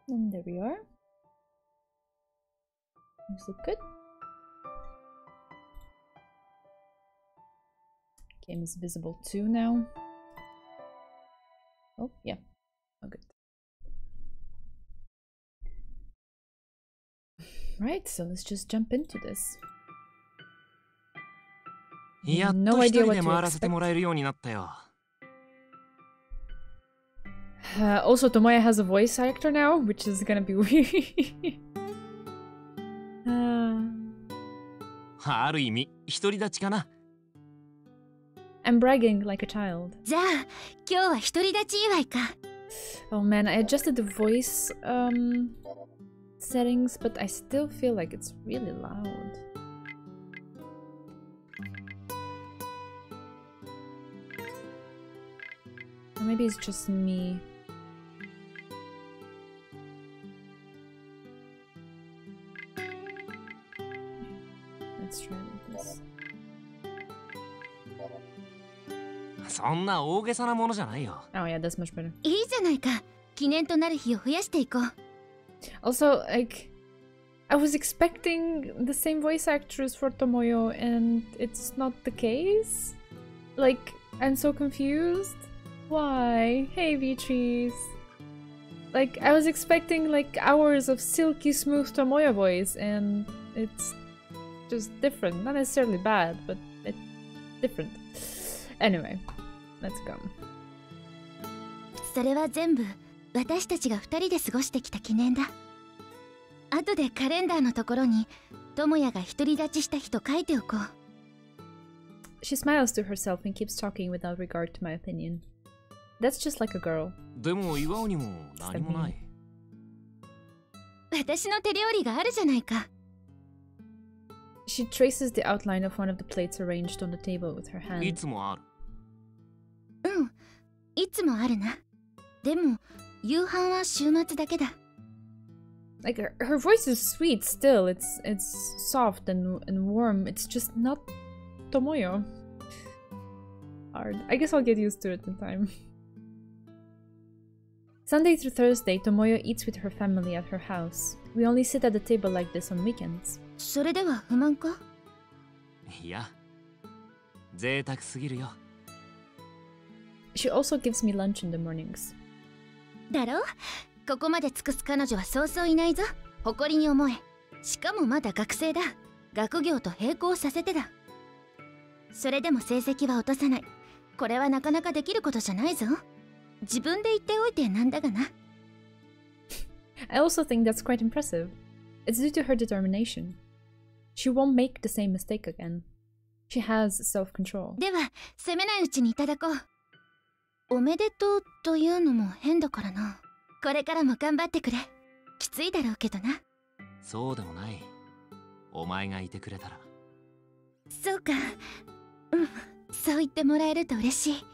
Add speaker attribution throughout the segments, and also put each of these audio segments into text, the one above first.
Speaker 1: And there we are. Things look good. Game is visible too now. Oh, yeah. Oh, good. Right, so let's just jump into this. No idea what to expect. Also, Tomoya has a voice actor now, which is gonna be weird. I'm bragging like a child. Oh man, I adjusted the voice settings, but I still feel like it's really loud. Or maybe it's just me. Let's try with this. Oh yeah, that's much better. Also, like, I was expecting the same voice actress for Tomoyo, and it's not the case. Like, I'm so confused. Why? Hey, Beatrice. Like, I was expecting like hours of silky smooth Tomoyo voice, and it's just different. Not necessarily bad, but it's different. Anyway, let's go.
Speaker 2: それは全部私たちが2人で過ごしてきた記念だ。後でカレンダーのところに智也が独り立ちした日と書いておこう。
Speaker 1: She smiles to herself and keeps talking without regard to my opinion. That's just like a girl.
Speaker 3: でも岩尾にも何もない。
Speaker 2: 私の手料理があるじゃないか。
Speaker 1: She traces the outline of one of the plates arranged on the table with her hand.
Speaker 3: いつもある。
Speaker 2: うん、いつもあるな。でも夕飯は週末だけだ。
Speaker 1: Like her voice is sweet still. It's soft and warm. It's just not Tomoyo. Hard. I guess I'll get used to it in time. Sunday through Thursday, Tomoyo eats with her family at her house. We only sit at the table like this on weekends.
Speaker 2: それでは不満か？
Speaker 3: いや、贅沢すぎるよ。
Speaker 1: She also gives me lunch in the mornings.
Speaker 2: だろ？ここまで尽くす彼女はそうそういないぞ。誇りに思え。しかもまだ学生だ。学業と並行させてだ。それでも成績は落とさない。これはなかなかできることじゃないぞ。自分で言っておいてなんだがな。
Speaker 1: I also think that's quite impressive. It's due to her determination. She won't make the same mistake again. She has self-control.
Speaker 2: では、責めないうちにいただこう。おめでとうというのも変だからな。これからも頑張ってくれ。きついだろうけどな。
Speaker 3: そうでもない。お前がいてくれたら。
Speaker 2: そうか。うん、そう言ってもらえると嬉しい。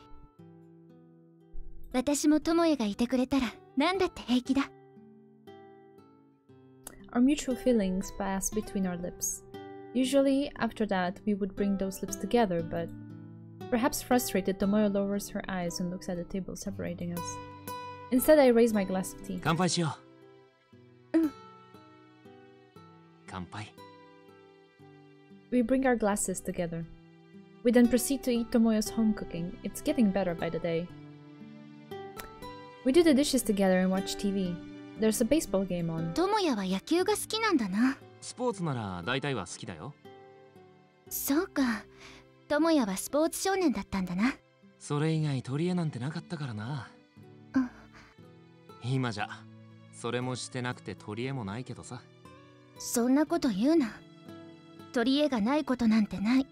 Speaker 2: 私も智也がいてくれたら何だって平気だ。
Speaker 1: Our mutual feelings pass between our lips. Usually, after that, we would bring those lips together, but perhaps frustrated, Tomoyo lowers her eyes and looks at the table separating us. Instead, I raise my glass of tea.
Speaker 3: 乾杯しよう。
Speaker 2: うん。
Speaker 3: 乾杯。
Speaker 1: We bring our glasses together. We then proceed to eat Tomoyo's home cooking. It's getting better by the day. We do the dishes together and watch TV. There's a baseball game on.
Speaker 2: 智也は野球が好きなんだな。
Speaker 3: スポーツなら大体は好きだよ。
Speaker 2: そうか。智也はスポーツ少年だったんだな。
Speaker 3: それ以外取り柄なんてなかったからな。
Speaker 2: うん。
Speaker 3: 今じゃそれもしてなくて取り柄もないけどさ。
Speaker 2: そんなこと言うな。取り柄がないことなんてない。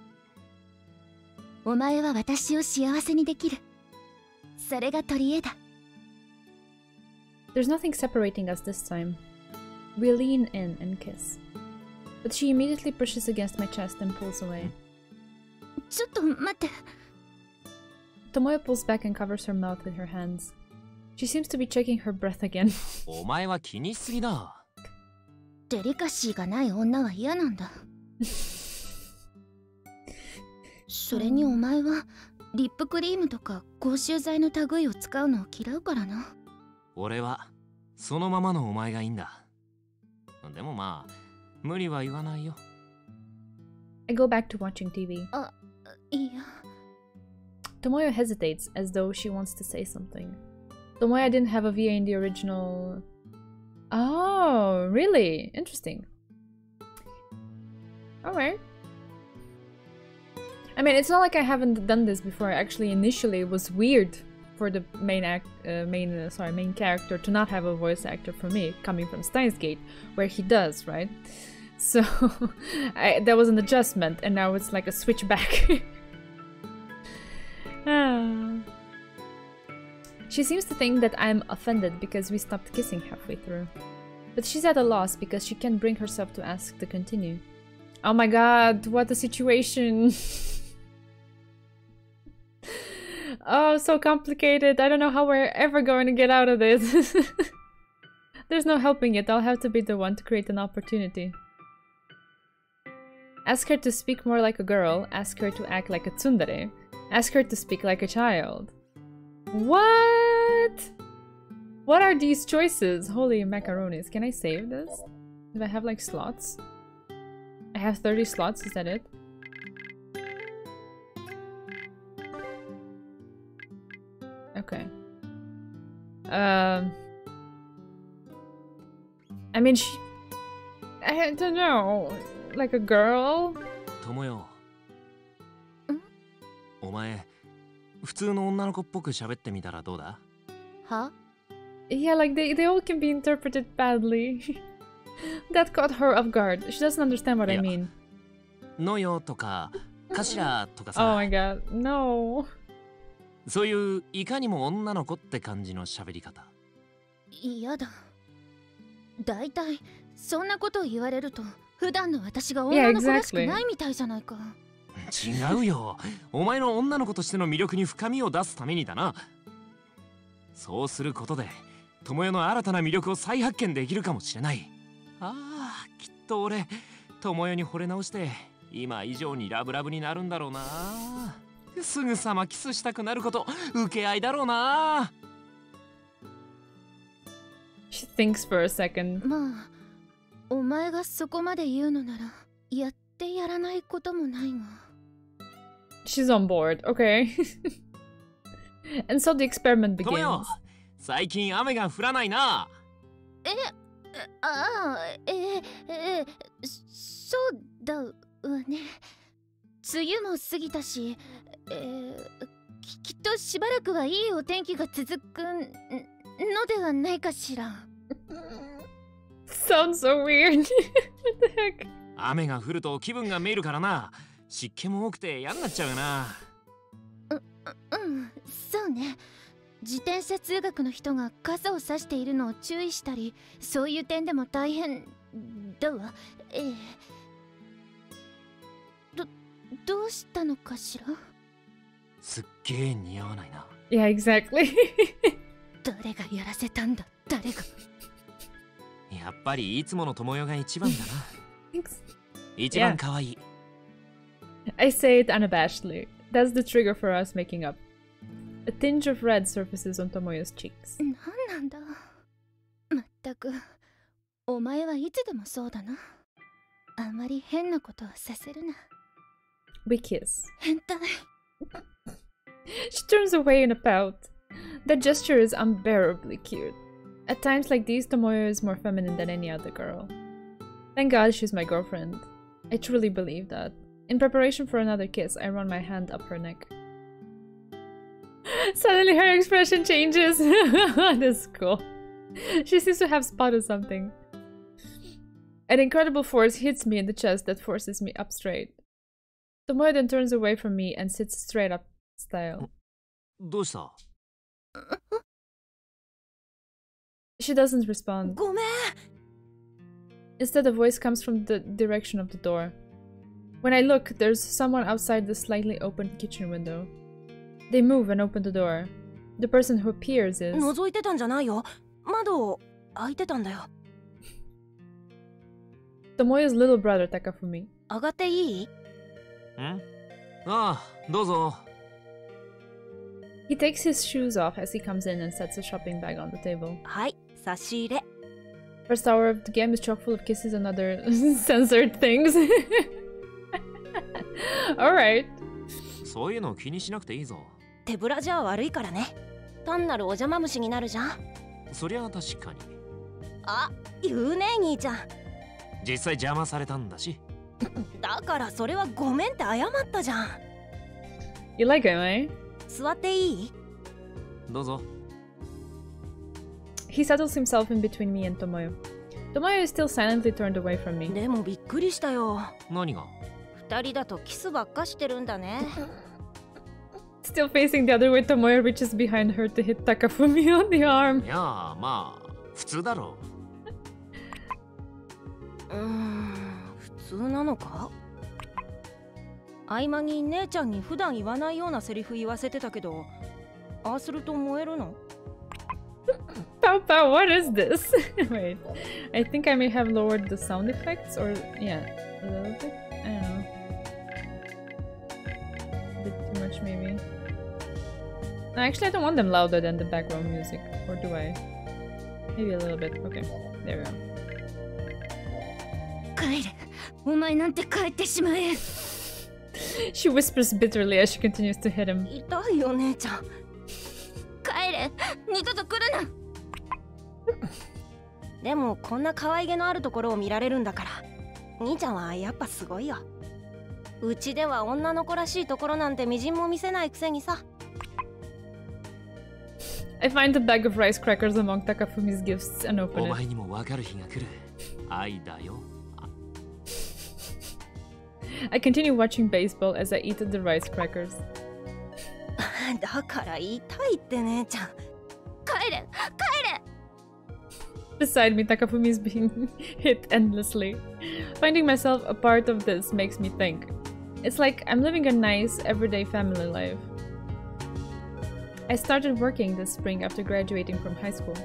Speaker 2: お前は私を幸せにできる。それが取り柄だ。
Speaker 1: There's nothing separating us this time. We lean in and kiss. But she immediately pushes against my chest and pulls away.
Speaker 2: ちょっと待って。
Speaker 1: Tomoyo pulls back and covers her mouth with her hands. She seems to be checking her breath again.
Speaker 3: お前は気にしすぎだ。
Speaker 2: デリカシーがない女は嫌なんだ。それにお前はリップクリームとか口臭剤の類を使うのを嫌うからな。
Speaker 3: 俺はそのままのお前がいいんだ。でもまあ、無理は言わないよ。
Speaker 1: I go back to watching TV.
Speaker 2: いや。
Speaker 1: Tomoyo hesitates as though she wants to say something. Tomoyo didn't have a VA in the original. Oh, really? Interesting. Alright. I mean, it's not like I haven't done this before. Actually, initially it was weird for the main character to not have a voice actor for me, coming from Steins Gate, where he does, right? So that was an adjustment, and now it's like a switch back. She seems to think that I'm offended because we stopped kissing halfway through. But she's at a loss because she can't bring herself to ask to continue. Oh my god, what a situation! Oh, so complicated. I don't know how we're ever going to get out of this. There's no helping it. I'll have to be the one to create an opportunity. Ask her to speak more like a girl. Ask her to act like a tsundere. Ask her to speak like a child. What? What are these choices? Holy macaronis. Can I save this? Do I have like slots? I have 30 slots, is that it? Okay. I mean, I don't know. Like a girl?
Speaker 3: Tomoyo. お前、普通の女の子っぽく喋ってみたらどうだ?
Speaker 2: は?
Speaker 1: Yeah, like they all can be interpreted badly. That caught her off guard. She doesn't understand what I mean.
Speaker 3: のよとか、かしらとか
Speaker 1: Oh
Speaker 3: さ。
Speaker 1: my god, no.
Speaker 3: そういういかにも女の子って感じの喋り方。
Speaker 2: 嫌だ。だいたいそんなことを言われると普段の私が女の子らしくないみたいじゃないか。
Speaker 3: 違うよ。お前の女の子としての魅力に深みを出すためにだな。そうすることで、智代の新たな魅力を再発見できるかもしれない。ああ、きっと俺、智代に惚れ直して、今以上にラブラブになるんだろうな。すぐさまキスしたくなること、受け合いだろうな。
Speaker 1: She thinks for a second.
Speaker 2: まあ、お前がそこまで言うのなら、やってやらないこともないが。
Speaker 1: She's on board, okay. And so the experiment begins.
Speaker 3: 最近雨が降らないな。
Speaker 2: そうだわね。梅雨も過ぎたし、きっとしばらくはいいお天気が続くのではないかしら。
Speaker 1: Sounds so weird. What the heck?
Speaker 3: 雨が降ると気分がめいるからな。湿気も多くて嫌になっちゃうよな。
Speaker 2: そうね。自転車通学の人が傘を差しているのを注意したり、そういう点でも大変だわ。どうしたのかしら？
Speaker 3: すっげえ似合わないな。
Speaker 1: Yeah, exactly.
Speaker 2: 誰がやらせたんだ？誰が？
Speaker 3: やっぱりいつもの智代が一番だな。一番可愛い。
Speaker 1: I say it unabashedly. That's the trigger for us making up. A tinge of red surfaces on Tomoyo's cheeks.
Speaker 2: なんだ。まったく、お前はいつでもそうだな。あまり変なことをさせるな。
Speaker 1: We kiss.
Speaker 2: 変態。
Speaker 1: She turns away in a pout. That gesture is unbearably cute. At times like these, Tomoyo is more feminine than any other girl. Thank God she's my girlfriend. I truly believe that. In preparation for another kiss, I run my hand up her neck. Suddenly her expression changes. This is cool. She seems to have spotted something. An incredible force hits me in the chest that forces me up straight. Tomoyo then turns away from me and sits straight up style.
Speaker 3: どうした?
Speaker 1: She doesn't respond.
Speaker 2: ごめん。
Speaker 1: Instead, a voice comes from the direction of the door. When I look, there's someone outside the slightly open kitchen window. They move and open the door. The person who appears is...
Speaker 4: 覗いてたんじゃないよ。窓開いてたんだよ。
Speaker 1: Tomoyo's little brother, Takafumi.
Speaker 4: 上がっていい？
Speaker 3: ん？ああ、どうぞ。
Speaker 1: He takes his shoes off as he comes in and sets a shopping bag on the table.
Speaker 4: はい、 差し入れ。
Speaker 1: First hour of the game is chock full of kisses and other censored things. Alright.
Speaker 3: そういうの気にしなくていいぞ。
Speaker 4: 手ぶらじゃ悪いからね。単なるお邪魔虫になるじゃん。
Speaker 3: そりゃ確かに。
Speaker 4: あ、言うね兄ちゃん。
Speaker 3: 実際邪魔されたんだし。
Speaker 4: だからそれはごめんって謝ったじゃん。
Speaker 1: You like him, eh?
Speaker 4: 座っていい？
Speaker 3: どうぞ。
Speaker 1: He settles himself in between me and Tomoyo. Tomoyo is still silently turned away from me.
Speaker 4: でもびっくりしたよ。
Speaker 3: 何が？
Speaker 4: 二人だとキスばっかしてるんだね。
Speaker 1: Still facing the other way, Tomoyo reaches behind her to hit Takafumi on the arm.
Speaker 3: いやー、まあ普通だろ
Speaker 4: 普通なのか？合間に姉ちゃんに普段言わないようなセリフ言わせてたけど、ああすると燃えるの？
Speaker 1: Papa, what is this? Wait, I think I may have lowered the sound effects, or yeah, a little bit. I don't know. A bit too much, maybe. No, actually, I don't want them louder than the background music, or do I? Maybe a little bit. Okay, there we go.
Speaker 2: 帰れ。お前なんて帰ってしまえ。
Speaker 1: She whispers bitterly as she continues to hit him.
Speaker 4: 痛いよ姉ちゃん。
Speaker 2: 帰れ。二度と来るな。
Speaker 4: でもこんな可愛げのあるところを見られるんだから、兄ちゃんはやっぱすごいよ。うちでは女の子らしいところなんてみじんも見せないくせにさ。
Speaker 1: I find a bag of rice crackers among Takafumi's gifts and
Speaker 3: う。
Speaker 1: open
Speaker 3: お
Speaker 1: it.
Speaker 3: 前にもわかる日が来る。愛だよ。
Speaker 1: I continue watching baseball as I eat the rice crackers.
Speaker 4: だから痛いって姉ちゃん。
Speaker 2: 帰れ。
Speaker 1: Beside me, Takafumi is being hit endlessly. Finding myself a part of this makes me think. It's like I'm living a nice, everyday family life. I started working this spring after graduating from high school.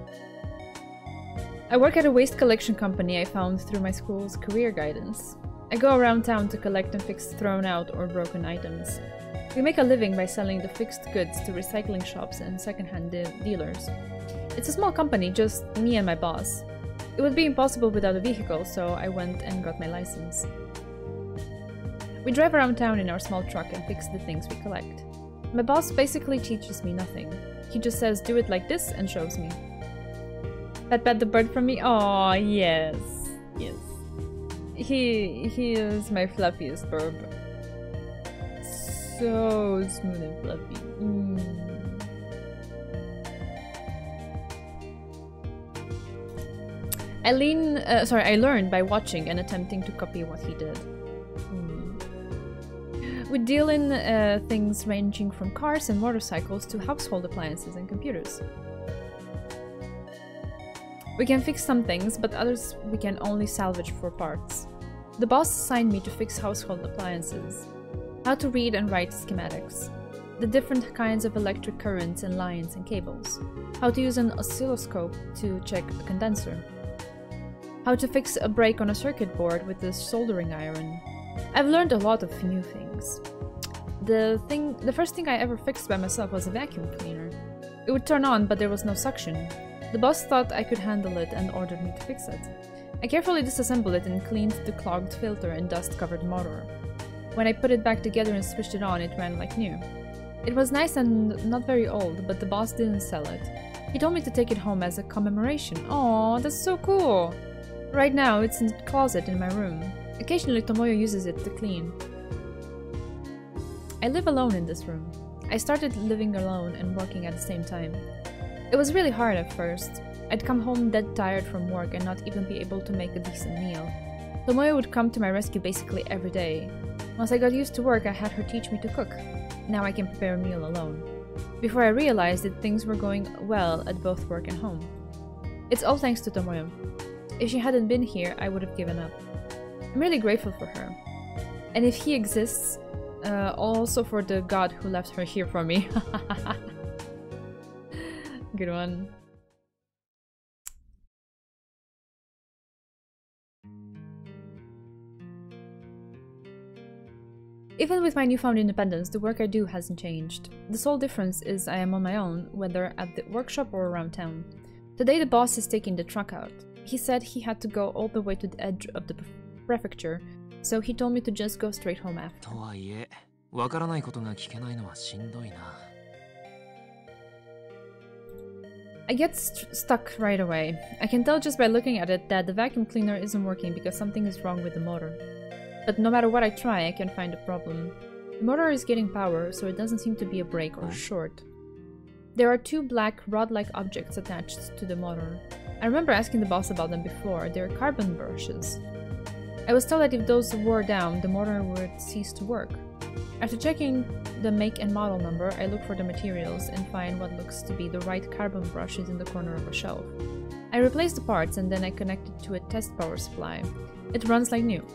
Speaker 1: I work at a waste collection company I found through my school's career guidance. I go around town to collect and fix thrown out or broken items. We make a living by selling the fixed goods to recycling shops and second-hand dealers. It's a small company, just me and my boss. It would be impossible without a vehicle, so I went and got my license. We drive around town in our small truck and fix the things we collect. My boss basically teaches me nothing. He just says do it like this and shows me. Pat the bird from me? Aw, yes. Yes. He is my fluffiest bird. So smooth and fluffy. I learned by watching and attempting to copy what he did. We deal in things ranging from cars and motorcycles to household appliances and computers. We can fix some things, but others we can only salvage for parts. The boss assigned me to fix household appliances, how to read and write schematics, the different kinds of electric currents and lines and cables, how to use an oscilloscope to check a condenser, how to fix a break on a circuit board with a soldering iron. I've learned a lot of new things. The first thing I ever fixed by myself was a vacuum cleaner. It would turn on, but there was no suction. The boss thought I could handle it and ordered me to fix it. I carefully disassembled it and cleaned the clogged filter and dust-covered motor. When I put it back together and switched it on, it ran like new. It was nice and not very old, but the boss didn't sell it. He told me to take it home as a commemoration. Aww, that's so cool! Right now, it's in the closet in my room. Occasionally, Tomoyo uses it to clean. I live alone in this room. I started living alone and working at the same time. It was really hard at first. I'd come home dead tired from work and not even be able to make a decent meal. Tomoyo would come to my rescue basically every day. Once I got used to work, I had her teach me to cook. Now I can prepare a meal alone. Before I realized that things were going well at both work and home. It's all thanks to Tomoyo. If she hadn't been here, I would have given up. I'm really grateful for her. And if he exists, also for the god who left her here for me. Good one. Even with my newfound independence, the work I do hasn't changed. The sole difference is I am on my own, whether at the workshop or around town. Today the boss is taking the truck out. He said he had to go all the way to the edge of the prefecture, so he told me to just go straight home after.
Speaker 3: とはいえ、わからないことが聞けないのはしんどいな。
Speaker 1: I get stuck right away. I can tell just by looking at it that the vacuum cleaner isn't working because something is wrong with the motor. But no matter what I try, I can't find a problem. The motor is getting power, so it doesn't seem to be a break or short. There are two black rod-like objects attached to the motor. I remember asking the boss about them before. They're carbon brushes. I was told that if those wore down, the motor would cease to work. After checking the make and model number, I look for the materials and find what looks to be the right carbon brushes in the corner of a shelf. I replace the parts and then I connect it to a test power supply. It runs like new.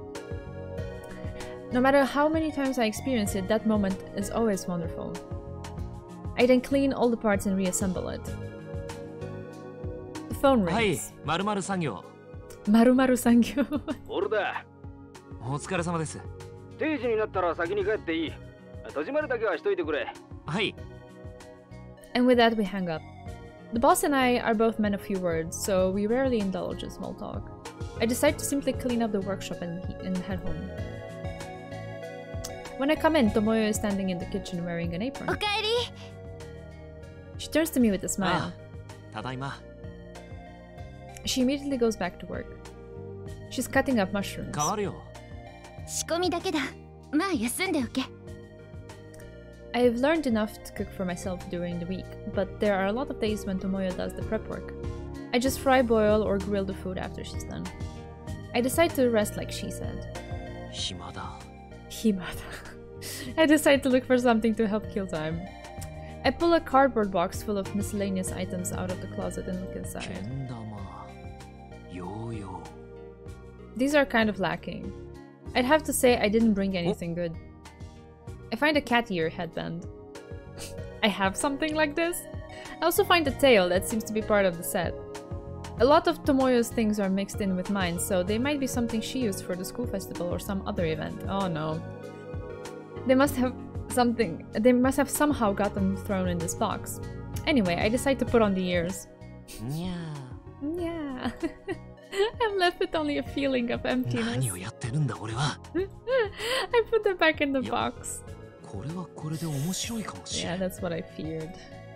Speaker 1: No matter how many times I experience it, that moment is always wonderful. I then clean all the parts and reassemble it. The phone
Speaker 3: はい、
Speaker 1: rings.
Speaker 3: まるまる産業。
Speaker 1: Marumaru Sangyo.
Speaker 5: 俺だ。
Speaker 3: お疲れ様です。
Speaker 5: 定時になったら先に帰っていい。戸締まりだけはしといてくれ。
Speaker 3: はい。
Speaker 1: And with that, we hang up. The boss and I are both men of few words, so we rarely indulge in small talk. I decide to simply clean up the workshop and head home. When I come in, Tomoyo is standing in the kitchen wearing an apron.
Speaker 2: おかえり。
Speaker 1: She turns to me with a smile.
Speaker 3: ああ、ただいま。
Speaker 1: She immediately goes back to work. She's cutting up mushrooms.
Speaker 3: 変わるよ。
Speaker 2: 仕込みだけだ。まあ休んでおけ。
Speaker 1: I've learned enough to cook for myself during the week, but there are a lot of days when Tomoyo does the prep work. I just fry, boil, or grill the food after she's done. I decide to rest like she said.
Speaker 3: 暇だ。
Speaker 1: Himada. I decide to look for something to help kill time. I pull a cardboard box full of miscellaneous items out of the closet and look
Speaker 3: け
Speaker 1: inside.
Speaker 3: ん玉。ヨーヨ
Speaker 1: These are kind of lacking. I'd have to say I didn't bring anything good. I find a cat ear headband. I have something like this? I also find a tail that seems to be part of the set. A lot of Tomoyo's things are mixed in with mine, so they might be something she used for the school festival or some other event. Oh no. They must have somehow got them thrown in this box. Anyway, I decide to put on the ears.
Speaker 3: ー。にゃ
Speaker 1: Yeah. I'm left with only a feeling of
Speaker 3: ー。
Speaker 1: emptiness.
Speaker 3: 何をやってるんだ俺は。
Speaker 1: I put them back in the box.
Speaker 3: これはこれで面白いかもしれ
Speaker 1: Yeah,
Speaker 3: ない。
Speaker 1: that's what I feared.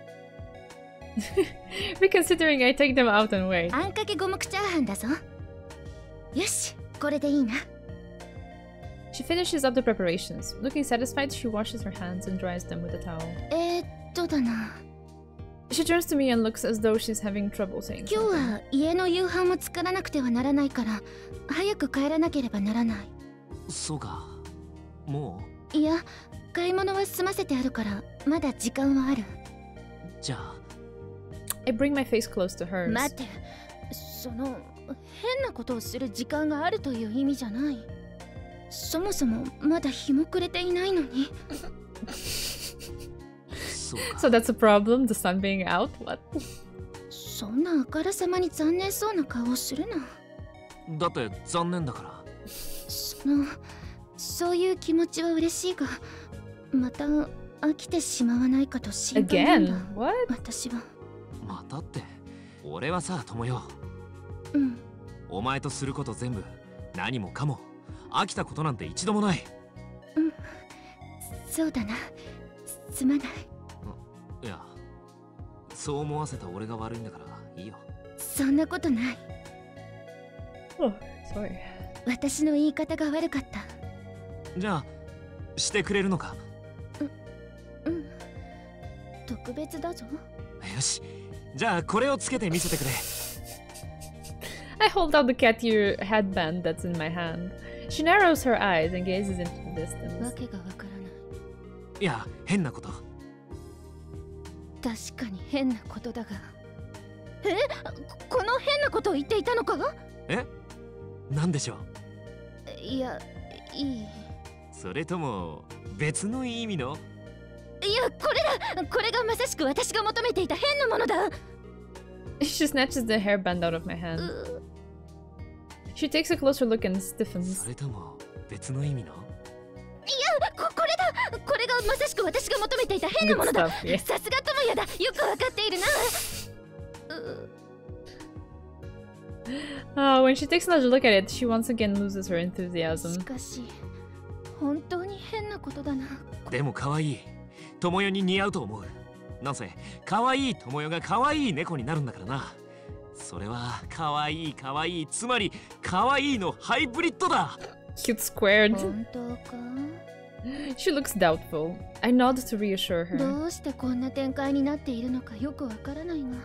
Speaker 1: Reconsidering, I take them out and wait.
Speaker 2: あんかけ五目チャーハンだぞ。よし、これでいいな。
Speaker 1: She finishes up the preparations. Looking satisfied, she washes her hands and dries them with a towel.
Speaker 2: だな。
Speaker 1: She turns to me and looks as though she's having trouble saying
Speaker 2: 今日
Speaker 1: something.
Speaker 2: は家の夕飯を作らなくてはならないから早く帰らなければならない。
Speaker 3: そうか。も
Speaker 2: いや、買い物は済ませてあるからまだ時間はある。
Speaker 3: うじゃあ
Speaker 1: I bring my face close to hers.
Speaker 2: 待って、その変なことをする時間があるという意味じゃない。そもそもまだ日も暮れていないのに。
Speaker 3: そうか。
Speaker 1: So that's a problem, the sun being out? What?
Speaker 2: そんなあからさまに残念そうな顔をするな。
Speaker 3: だって残念だから。
Speaker 2: そういう気持ちは嬉しいが、また飽きてしまわないかと心配なんだ。
Speaker 1: Again? What?
Speaker 2: 私は。
Speaker 3: またって。俺はさ、友よ。
Speaker 2: うん。
Speaker 3: お前とすること全部、何もかも飽きたことなんて一度もない。
Speaker 2: うん。そうだな。すまない。
Speaker 3: いや、そう思わせた俺が悪いんだからいいよ。
Speaker 2: そんなことない。
Speaker 1: Oh, sorry.
Speaker 2: 私の言い方が悪かった。
Speaker 3: じゃあしてくれるのか。
Speaker 2: うん。特別だぞ。
Speaker 3: よし、じゃあこれをつけて見せてくれ。
Speaker 1: I hold out the cat ear headband that's in my hand. She narrows her eyes and gazes into the
Speaker 2: わ
Speaker 1: distance.
Speaker 2: けがわからない。
Speaker 3: いや、変なこと。
Speaker 2: 確かに変なことだが。この変なことを言っていたのか？
Speaker 3: え？なんでしょう。
Speaker 2: いや、いい。
Speaker 3: それとも別の意味の？
Speaker 2: いや、これがまさしく私が求めていた変なものだ。
Speaker 1: She snatches the hairband out of my hand. She takes a closer look and
Speaker 3: そ
Speaker 1: stiffens.
Speaker 3: れとも別の意味の？
Speaker 2: いや、これだ。これがまさしく私が求めていた変なものだ。
Speaker 1: Good stuff, yeah.
Speaker 2: さすが友也だ。よくわかっているな。
Speaker 1: When she takes another look at it, she once again loses her
Speaker 2: し
Speaker 1: enthusiasm.
Speaker 2: かし本当に変なことだな。
Speaker 3: でも可愛い友よに似合うと思う。なんせ可愛い友よが可愛い猫になるんだからな。それは可愛い可愛い、つまり可愛いのハイブリッドだ。
Speaker 1: Cute squared.
Speaker 2: 本当か？
Speaker 1: She looks doubtful. I nod to reassure her.
Speaker 2: どうしてこんな展開になっているのかよくわからないが。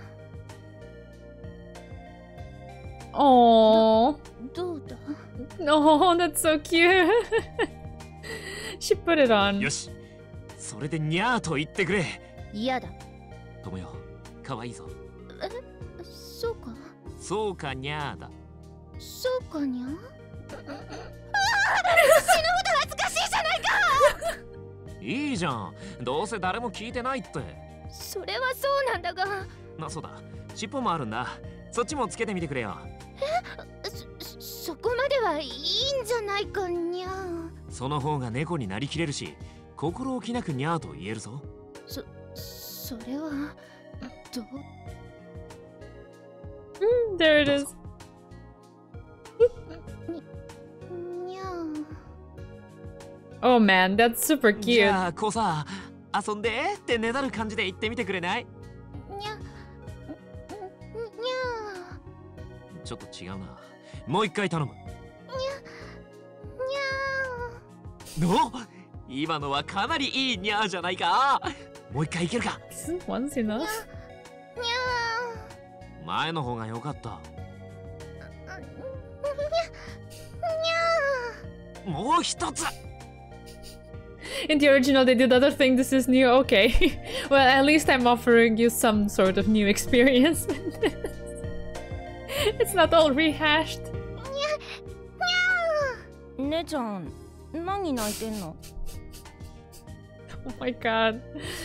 Speaker 1: Aww.
Speaker 2: どうだ？
Speaker 1: Oh, that's so cute. She put it on.
Speaker 3: よし、それでニャーと言ってくれ。
Speaker 2: 嫌だ。
Speaker 3: 友よ、可愛いぞ。
Speaker 2: そうか？
Speaker 3: そうかニャーだ。
Speaker 2: そうかにゃ？
Speaker 3: いいじゃん。どうせ誰も聞いてないって。
Speaker 2: それはそうなんだが。
Speaker 3: そうだ。尻尾もあるんだ。そっちもつけてみてくれよ。
Speaker 2: そこまではいいんじゃないかにゃ。
Speaker 3: その方が猫になりきれるし、心置きなくニャーと言えるぞ。
Speaker 2: それはどう？
Speaker 1: There it is.
Speaker 2: にゃ。
Speaker 1: Oh man, that's super
Speaker 3: じ
Speaker 1: cute.
Speaker 3: ゃあこうさ、遊んでってねだる感じで言ってみてくれない？
Speaker 2: にゃ。にゃ。
Speaker 3: ちょっと違うな。もう一回頼む。
Speaker 2: にゃ。
Speaker 3: お、今のはかなりいいニャーじゃないか。もう一回いけるか。
Speaker 1: Isn't once enough?
Speaker 2: にゃ。
Speaker 3: 前の方が良かった。もう一つ。
Speaker 1: In the original, they did other thing. This is new. Okay. Well, at least I'm offering you some sort of new experience. It's not all rehashed.
Speaker 4: 姉ちゃん、何泣いてんの？
Speaker 1: Oh my god.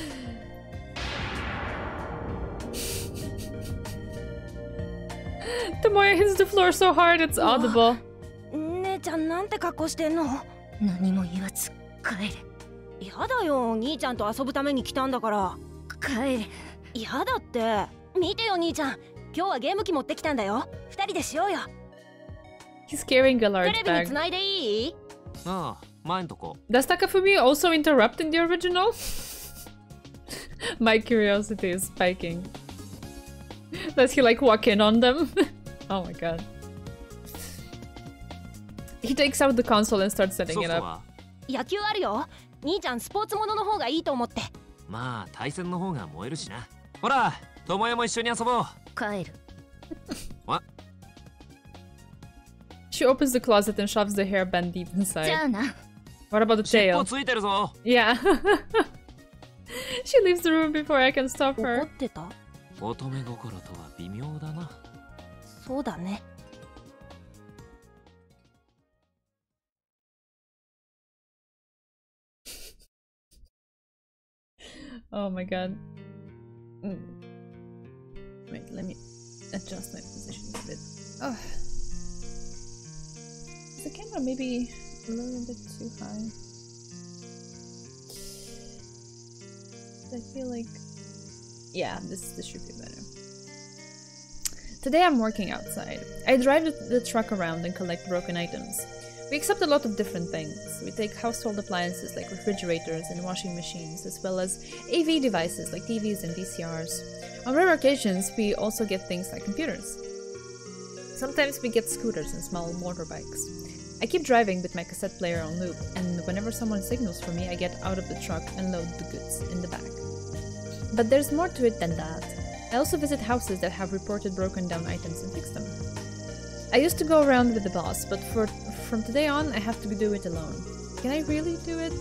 Speaker 1: Tomoya hits the floor so hard it's audible.
Speaker 4: 姉ちゃんなんて格好してんの？
Speaker 2: 何も言わず帰れ。
Speaker 4: やだよ、兄ちゃんと遊ぶために来たんだから。
Speaker 2: 帰れ。
Speaker 4: やだって。見てよ兄ちゃん、今日はゲーム機持ってきたんだよ。二人でしようよ。
Speaker 1: He's carrying a
Speaker 4: テ
Speaker 1: large
Speaker 4: レビに
Speaker 1: bag.
Speaker 4: つないでいい？
Speaker 3: ああ、前んとこ。
Speaker 1: Does Takafumi also interrupt in the original? My curiosity is spiking. Does he like walk in on them? Oh my god. He takes out the console and starts
Speaker 3: ソ
Speaker 1: setting
Speaker 3: フ
Speaker 1: it
Speaker 3: ト
Speaker 1: up.
Speaker 3: は
Speaker 4: 野球あるよ。兄ちゃんスポーツものの方がいいと思って。
Speaker 3: まあ対戦の方が燃えるしな。ほら、友也も一緒に遊ぼう。
Speaker 2: 帰る。
Speaker 1: She opens the closet and shoves the hairband deep
Speaker 2: じゃ
Speaker 1: inside.
Speaker 2: あな。
Speaker 1: What about the
Speaker 3: 尻尾
Speaker 1: tail?
Speaker 3: ついてるぞ。
Speaker 1: Yeah. She leaves the room before I can stop
Speaker 4: 怒
Speaker 1: her.
Speaker 4: ってた？
Speaker 3: 乙女心とは微妙だな。
Speaker 4: そうだね。
Speaker 1: Oh my god. Wait, let me adjust my position a bit. Oh. Is the camera maybe a little bit too high? I feel like... Yeah, this should be better. Today I'm working outside. I drive the truck around and collect broken items. We accept a lot of different things. We take household appliances like refrigerators and washing machines, as well as AV devices like TVs and VCRs. On rare occasions, we also get things like computers. Sometimes we get scooters and small motorbikes. I keep driving with my cassette player on loop, and whenever someone signals for me, I get out of the truck and load the goods in the back. But there's more to it than that. I also visit houses that have reported broken down items and fix them. I used to go around with the boss, but from today on, I have to do it alone. Can I really do it?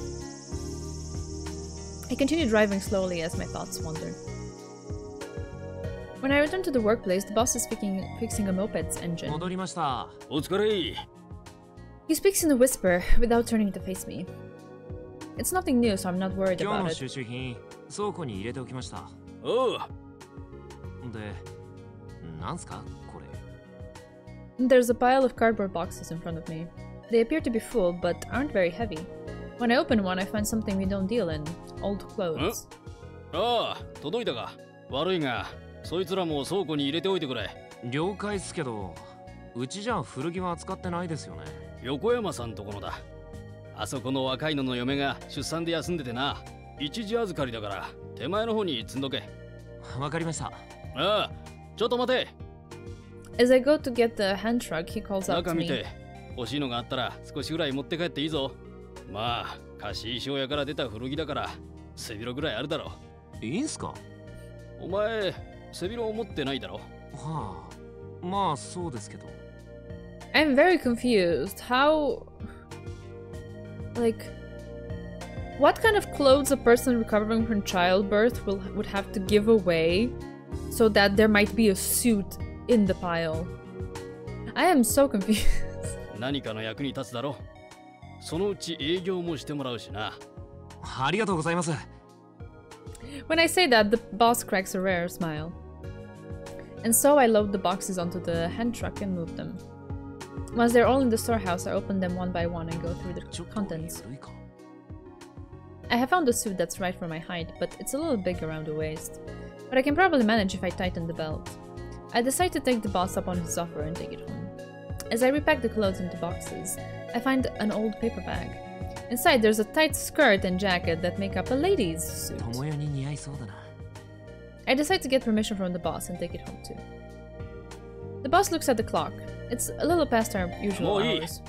Speaker 1: I continue driving slowly as my thoughts wander. When I return to the workplace, the boss is fixing a moped's engine.
Speaker 3: 戻りました。
Speaker 5: お疲れ。
Speaker 1: He speaks in a whisper, without turning to face me. It's nothing new, so I'm not worried
Speaker 3: 今日
Speaker 1: about
Speaker 3: の
Speaker 1: it.
Speaker 3: 収集品、倉庫に入れておきました。
Speaker 5: おう。
Speaker 3: で、なんすかこれ。
Speaker 1: There's a pile of cardboard boxes in front of me. They appear to be full, but aren't very heavy. When I open one, I find something we don't deal in. Old clothes.
Speaker 5: ああ、届いたか。悪いが、
Speaker 6: そいつらも倉庫に入れておいてくれ。
Speaker 3: 了解っすけど、うちじゃ古着は扱ってないですよね。
Speaker 6: 横山さんとこのだ。あそこの若いのの嫁が出産で休んでてな。一時預かりだから手前の方に積んどけ。
Speaker 3: わかりました。
Speaker 6: ああ、ちょっと待て。
Speaker 1: As I go to get the hand truck, he calls out
Speaker 6: 中
Speaker 1: to
Speaker 6: 見
Speaker 1: me.
Speaker 6: て、欲しいのがあったら少しぐらい持って帰っていいぞ。まあ貸し衣装屋から出た古着だから背広ぐらいあるだろ
Speaker 3: いいんすか？
Speaker 6: う。お前背広持ってないだろ。
Speaker 3: はあ、まあそうですけど。
Speaker 1: I'm very confused. How... Like... What kind of clothes a person recovering from childbirth would have to give away so that there might be a suit in the pile? I am so confused.
Speaker 6: 何かの役に立つだろ。そのうち営業もしてもらうしな。
Speaker 3: ありがとうございます。
Speaker 1: When I say that, the boss cracks a rare smile. And so I load the boxes onto the hand truck and move them. Once they're all in the storehouse, I open them one by one and go through the contents. I have found a suit that's right for my height, but it's a little big around the waist. But I can probably manage if I tighten the belt. I decide to take the boss up on his offer and take it home. As I repack the clothes into boxes, I find an old paper bag. Inside, there's a tight skirt and jacket that make up a lady's suit. I decide to get permission from the boss and take it home too. The boss looks at the clock. It's a little past our usual hours.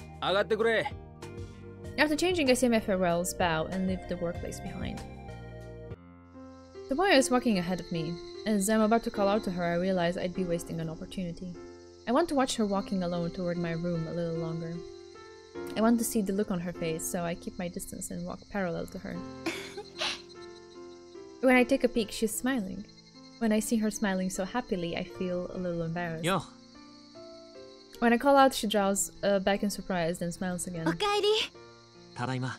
Speaker 1: After changing, I say my farewells, bow, and leave the workplace behind. Tomoyo is walking ahead of me. As I'm about to call out to her, I realize I'd be wasting an opportunity. I want to watch her walking alone toward my room a little longer. I want to see the look on her face, so I keep my distance and walk parallel to her. When I take a peek, she's smiling. When I see her smiling so happily, I feel a little embarrassed.
Speaker 3: Yo.
Speaker 1: When I call out, she draws back in surprise, then smiles again.
Speaker 3: Tadaima.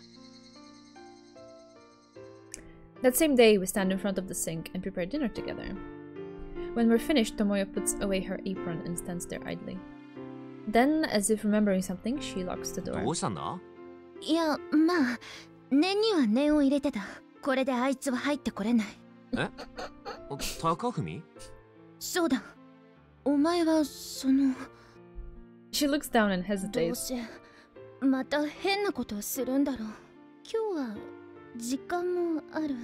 Speaker 1: That same day, we stand in front of the sink and prepare dinner together. When we're finished, Tomoyo puts away her apron and stands there idly. Then, as if remembering something, she locks the door.
Speaker 3: どうしたんだ？
Speaker 2: いや、まあ、念には念を入れてた。これであいつは入ってこれない。
Speaker 3: え？高文？
Speaker 2: そうだ。お前はその。
Speaker 1: She looks down and
Speaker 2: どう
Speaker 1: hesitates.
Speaker 2: せまた変なことをするんだろう。今日は時間もある。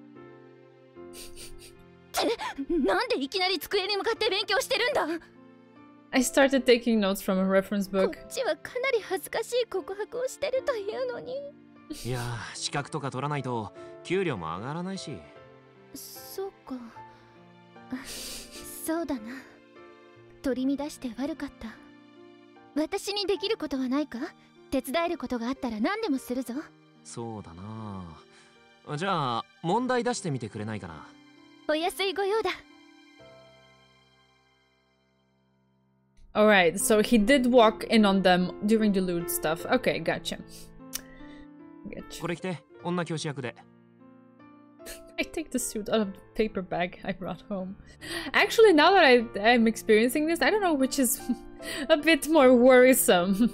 Speaker 2: なんでいきなり机に向かって勉強してるんだ。
Speaker 1: I started taking notes from a reference
Speaker 2: こ
Speaker 1: book.
Speaker 2: っちはかなり恥ずかしい告白をしてるというのに。
Speaker 3: いや、資格とか取らないと給料も上がらないし。
Speaker 2: そうか。そうだな。取り乱して悪かった。私にできることはないか？手伝えることがあったら何でもするぞ。
Speaker 3: そうだな。じゃあ問題出してみてくれないかな。
Speaker 2: お安いご用だ。
Speaker 1: Alright, so he did walk in on them during the lewd stuff. Okay, gotcha.
Speaker 3: これ着て、女教師役で。
Speaker 1: I take the suit out of the paper bag I brought home. Actually, now that I'm experiencing this, I don't know which is a bit more worrisome.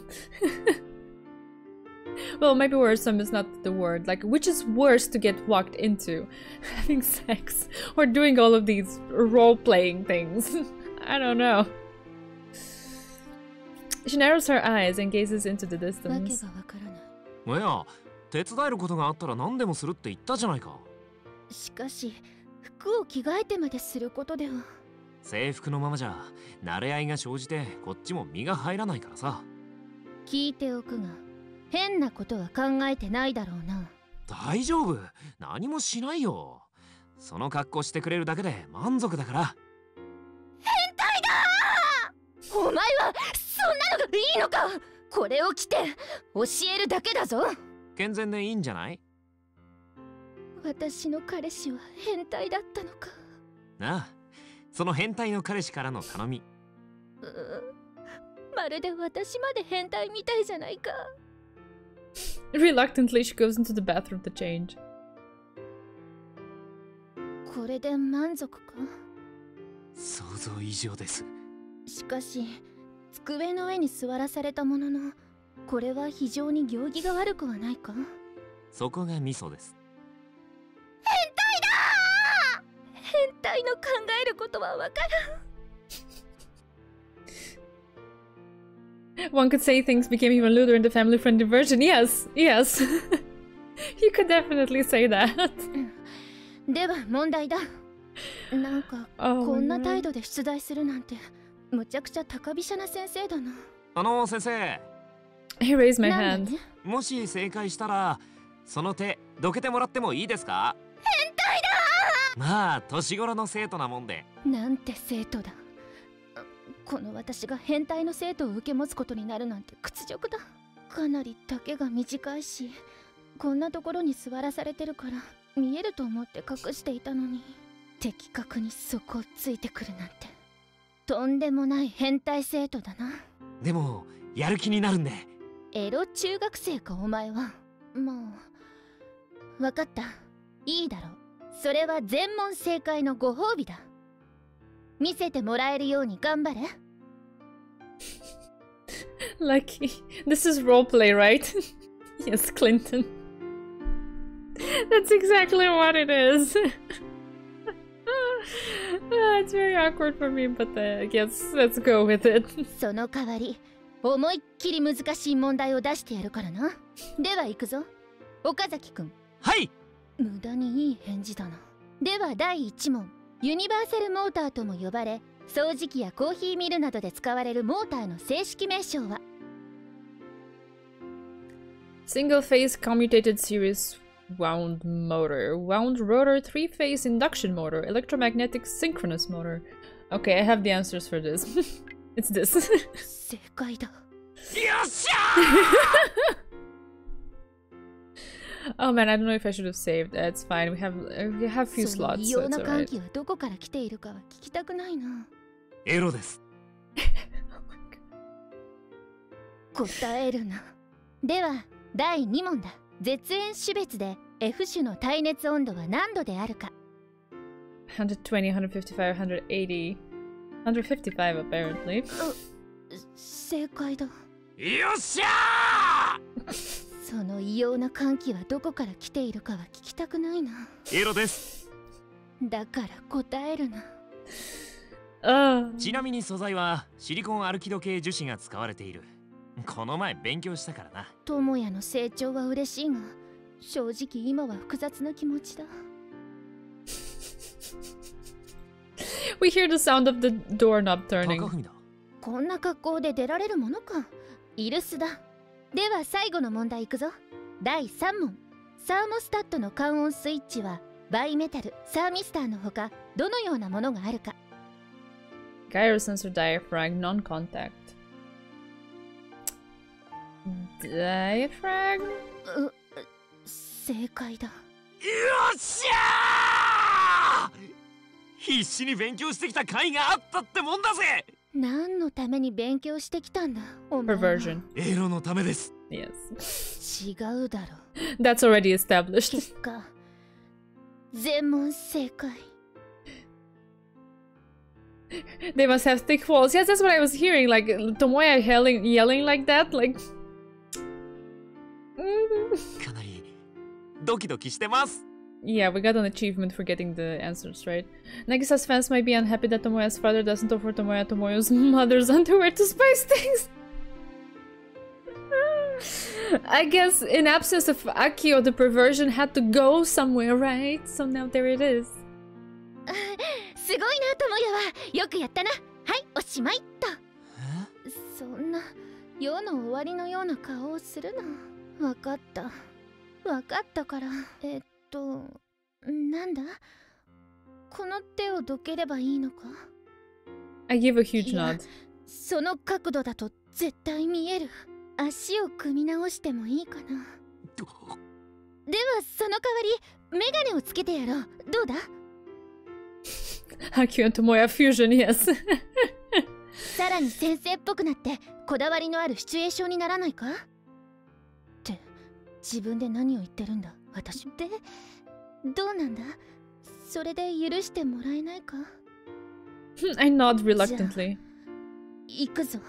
Speaker 1: Well, maybe worrisome is not the word. Like, which is worse to get walked into? Having sex or doing all of these role-playing things? I don't know. She narrows her eyes and gazes into the distance.
Speaker 3: いや、手伝えることがあったら何でもするって言ったじゃないか。
Speaker 2: しかし、服を着替えてまですることでは。
Speaker 3: 制服のままじゃ慣れ合いが生じてこっちも身が入らないからさ。
Speaker 2: 聞いておくが、変なことは考えてないだろうな。
Speaker 3: 大丈夫、何もしないよ。その格好してくれるだけで満足だから。
Speaker 2: 変態だー！お前はそんなのがいいのか？これを着て教えるだけだぞ。
Speaker 3: 健全でいいんじゃない？
Speaker 2: 私の彼氏は変態だったのか。
Speaker 3: なあ、その変態の彼氏からの頼み。
Speaker 2: まるで私まで変態みたいじゃないか。
Speaker 1: Reluctantly, she goes into the bathroom to change.
Speaker 2: これで満足か？
Speaker 3: 想像以上です。
Speaker 2: しかし、机の上に座らされたものの、これは非常に行儀が悪くはないか？
Speaker 3: そこがミソです。
Speaker 2: 変態だー！変態愛の考えることはわからん。
Speaker 1: One could say things became even lewder in the family-friendly version. Yes, yes. You could definitely say that.
Speaker 2: では問題だ。なんか
Speaker 1: Oh,
Speaker 2: こんな
Speaker 1: no.
Speaker 2: 態度で出題するなんてむちゃくちゃ高飛車な先生だな。
Speaker 3: 先生、
Speaker 1: He raised my
Speaker 2: なん
Speaker 1: hand.
Speaker 2: だね。
Speaker 3: もし正解したらその手どけてもらってもいいですか？
Speaker 2: 変態だ。
Speaker 3: まあ年頃の生徒なもんで。
Speaker 2: なんて生徒だ。この私が変態の生徒を受け持つことになるなんて屈辱だ。かなり丈が短いし、こんなところに座らされてるから見えると思って隠していたのに、的確にそこをついてくるなんてとんでもない変態生徒だな。
Speaker 3: でもやる気になるんで。
Speaker 2: エロ中学生かお前は。もう分かった。いいだろう。それは全問正解のご褒美だ。見せてもらえるように頑張れ。
Speaker 1: Like, this is roleplay, right? Yes, Clinton. That's exactly what it is. It's very awkward for me, but yes, let's go with it.
Speaker 2: その代わり思いっきり難しい問題を出してやるからな。では行くぞ岡崎くん。
Speaker 3: はい。
Speaker 2: 無駄にいい返事だな。では第1問。ユニバーサルモーターとも呼ばれ、掃除機やコーヒーミルなどで使われるモーターの正式名称は？
Speaker 1: Single-phase commutated series wound motor, wound rotor, three-phase induction motor, electromagnetic synchronous motor. Okay, I have the answers for this. It's this.
Speaker 2: 正解だ。
Speaker 3: よっしゃ
Speaker 1: Oh man, I don't know if I should have saved. It's fine. We have few
Speaker 2: その
Speaker 1: slots,
Speaker 2: 異
Speaker 1: so
Speaker 2: 様
Speaker 1: it's
Speaker 2: な歓
Speaker 1: alright.
Speaker 2: 喜はどこから来ているかは聞きたくないな。
Speaker 3: エロです。
Speaker 2: 答えるな。では第2問だ。絶縁種別で F 種の耐熱温度は何度であるか。
Speaker 1: 120, 155, 180. 155 apparently.
Speaker 2: 正解だ。
Speaker 3: よっしゃ
Speaker 2: その異様な歓喜はどこから来ているかは聞きたくないな。
Speaker 3: エロです。
Speaker 2: だから答えるな。
Speaker 3: ちなみに素材はシリコンアルキド系樹脂が使われている。この前勉強したからな。
Speaker 2: 智也の成長は嬉しいが、正直今は複雑な気持ちだ。
Speaker 1: We hear the sound of the doorknob turning.
Speaker 3: 高文だ。
Speaker 2: こんな格好で出られるものか。イルスだ。では最後の問題いくぞ。第3問。サーモスタットの感温スイッチはバイメタル、サーミスターのほかどのようなものがあるか。
Speaker 1: Gyro sensor diaphragm, non-contact. Diaphragm?
Speaker 2: 正解だ。
Speaker 3: よっしゃー！必死に勉強してきた甲斐があったってもんだぜ。
Speaker 2: 何のために勉強してきたんだお前は。
Speaker 1: Perversion.
Speaker 3: エロのためです。
Speaker 1: Yes.
Speaker 2: 違うだろ。
Speaker 1: That's already established.
Speaker 2: 結果全問正解。
Speaker 1: They must have thick walls. Yes, that's what I was hearing. Like Tomoya yelling like that. Like.
Speaker 3: かなりドキドキしてます。
Speaker 1: Yeah, we got an achievement for getting the answers right. Nagisa's fans might be unhappy that Tomoya's father doesn't offer Tomoya's mother's underwear to spice things. I guess in absence of Akio, the perversion had to go somewhere, right? So now there it is.
Speaker 2: すごいな智也は。よくやったな。はい、おしまいっと。そんな世の終わりのような顔をするな。わかった。わかったから。なんだ？この手をどければいいのか？
Speaker 1: I give a huge
Speaker 2: いや、
Speaker 1: nod.
Speaker 2: その角度だと絶対見える。足を組み直してもいいかな。ではその代わりメガネをつけてやろう。どうだ？
Speaker 1: Akio and Tomoya fusion, yes.
Speaker 2: さらに先生っぽくなってこだわりのあるシチュエーションにならないか？って自分で何を言ってるんだ私。でどうなんだ？それで許してもらえないか？
Speaker 1: I nod reluctantly.
Speaker 2: 行くぞ。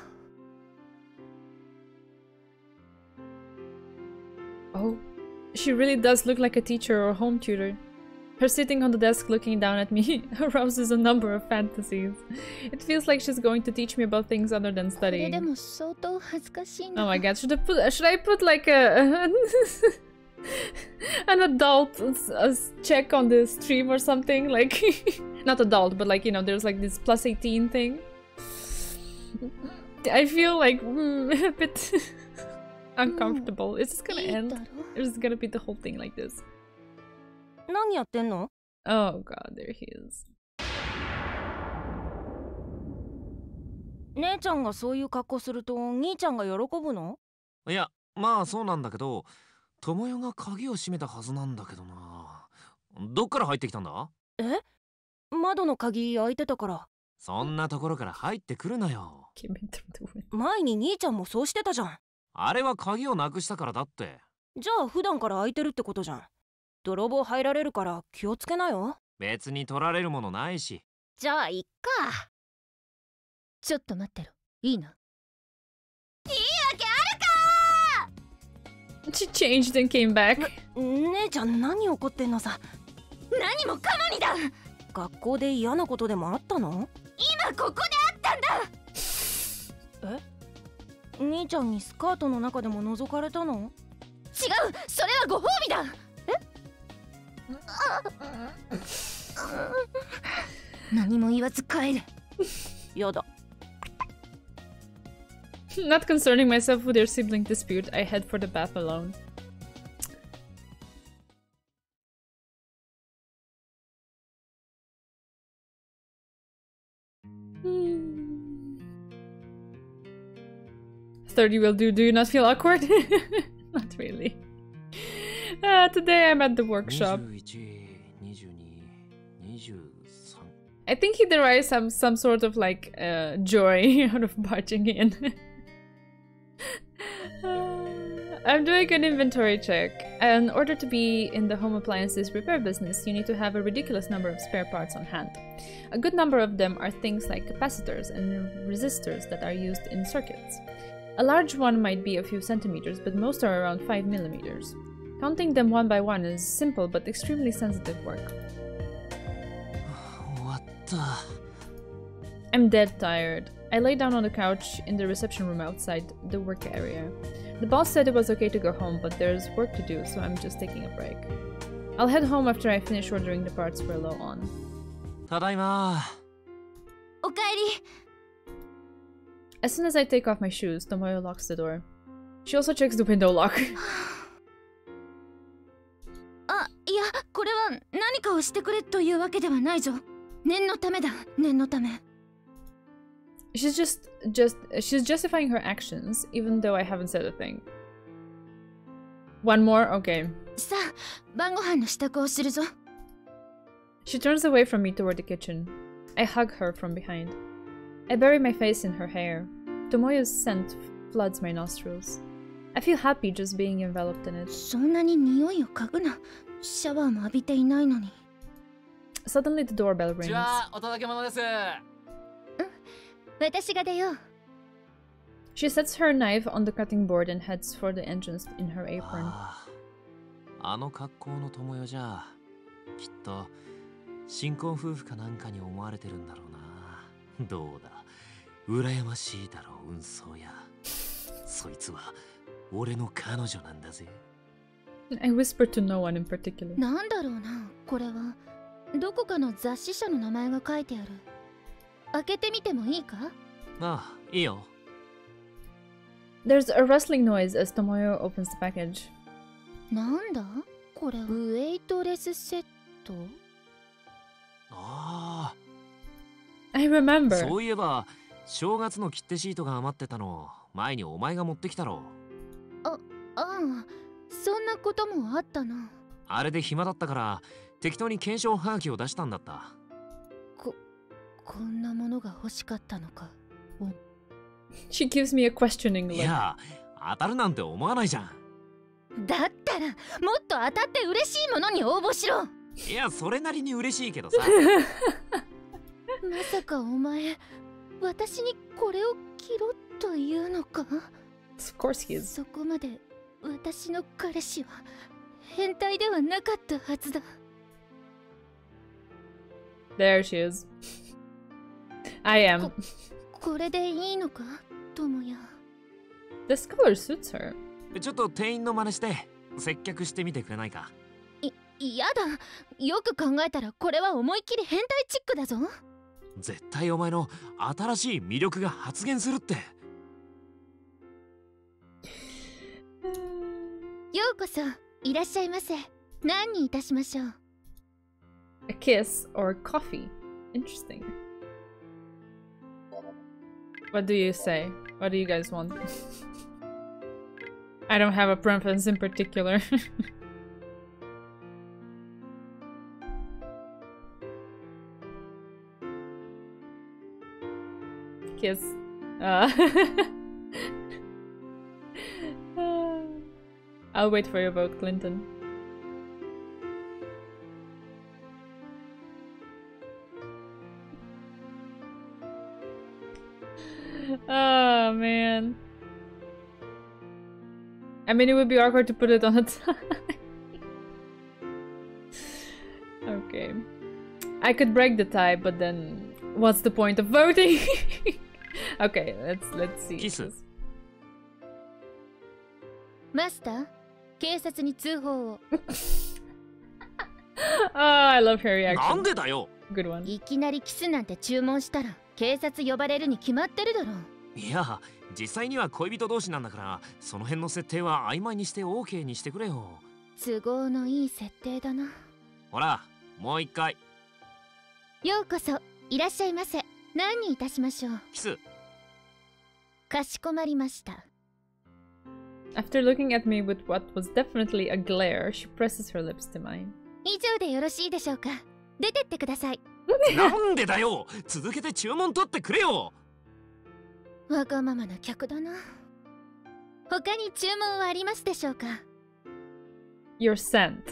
Speaker 1: Oh, she really does look like a teacher or home tutor. Her sitting on the desk looking down at me arouses a number of fantasies. It feels like she's going to teach me about things other than
Speaker 2: これで
Speaker 1: studying.
Speaker 2: も相当恥ずかしいな。
Speaker 1: Oh my god, should I put like a an adult check on the stream or something? Like not adult, but like, you know, there's like this plus 18 thing. I feel like a bit uncomfortable. Is this gonna
Speaker 2: いいだ
Speaker 1: end?
Speaker 2: ろ
Speaker 1: Or is it gonna be the whole thing like this?
Speaker 4: 何やってんの？
Speaker 1: Oh god, there he is.
Speaker 4: 姉ちゃんがそういう格好すると兄ちゃんが喜ぶの？
Speaker 3: いや、まあそうなんだけど、智代が鍵を閉めたはずなんだけどな。どっから入ってきたんだ？
Speaker 4: え？窓の鍵開いてたから。
Speaker 3: そんなところから入ってくるなよ。
Speaker 1: Came in through the window.
Speaker 4: 前に兄ちゃんもそうしてたじゃん。
Speaker 3: あれは鍵をなくしたからだって。
Speaker 4: じゃあ普段から開いてるってことじゃん。泥棒入られるから気をつけなよ。
Speaker 3: 別に取られるものないし。
Speaker 4: じゃあいっか。
Speaker 2: ちょっと待ってろ。いいな。
Speaker 1: She changed and came back.
Speaker 4: 姉ちゃん何怒ってんのさ。
Speaker 2: 何もかもにだ。
Speaker 4: 学校で嫌なことでもあったの？
Speaker 2: 今ここであったんだ。
Speaker 4: え？兄ちゃんにスカートの中でも覗かれたの？
Speaker 2: 違う、それはご褒美だ。何も言わず帰る。
Speaker 4: やだ。
Speaker 1: Not concerning myself with their sibling dispute, I head for the bath alone. "30 will do. Do you not feel awkward?" Not really. Today I'm at the workshop.
Speaker 3: 21、22、23。
Speaker 1: I think he derives some sort of like joy out of barging in. I'm doing an inventory check. In order to be in the home appliances repair business, you need to have a ridiculous number of spare parts on hand. A good number of them are things like capacitors and resistors that are used in circuits. A large one might be a few centimeters, but most are around 5 millimeters. Counting them one by one is simple but extremely sensitive work.
Speaker 3: 終わった。
Speaker 1: I'm dead tired. I lay down on the couch in the reception room outside the work area. The boss said it was okay to go home, but there's work to do, so I'm just taking a break. I'll head home after I finish ordering the parts we're low on.
Speaker 3: ただいま。
Speaker 2: おかえり。
Speaker 1: As soon as I take off my shoes, Tomoyo locks the door. She also checks the window lock.
Speaker 2: あ、いや、これは何かをしてくれというわけではないぞ。念のためだ、念のため。
Speaker 1: She's justifying her actions, even though I haven't said a thing. One more? Okay.
Speaker 2: さあ、晩ご飯の支度をするぞ。
Speaker 1: She turns away from me toward the kitchen. I hug her from behind. I bury my face in her hair. Tomoyo's scent floods my nostrils. I feel happy just being enveloped in it.
Speaker 2: そんなに匂いを嗅ぐな。シャワーも浴びていないのに。
Speaker 1: Suddenly the doorbell rings.
Speaker 6: じゃあ、お届け物です。
Speaker 2: 私が出よう。
Speaker 1: She sets her knife on the cutting board and heads for the entrance in her apron.
Speaker 3: あの格好の友よじゃ、きっと新婚夫婦かなんかに思われてるんだろうな。どうだ、羨ましいだろう、運送屋。そいつは俺の彼女なんだぜ。
Speaker 1: I whisper to no one in particular.
Speaker 2: なんだろうな、これは。どこかの雑誌社の名前が書いてある。開けてみてもいいか？
Speaker 3: ああ、いいよ。
Speaker 1: There's a rustling noise as Tomoyo opens the package.
Speaker 2: なんだこれ、ウェイトレスセット？
Speaker 3: ああ。
Speaker 1: I remember.
Speaker 3: そういえば、正月の切手シートが余ってたの、前にお前が持ってきたろ。
Speaker 2: ああ、そんなこともあったな。
Speaker 3: あれで暇だったから、適当に検証はがきを出したんだった。
Speaker 2: こんなものが欲しかったのか。
Speaker 1: She gives me a questioning look.
Speaker 3: いや、当たるなんて思わないじゃん。
Speaker 2: だったらもっと当たって嬉しいものに応募しろ。
Speaker 3: いや、それなりに嬉しいけどさ。
Speaker 2: まさかお前、私にこれを着ろというのか？
Speaker 1: Of course he is.
Speaker 2: そこまで私の彼氏は変態ではなかったはずだ。
Speaker 1: There she is. I am.
Speaker 2: これでいいのか、友也。
Speaker 1: This color suits her.
Speaker 3: ちょっと店員の真似して接客してみてくれないか。
Speaker 2: やだ。よく考えたらこれは思いっきり変態チックだぞ。
Speaker 3: 絶対お前の新しい魅力が発現するって。
Speaker 2: ようこそいらっしゃいませ。何にいたしましょう。
Speaker 1: A kiss or coffee? Interesting. What do you say? What do you guys want? I don't have a preference in particular. Kiss. I'll wait for your vote, Clinton. Oh man. I mean, it would be awkward to put it on a tie. Okay. I could break the tie, but then what's the point of voting? Okay, let's see.
Speaker 3: Kiss.
Speaker 2: マスター、警察に通報を。
Speaker 1: Oh, I love her
Speaker 3: なん
Speaker 1: reaction.
Speaker 3: でだよ。
Speaker 1: Good one.
Speaker 2: いきなりキスなんて注文したら警察呼ばれるに決まってるだろう。
Speaker 3: いや、実際には恋人同士なんだから、その辺の設定は曖昧にして OK にしてくれよ。
Speaker 2: 都合のいい設定だな。
Speaker 3: ほら、もう一回。
Speaker 2: ようこそいらっしゃいませ。何にいたしましょう。
Speaker 3: キス。
Speaker 2: かしこまりました。
Speaker 1: After looking at me with what was definitely a glare, she presses her lips to mine.
Speaker 2: 以上でよろしいでしょうか。出てってください。
Speaker 3: なんでだよ。続けて注文取ってくれよ。
Speaker 2: わがままな客だな。他に注文はありますでしょうか。
Speaker 1: Your scent.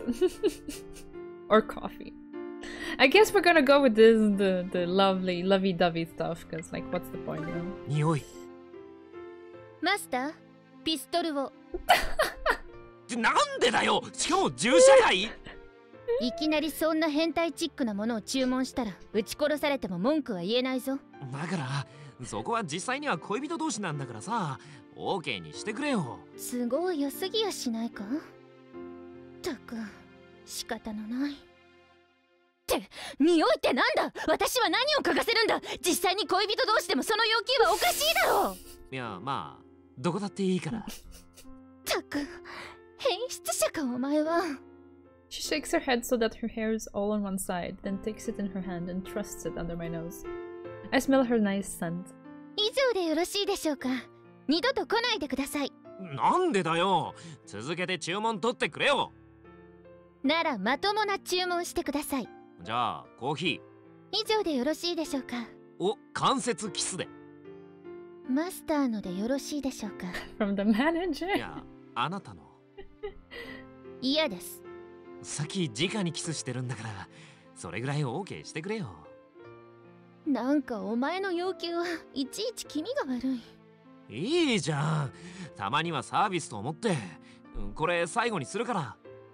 Speaker 1: Or coffee. I guess we're gonna go with the lovely, lovey-dovey stuff, because, like, what's the point, you know?
Speaker 3: 匂い。
Speaker 2: マスター、ピストルを。
Speaker 3: なんでだよ。しかも銃社外。
Speaker 2: いきなりそんな変態チックなものを注文したら撃ち殺されても文句は言えないぞ。
Speaker 3: だからそこは実際には恋人同士なんだからさ、 OK にしてくれよ。
Speaker 2: 都合良すぎやしないか。ったく仕方のない。って匂いってなんだ。私は何を嗅がせるんだ。実際に恋人同士でもその要求はおかしいだろう。
Speaker 3: いや、まあどこだっていいから。
Speaker 2: ったく変質者かお前は。
Speaker 1: She shakes her head so that her hair is all on one side, then takes it in her hand and thrusts it under my nose. I smell her nice scent.
Speaker 2: 以上でよろしいでしょうか。二度と来ないでください。
Speaker 3: なんでだよ。続けて注文取ってくれよ。
Speaker 2: ならまともな注文してください。
Speaker 3: じゃあコーヒー。
Speaker 2: 以上でよろしいでしょうか。
Speaker 3: お、関節キスで。
Speaker 2: マスターのでよろしいでしょうか。
Speaker 1: From the manager?
Speaker 3: いや、あなたの。
Speaker 2: 嫌です。
Speaker 3: さっき直にキスしてるんだから、それぐらい OK してくれよ。
Speaker 2: なんかお前の要求はいちいち気味が悪い。
Speaker 3: いいじゃん。たまにはサービスと思って。これ最後にするから。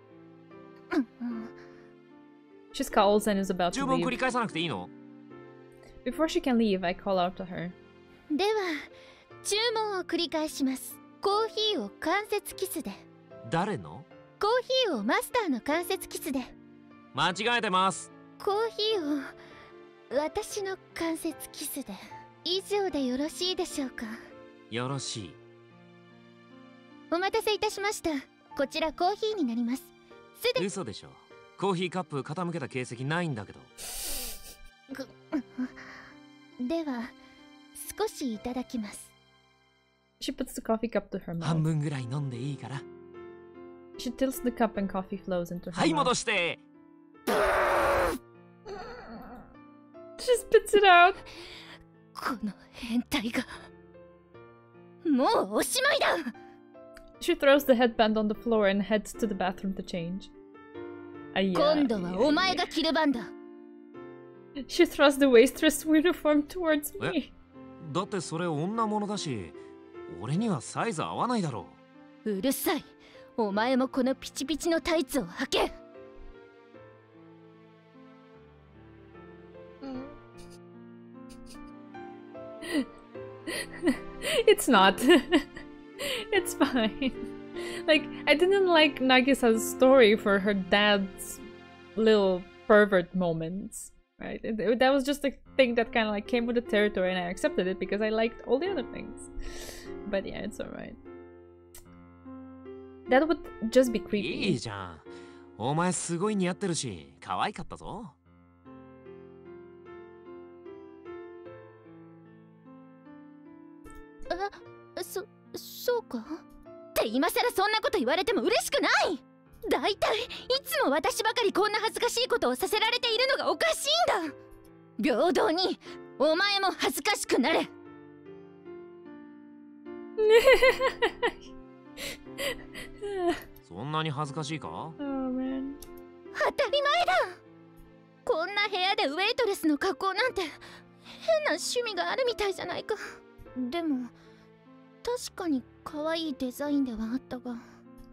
Speaker 1: She scowls and is about
Speaker 3: 注
Speaker 1: to
Speaker 3: 文繰
Speaker 1: leave.
Speaker 3: り返さなくていいの？
Speaker 1: Before she can leave, I call out to her.
Speaker 2: では注文を繰り返します。コーヒーを関節キスで。
Speaker 3: 誰の？
Speaker 2: コーヒーをマスターの関節キスで。
Speaker 3: 間違えてます。
Speaker 2: コーヒーを私の関節キスで。以上でよろしいでしょうか。
Speaker 3: よろしい。
Speaker 2: お待たせいたしました。こちらコーヒーになります。すで
Speaker 3: 嘘でしょ。コーヒーカップ傾けた形跡ないんだけど。
Speaker 2: では少しいただきます。
Speaker 1: She puts the coffee cup to her
Speaker 3: 半
Speaker 1: mouth.
Speaker 3: 分ぐらい飲んでいいから。
Speaker 1: She tilts the cup and coffee flows into her
Speaker 3: はい、
Speaker 1: mouth.
Speaker 3: 戻して。
Speaker 1: She spits it out.
Speaker 2: この変態がもうおしまいだ。
Speaker 1: She throws the headband on the floor and heads to the bathroom to change.
Speaker 2: 今度はお前が着る番だ。
Speaker 1: She thrusts the waitress uniform towards me.
Speaker 3: だってそれ女物だし、俺にはサイズ合わないだろ
Speaker 2: うるさい。お前もこのピチピチのタイツを履け。
Speaker 1: It's not. It's fine. Like, I didn't like Nagisa's story for her dad's little pervert moments, right? That was just a thing that kind of like came with the territory, and I accepted it because I liked all the other things. But yeah, it's alright. That would just be creepy.
Speaker 3: いいじゃん。お前すごい似合ってるし、可愛かったぞ。
Speaker 2: そうかって今さらそんなこと言われても嬉しくない。だいたいいつも私ばかりこんな恥ずかしいことをさせられているのがおかしいんだ。平等にお前も恥ずかしくなれ。
Speaker 3: そんなに恥ずかしいか？
Speaker 1: Oh man.
Speaker 2: 当たり前だ。こんな部屋でウェイトレスの格好なんて変な趣味があるみたいじゃないか。でも確かに可愛いデザインではあったが、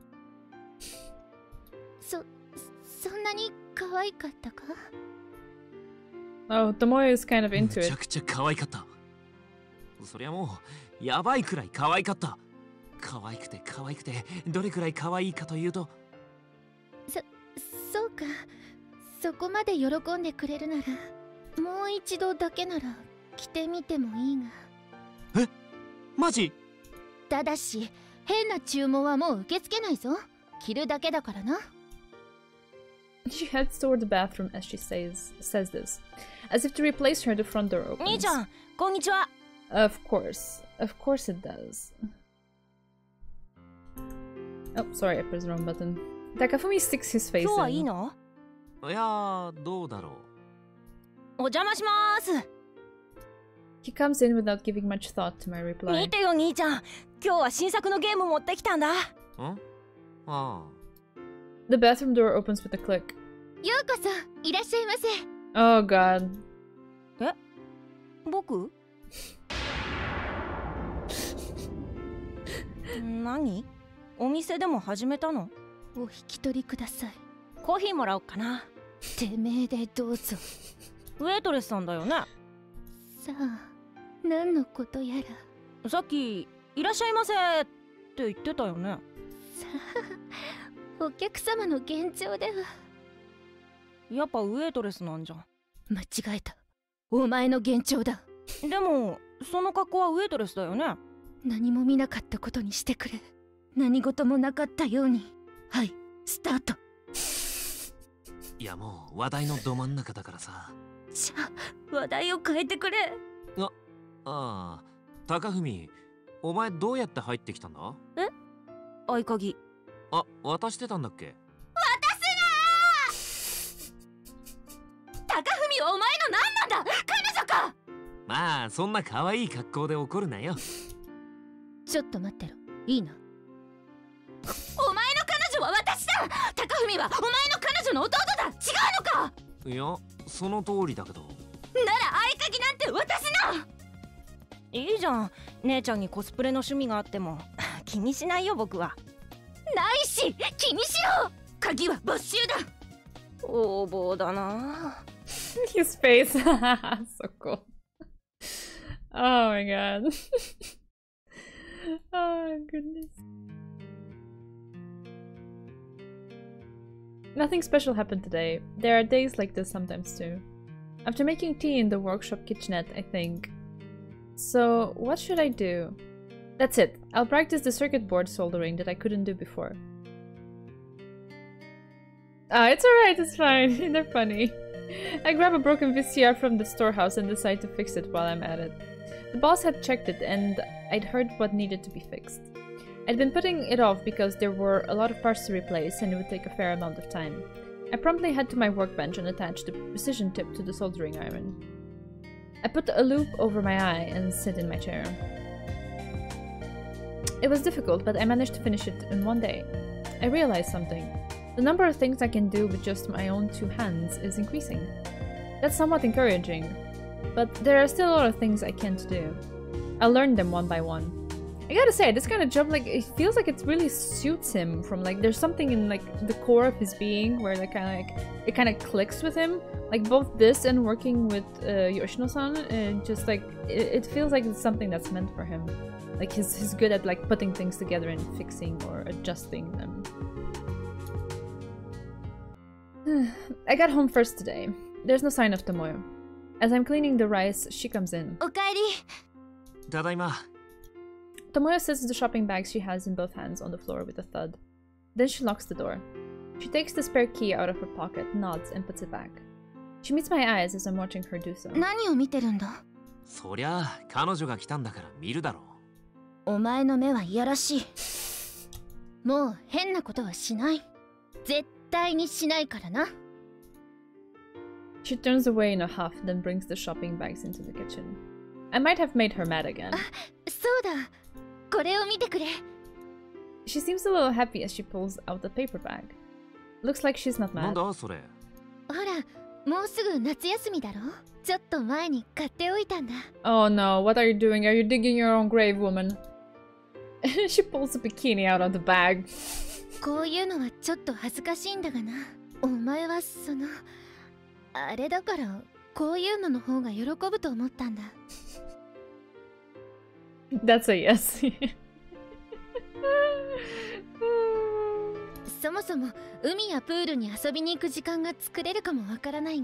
Speaker 2: そんなに可愛かったか？
Speaker 1: Oh, Tomoyo is kind of into
Speaker 3: めち
Speaker 1: it.
Speaker 3: ゃくちゃ可愛かった。そりゃもうやばいくらい可愛かった。可愛くて可愛くてどれくらい可愛いかというと、
Speaker 2: そうか。そこまで喜んでくれるなら、もう一度だけなら着てみてもいいが。
Speaker 3: え、マジ？
Speaker 2: ただし変な注文はもう受け付けないぞ。着るだけだからな。
Speaker 1: She heads toward the bathroom as she says this. As if to replace her, the front door
Speaker 4: 兄
Speaker 1: opens.
Speaker 4: ちゃん、こんにちは。
Speaker 1: Of course it does. Oh, sorry, I pressed the wrong button. Takafumi sticks his face
Speaker 4: 今日はいい
Speaker 1: in.
Speaker 4: の？
Speaker 3: いやー、どうだろ
Speaker 4: お邪魔しまーす。
Speaker 1: He comes in without giving much thought to my reply.
Speaker 4: 見てよ兄ちゃん、今日は新作のゲーム持ってきたんだ。
Speaker 3: う。ん？あ
Speaker 1: The bathroom door opens with a click.
Speaker 2: ようこそいらっしゃいませ。
Speaker 1: Oh god.
Speaker 4: 僕？何？お店でも始めたの？
Speaker 2: お引き取りください。
Speaker 4: コーヒーもらおうかな。
Speaker 2: てめえでどうぞ。
Speaker 4: ウェイトレスさんだよね。
Speaker 2: さあ、何のことやら。
Speaker 4: さっきいらっしゃいませって言ってたよね。
Speaker 2: さあ、お客様の現状では。
Speaker 4: やっぱウェイトレスなんじゃん。
Speaker 2: 間違えた。お前の幻聴だ。
Speaker 4: でもその格好はウェイトレスだよね。
Speaker 2: 何も見なかったことにしてくれ。何事もなかったように。はい、スタート。
Speaker 3: いやもう話題のど真ん中だからさ。
Speaker 2: じゃあ話題を変えてくれ。
Speaker 3: ああ、高文、お前どうやって入ってきたんだ？
Speaker 4: 合鍵。
Speaker 3: あ、渡してたんだっけ？
Speaker 2: 渡すなー。高文はお前の何なんだ。彼女か。
Speaker 3: まあそんな可愛い格好で怒るなよ。
Speaker 2: ちょっと待ってろ。いいな。お前の彼女は私だ。高文はお前の彼女の弟だ。違うのか？
Speaker 3: いや、その通りだけど。
Speaker 2: なら合鍵なんて渡すな。
Speaker 4: いいじゃん。姉ちゃんにコスプレの趣味があっても気にしないよ僕は。
Speaker 2: ないし気にしろ。鍵は没収だ。
Speaker 4: 横暴だな。
Speaker 1: His face. So cool. Oh my god. Oh my goodness. Nothing special happened today. There are days like this sometimes too. After making tea in the workshop kitchenette, I think. So, what should I do? That's it. I'll practice the circuit board soldering that I couldn't do before. Ah, it's alright, it's fine. They're funny. I grab a broken VCR from the storehouse and decide to fix it while I'm at it. The boss had checked it and I'd heard what needed to be fixed. I'd been putting it off because there were a lot of parts to replace and it would take a fair amount of time. I promptly head to my workbench and attach the precision tip to the soldering iron. I put a loop over my eye and sit in my chair. It was difficult, but I managed to finish it in one day. I realized something. The number of things I can do with just my own two hands is increasing. That's somewhat encouraging, but there are still a lot of things I can't do. I'll learn them one by one. I gotta say, this kind of job, like, it feels like it really suits him. From like, there's something in like the core of his being where like it kind of clicks with him. Like both this and working with Yoshino-san, and just like it feels like it's something that's meant for him. Like he's good at like putting things together and fixing or adjusting them. I got home first today. There's no sign of Tomoyo. As I'm cleaning the rice, she comes in.
Speaker 2: おかえり。
Speaker 3: ただいま。
Speaker 1: Tomoyo sets the shopping bags she has in both hands on the floor with a thud. Then she locks the door. She takes the spare key out of her pocket, nods, and puts it back. She meets my eyes as I'm watching her do so.
Speaker 2: 何を見てるんだ。
Speaker 3: そりゃ彼女が来たんだから見るだろう。
Speaker 2: お前の目はいやらしい。もう変なことはしない。絶対にしないからな。
Speaker 1: She turns away in a huff, then brings the shopping bags into the kitchen. I might have made her mad again.
Speaker 2: そうだ。これを見てくれ。
Speaker 1: She seems a little happy as she pulls out the paper bag. Looks like she's not
Speaker 3: なん
Speaker 1: mad.
Speaker 3: だそれ。
Speaker 2: ほら、もうすぐ夏休みだろ。ちょっと前に買っておいたんだ。
Speaker 1: Oh no, what are you doing? Are you digging your own grave, woman? She pulls the bikini out of the bag.
Speaker 2: こういうのはちょっと恥ずかしいんだがな。お前はそのあれだからこういうのの方が喜ぶと思ったんだ。
Speaker 1: That's a yes.
Speaker 2: そもそも海やプールに遊びに行く時間が作れるかもわからないが、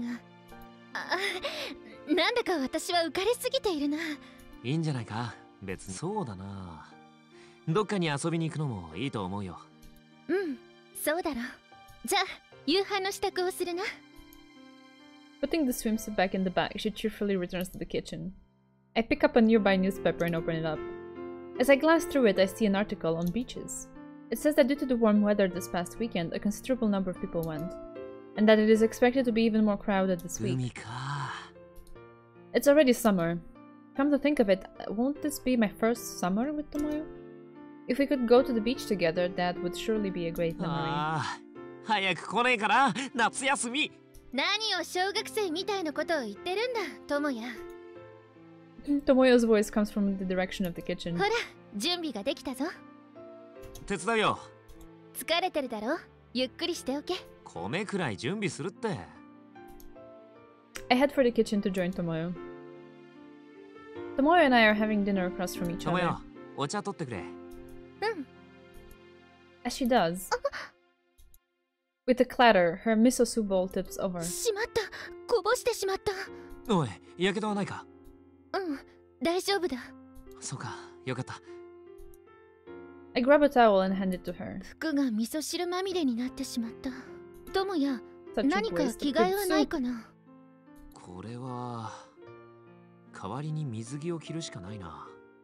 Speaker 2: なんだか私は浮かれすぎているな。
Speaker 3: いいんじゃないか。別にそうだな。どっかに遊びに行くのもいいと思うよ。
Speaker 2: うん、そうだろう。じゃあ夕飯の支度をするな。
Speaker 1: Putting the swimsuit back in the bag, she cheerfully returns to the kitchen. I pick up a nearby newspaper and open it up. As I glance through it, I see an article on beaches. It says that due to the warm weather this past weekend, a considerable number of people went, and that it is expected to be even more crowded this week.
Speaker 3: 海か。
Speaker 1: It's already summer. Come to think of it, won't this be my first summer with Tomoyo? If we could go to the beach together, that would surely be a great memory.
Speaker 3: ああ、早く来ねえかな、夏休み。
Speaker 2: 何を小学生みたいなことを言ってるんだ、友也。
Speaker 1: Tomoyo's voice comes from the direction of the kitchen.
Speaker 2: ほら、準備ができたぞ。
Speaker 3: 手伝うよ。
Speaker 2: 疲れてるだろ。ゆっくりしておけ。
Speaker 3: 米くらい準備するって。
Speaker 1: I head for the kitchen to join Tomoyo. Tomoyo and I are having dinner across from each other.
Speaker 3: 友よ、お茶取ってくれ。
Speaker 2: うん。
Speaker 1: As she does. With a clatter, her miso soup bowl tips over.
Speaker 2: しまった。こぼしてしまった。
Speaker 3: おい、やけどはないか。
Speaker 2: うん、大丈夫だ。
Speaker 3: そうか、よかった。
Speaker 1: I grab a towel and hand it to her.
Speaker 2: 服が味噌汁まみれになってしまった。友也、
Speaker 1: Such a
Speaker 2: 何か
Speaker 1: waste
Speaker 2: 着
Speaker 1: of
Speaker 2: 替え
Speaker 1: good
Speaker 2: はない
Speaker 1: soup.
Speaker 2: かな。
Speaker 3: これは代わりに水着を着るしかないな。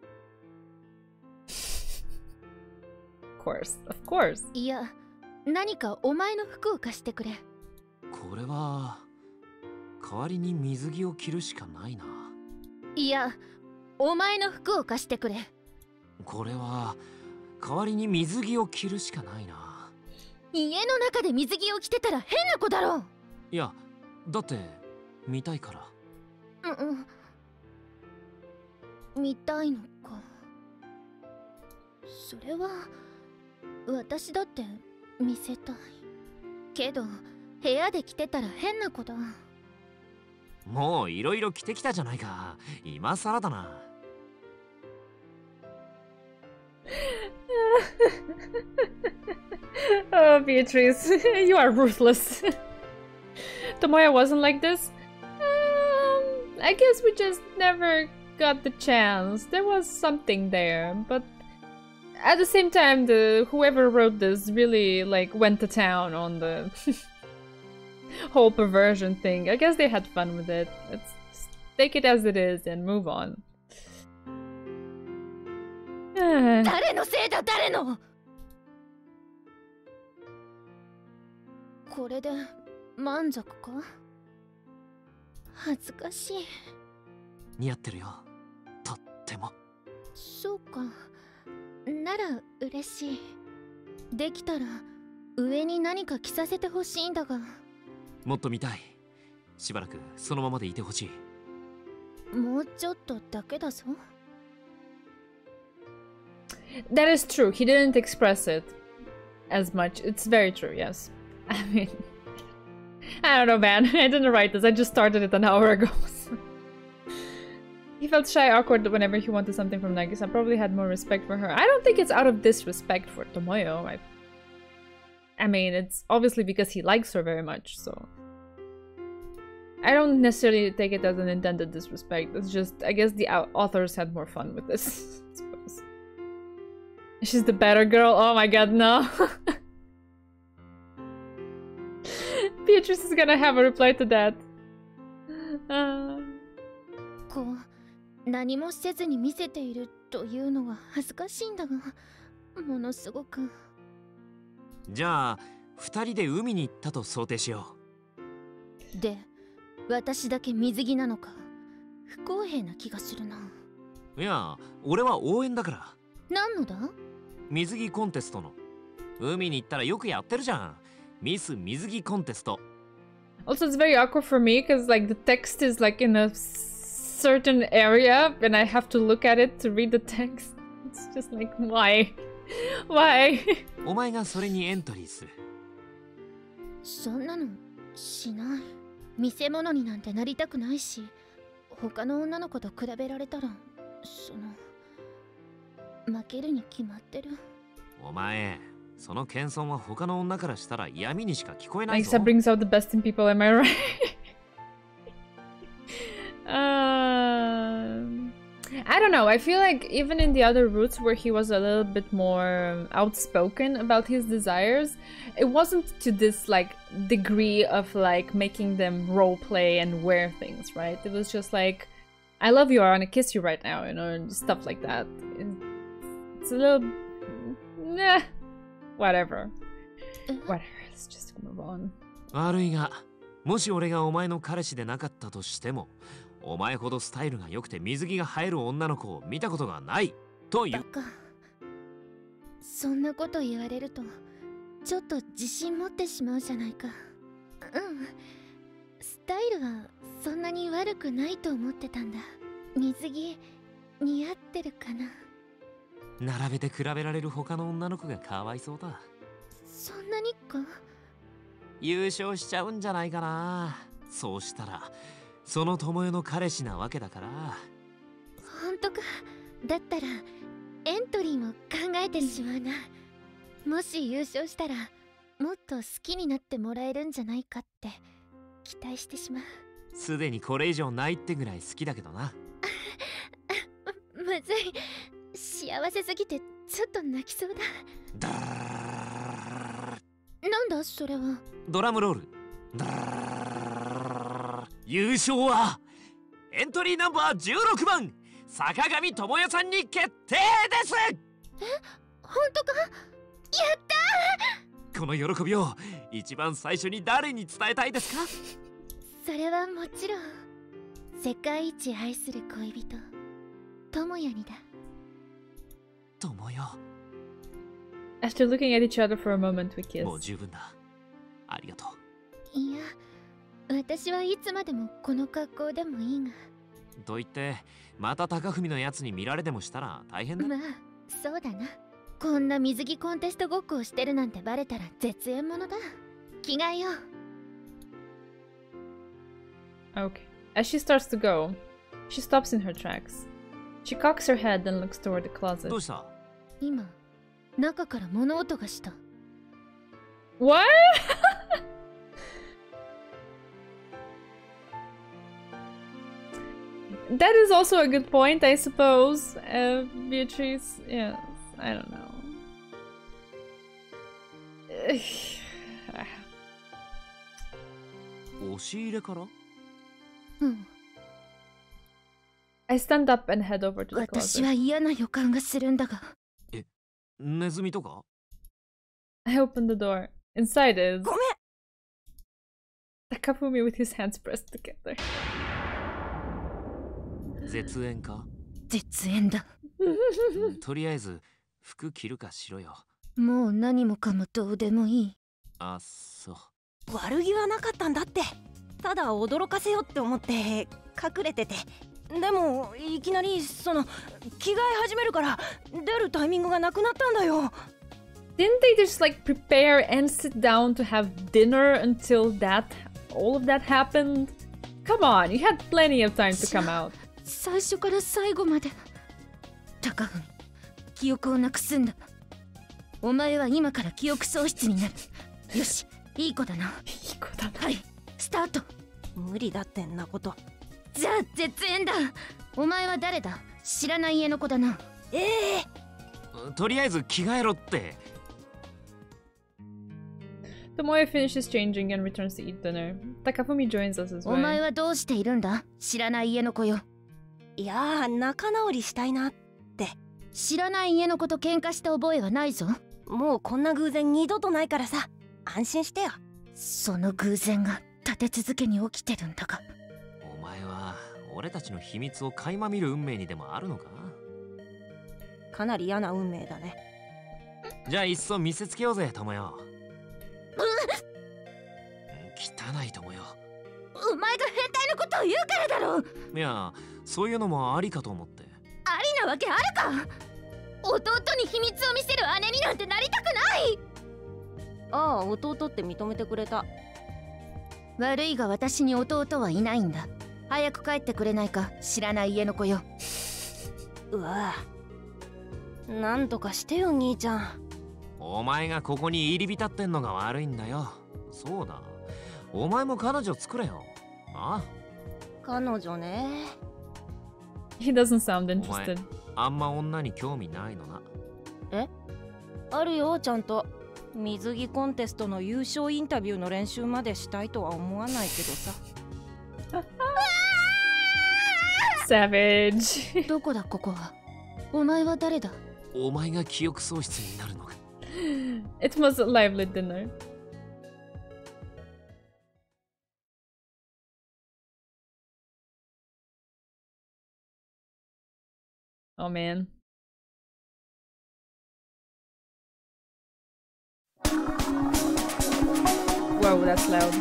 Speaker 1: Of course, of course.
Speaker 2: いや、何かお前の服を貸してくれ。
Speaker 3: これは代わりに水着を着るしかないな。
Speaker 2: いや、お前の服を貸してくれ。
Speaker 3: これは代わりに水着を着るしかないな。
Speaker 2: 家の中で水着を着てたら変な子だろう。
Speaker 3: いや、だって見たいから。
Speaker 2: 見たいのか。それは私だって見せたいけど、部屋で着てたら変な子だ。
Speaker 3: もういろいろ着てきたじゃないか。今更だな。
Speaker 1: Oh, Beatrice, you are ruthless. Tomoya wasn't like this. I guess we just never got the chance. There was something there, but at the same time, whoever wrote this really like went to town on the whole perversion thing. I guess they had fun with it. Let's just take it as it is and move on.
Speaker 2: 誰のせいだ、誰の。これで満足か。恥ずかしい。
Speaker 3: 似合ってるよ、とっても。
Speaker 2: そうか、なら嬉しい。できたら上に何か着させてほしいんだが。
Speaker 3: もっと見たい。しばらくそのままでいてほしい。
Speaker 2: もうちょっとだけだぞ。
Speaker 1: That is true. He didn't express it as much. It's very true, yes. I mean, I don't know, man. I didn't write this. I just started it an hour ago. He felt shy, awkward whenever he wanted something from Nagisa. Probably had more respect for her. I don't think it's out of disrespect for Tomoyo. I mean, it's obviously because he likes her very much, so... I don't necessarily take it as an intended disrespect. It's just, I guess the authors had more fun with this, I suppose. She's the better girl? Oh my god, no. Beatrice is gonna have a reply to that.
Speaker 2: こう何もせずに見せているというのは恥ずかしいんだが、ものすごく。
Speaker 3: じゃあ2人で海に行ったと想定しよ
Speaker 2: う。で、私だけ水着なのか不公平な気がするな。
Speaker 3: いや、俺は応援だから。
Speaker 2: 何のだ？
Speaker 3: 水着コンテストの。海に行ったらよくやってるじゃん。ミス水着コンテスト。
Speaker 1: Also, it's very awkward for me because like the text is like in a certain area and I have to look at it to read the text. It's just like, why? Why?
Speaker 3: お前がそれにエントリーする。
Speaker 2: そんなのしない。見せ物になんてなりたくないし、他の女の子と比べられたら、負けるに決まってる。
Speaker 3: お前、その謙遜は他の女からしたら闇にしか聞こえないぞ。
Speaker 1: Nagisa brings out the best in people, am I right? I don't know, I feel like even in the other routes where he was a little bit more outspoken about his desires, it wasn't to this like degree of like making them role play and wear things, right? It was just like, I love you, I want to kiss you right now, you know, and stuff like that. It's a little... Nah, whatever. Whatever, let's just move on.
Speaker 3: 悪いが、もし俺がお前の彼氏でなかったとしても、お前ほどスタイルが良くて水着が映える女の子を見たことがないという。
Speaker 2: バカ。そんなこと言われるとちょっと自信持ってしまうじゃないか。スタイルはそんなに悪くないと思ってたんだ。水着似合ってるかな。
Speaker 3: 並べて比べられる他の女の子がかわいそうだ。
Speaker 2: そんなにか？
Speaker 3: 優勝しちゃうんじゃないかな。そうしたらその友よの彼氏なわけだから。
Speaker 2: 本当か。だったらエントリーも考えてしまうな。もし優勝したらもっと好きになってもらえるんじゃないかって期待してしまう。
Speaker 3: すでにこれ以上ないってぐらい好きだけどな。
Speaker 2: むずい。幸せすぎてちょっと泣きそうだ。なんだそれは。
Speaker 3: ドラムロール。優勝はエントリーナンバー16番坂上智代さんに決定です。
Speaker 2: 本当か？やったー。
Speaker 3: この喜びを一番最初に誰に伝えたいですか？
Speaker 2: それはもちろん世界一愛する恋人智也にだ。
Speaker 3: 智代。
Speaker 1: After looking at each other for a moment, we kiss.
Speaker 3: もう十分だ。ありがと
Speaker 2: う。いや、私はいつまでもこの格好でもいいが。
Speaker 3: と言ってまた高文のやつに見られでもしたら大変だ。
Speaker 2: まあそうだな。こんな水着コンテストごっこをしてるなんてバレたら絶縁者だ。着替えよ
Speaker 1: う。Okay. As she starts to go, she stops in her tracks. She cocks her head and looks toward the closet.
Speaker 3: どうした？
Speaker 2: 今中から物音がした。
Speaker 1: What? That is also a good point, I suppose. Beatrice, yes, I don't know.
Speaker 3: 押し入れから？
Speaker 2: うん。
Speaker 1: I stand up and head over to the closet.
Speaker 2: 私は嫌な予感がするんだが。
Speaker 3: え、ネズミとか？
Speaker 1: I open the door. Inside is
Speaker 4: ごめん。
Speaker 1: Takafumi with his hands pressed together.
Speaker 3: 絶縁か？
Speaker 2: 絶縁だ。
Speaker 3: とりあえず服着るかしろよ。
Speaker 2: もう何もかもどうでもいい。
Speaker 3: あ、そう。
Speaker 4: 悪気はなかったんだって。ただ驚かせようって思って隠れててでもいきなり着替え始めるから出るタイミングがなくなったんだよ。
Speaker 1: Didn't they just like prepare and sit down to have dinner until all of that happened? Come on, you had plenty of time to come out.
Speaker 2: 最初から最後まで。高文、記憶をなくすんだ。お前は今から記憶喪失になる。よし、いい子だな。はい、スタート。
Speaker 4: 無理だってんなこと。
Speaker 2: じゃあ絶縁だ。お前は誰だ？知らない家の子だな。
Speaker 3: とりあえず着替えろって。
Speaker 1: Tomoyo finishes changing and returns to eat dinner. Takafumi joins us as well.
Speaker 2: お前はどうしているんだ？知らない家の子よ。
Speaker 4: いやー、仲直りしたいなって。
Speaker 2: 知らない家の子と喧嘩した覚えはないぞ。
Speaker 4: もうこんな偶然二度とないからさ、安心してよ。
Speaker 2: その偶然が立て続けに起きてるんだが。
Speaker 3: お前は俺たちの秘密を垣間見る運命にでもあるのか？
Speaker 4: かなり嫌な運命だね。
Speaker 3: じゃあいっそ見せつけようぜ、友よ。汚い友よ。
Speaker 2: お前が変態のことを言うからだろう。
Speaker 3: いや、そういうのもありかと思って。
Speaker 2: ありなわけあるか。弟に秘密を見せる姉になんてなりたくない。
Speaker 4: ああ、弟って認めてくれた。
Speaker 2: 悪いが私に弟はいないんだ。早く帰ってくれないか、知らない家の子よ。
Speaker 4: うわぁ、なんとかしてよ兄ちゃん。
Speaker 3: お前がここに入り浸ってんのが悪いんだよ。そうだ、お前も彼女作れよ。ああ、
Speaker 4: 彼女ね。
Speaker 1: He doesn't sound interested.
Speaker 3: あんま女に興味ないのな。
Speaker 4: え？あるよ、ちゃんと。水着コンテストの優勝インタビューの練習までしたいとは思わないけどさ。
Speaker 1: Savage.
Speaker 2: どこだここは。お前は誰だ？
Speaker 3: お前が記憶喪失になるのか。
Speaker 1: It was a lively dinner. Oh man. Whoa, that's loud.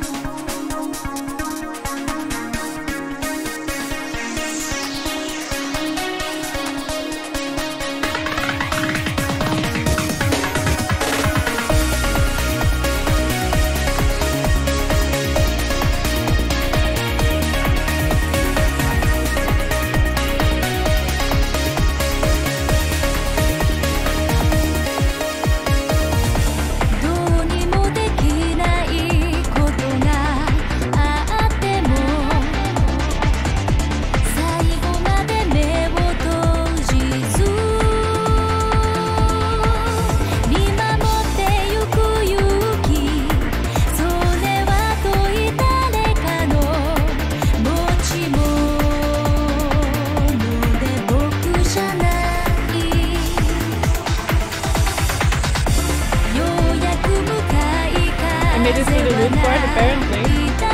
Speaker 1: Made it through the roof part, apparently.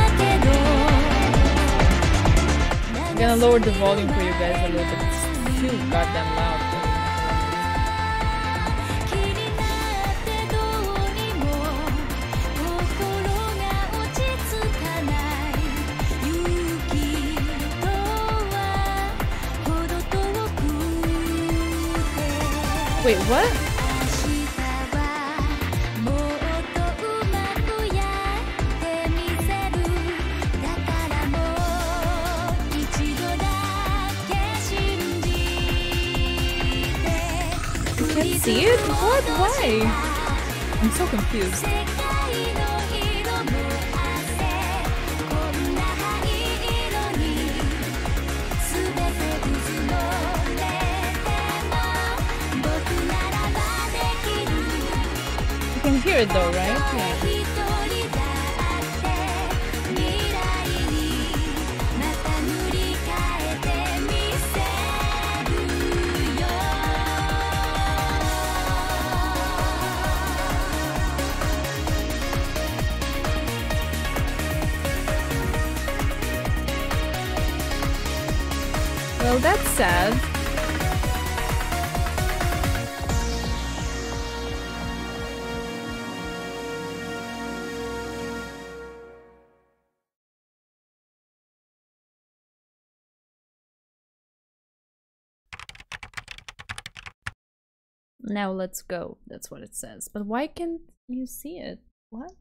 Speaker 1: I'm gonna lower the volume for you guys a little bit. It's too goddamn loud. Wait, what? See it? What? Why? I'm so confused. You can hear it though, right? Yeah. Well, that's sad. Now let's go. That's what it says. But why can't you see it? What?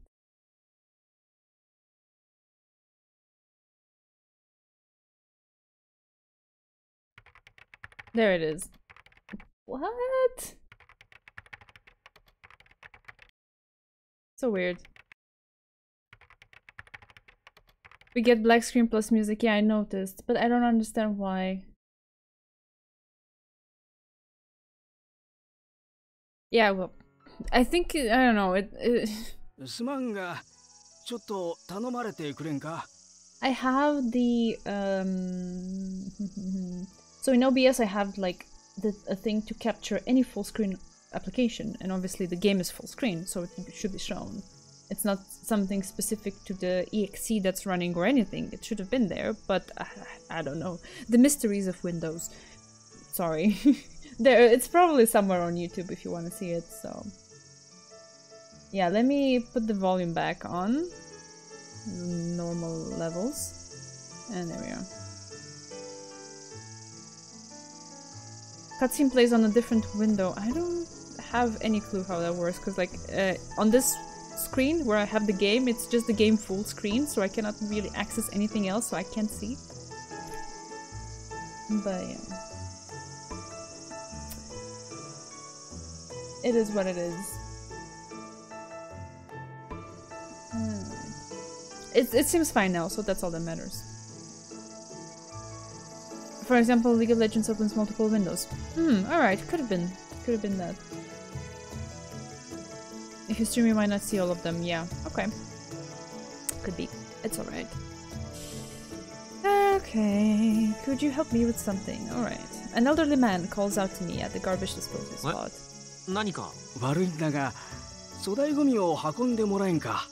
Speaker 1: There it is. What? So weird. We get black screen plus music. Yeah, I noticed, but I don't understand why. Yeah, well, I think I don't know.
Speaker 6: すまんが、ちょっと頼まれてくれんか?
Speaker 1: I have the so in OBS I have like a thing to capture any full screen application, and obviously the game is full screen, so it should be shown. It's not something specific to the exe that's running or anything. It should have been there, but I don't know. The mysteries of Windows. Sorry. It's probably somewhere on YouTube if you want to see it, so... Yeah, let me put the volume back on. Normal levels. And there we are. Cutscene plays on a different window. I don't have any clue how that works, because like on this screen where I have the game, it's just the game full screen, so I cannot really access anything else, so I can't see. But yeah. It is what it is. It seems fine now, so that's all that matters. For example, League of Legends opens multiple windows. Alright, could have been that. If you stream, you might not see all of them. Yeah, okay. Could be. It's alright. Okay, could you help me with something? Alright. An elderly man calls out to me at the garbage disposal spot.
Speaker 6: 何か悪いんだが、粗大ゴミを運んでもらえんか?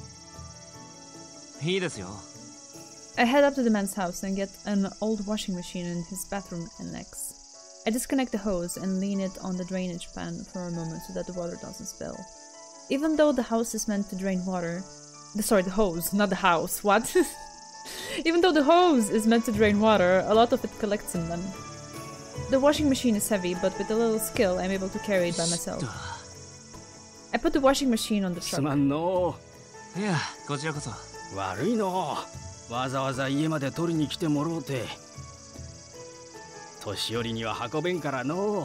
Speaker 6: いいですよ。
Speaker 1: I head up to the man's house and get an old washing machine in his bathroom annex. I disconnect the hose and lean it on the drainage pan for a moment so that the water doesn't spill. Even though the house is meant to drain water... Sorry, the hose, not the house. What? Even though the hose is meant to drain water, a lot of it collects in them. The washing machine is heavy, but with a little skill, I'm able to carry it by myself. I put the washing machine on the truck.
Speaker 6: すまんの。
Speaker 3: いや、こちらこそ。
Speaker 6: 悪いの。わざわざ家まで取りに来てもろうて。年寄りには運べんからの。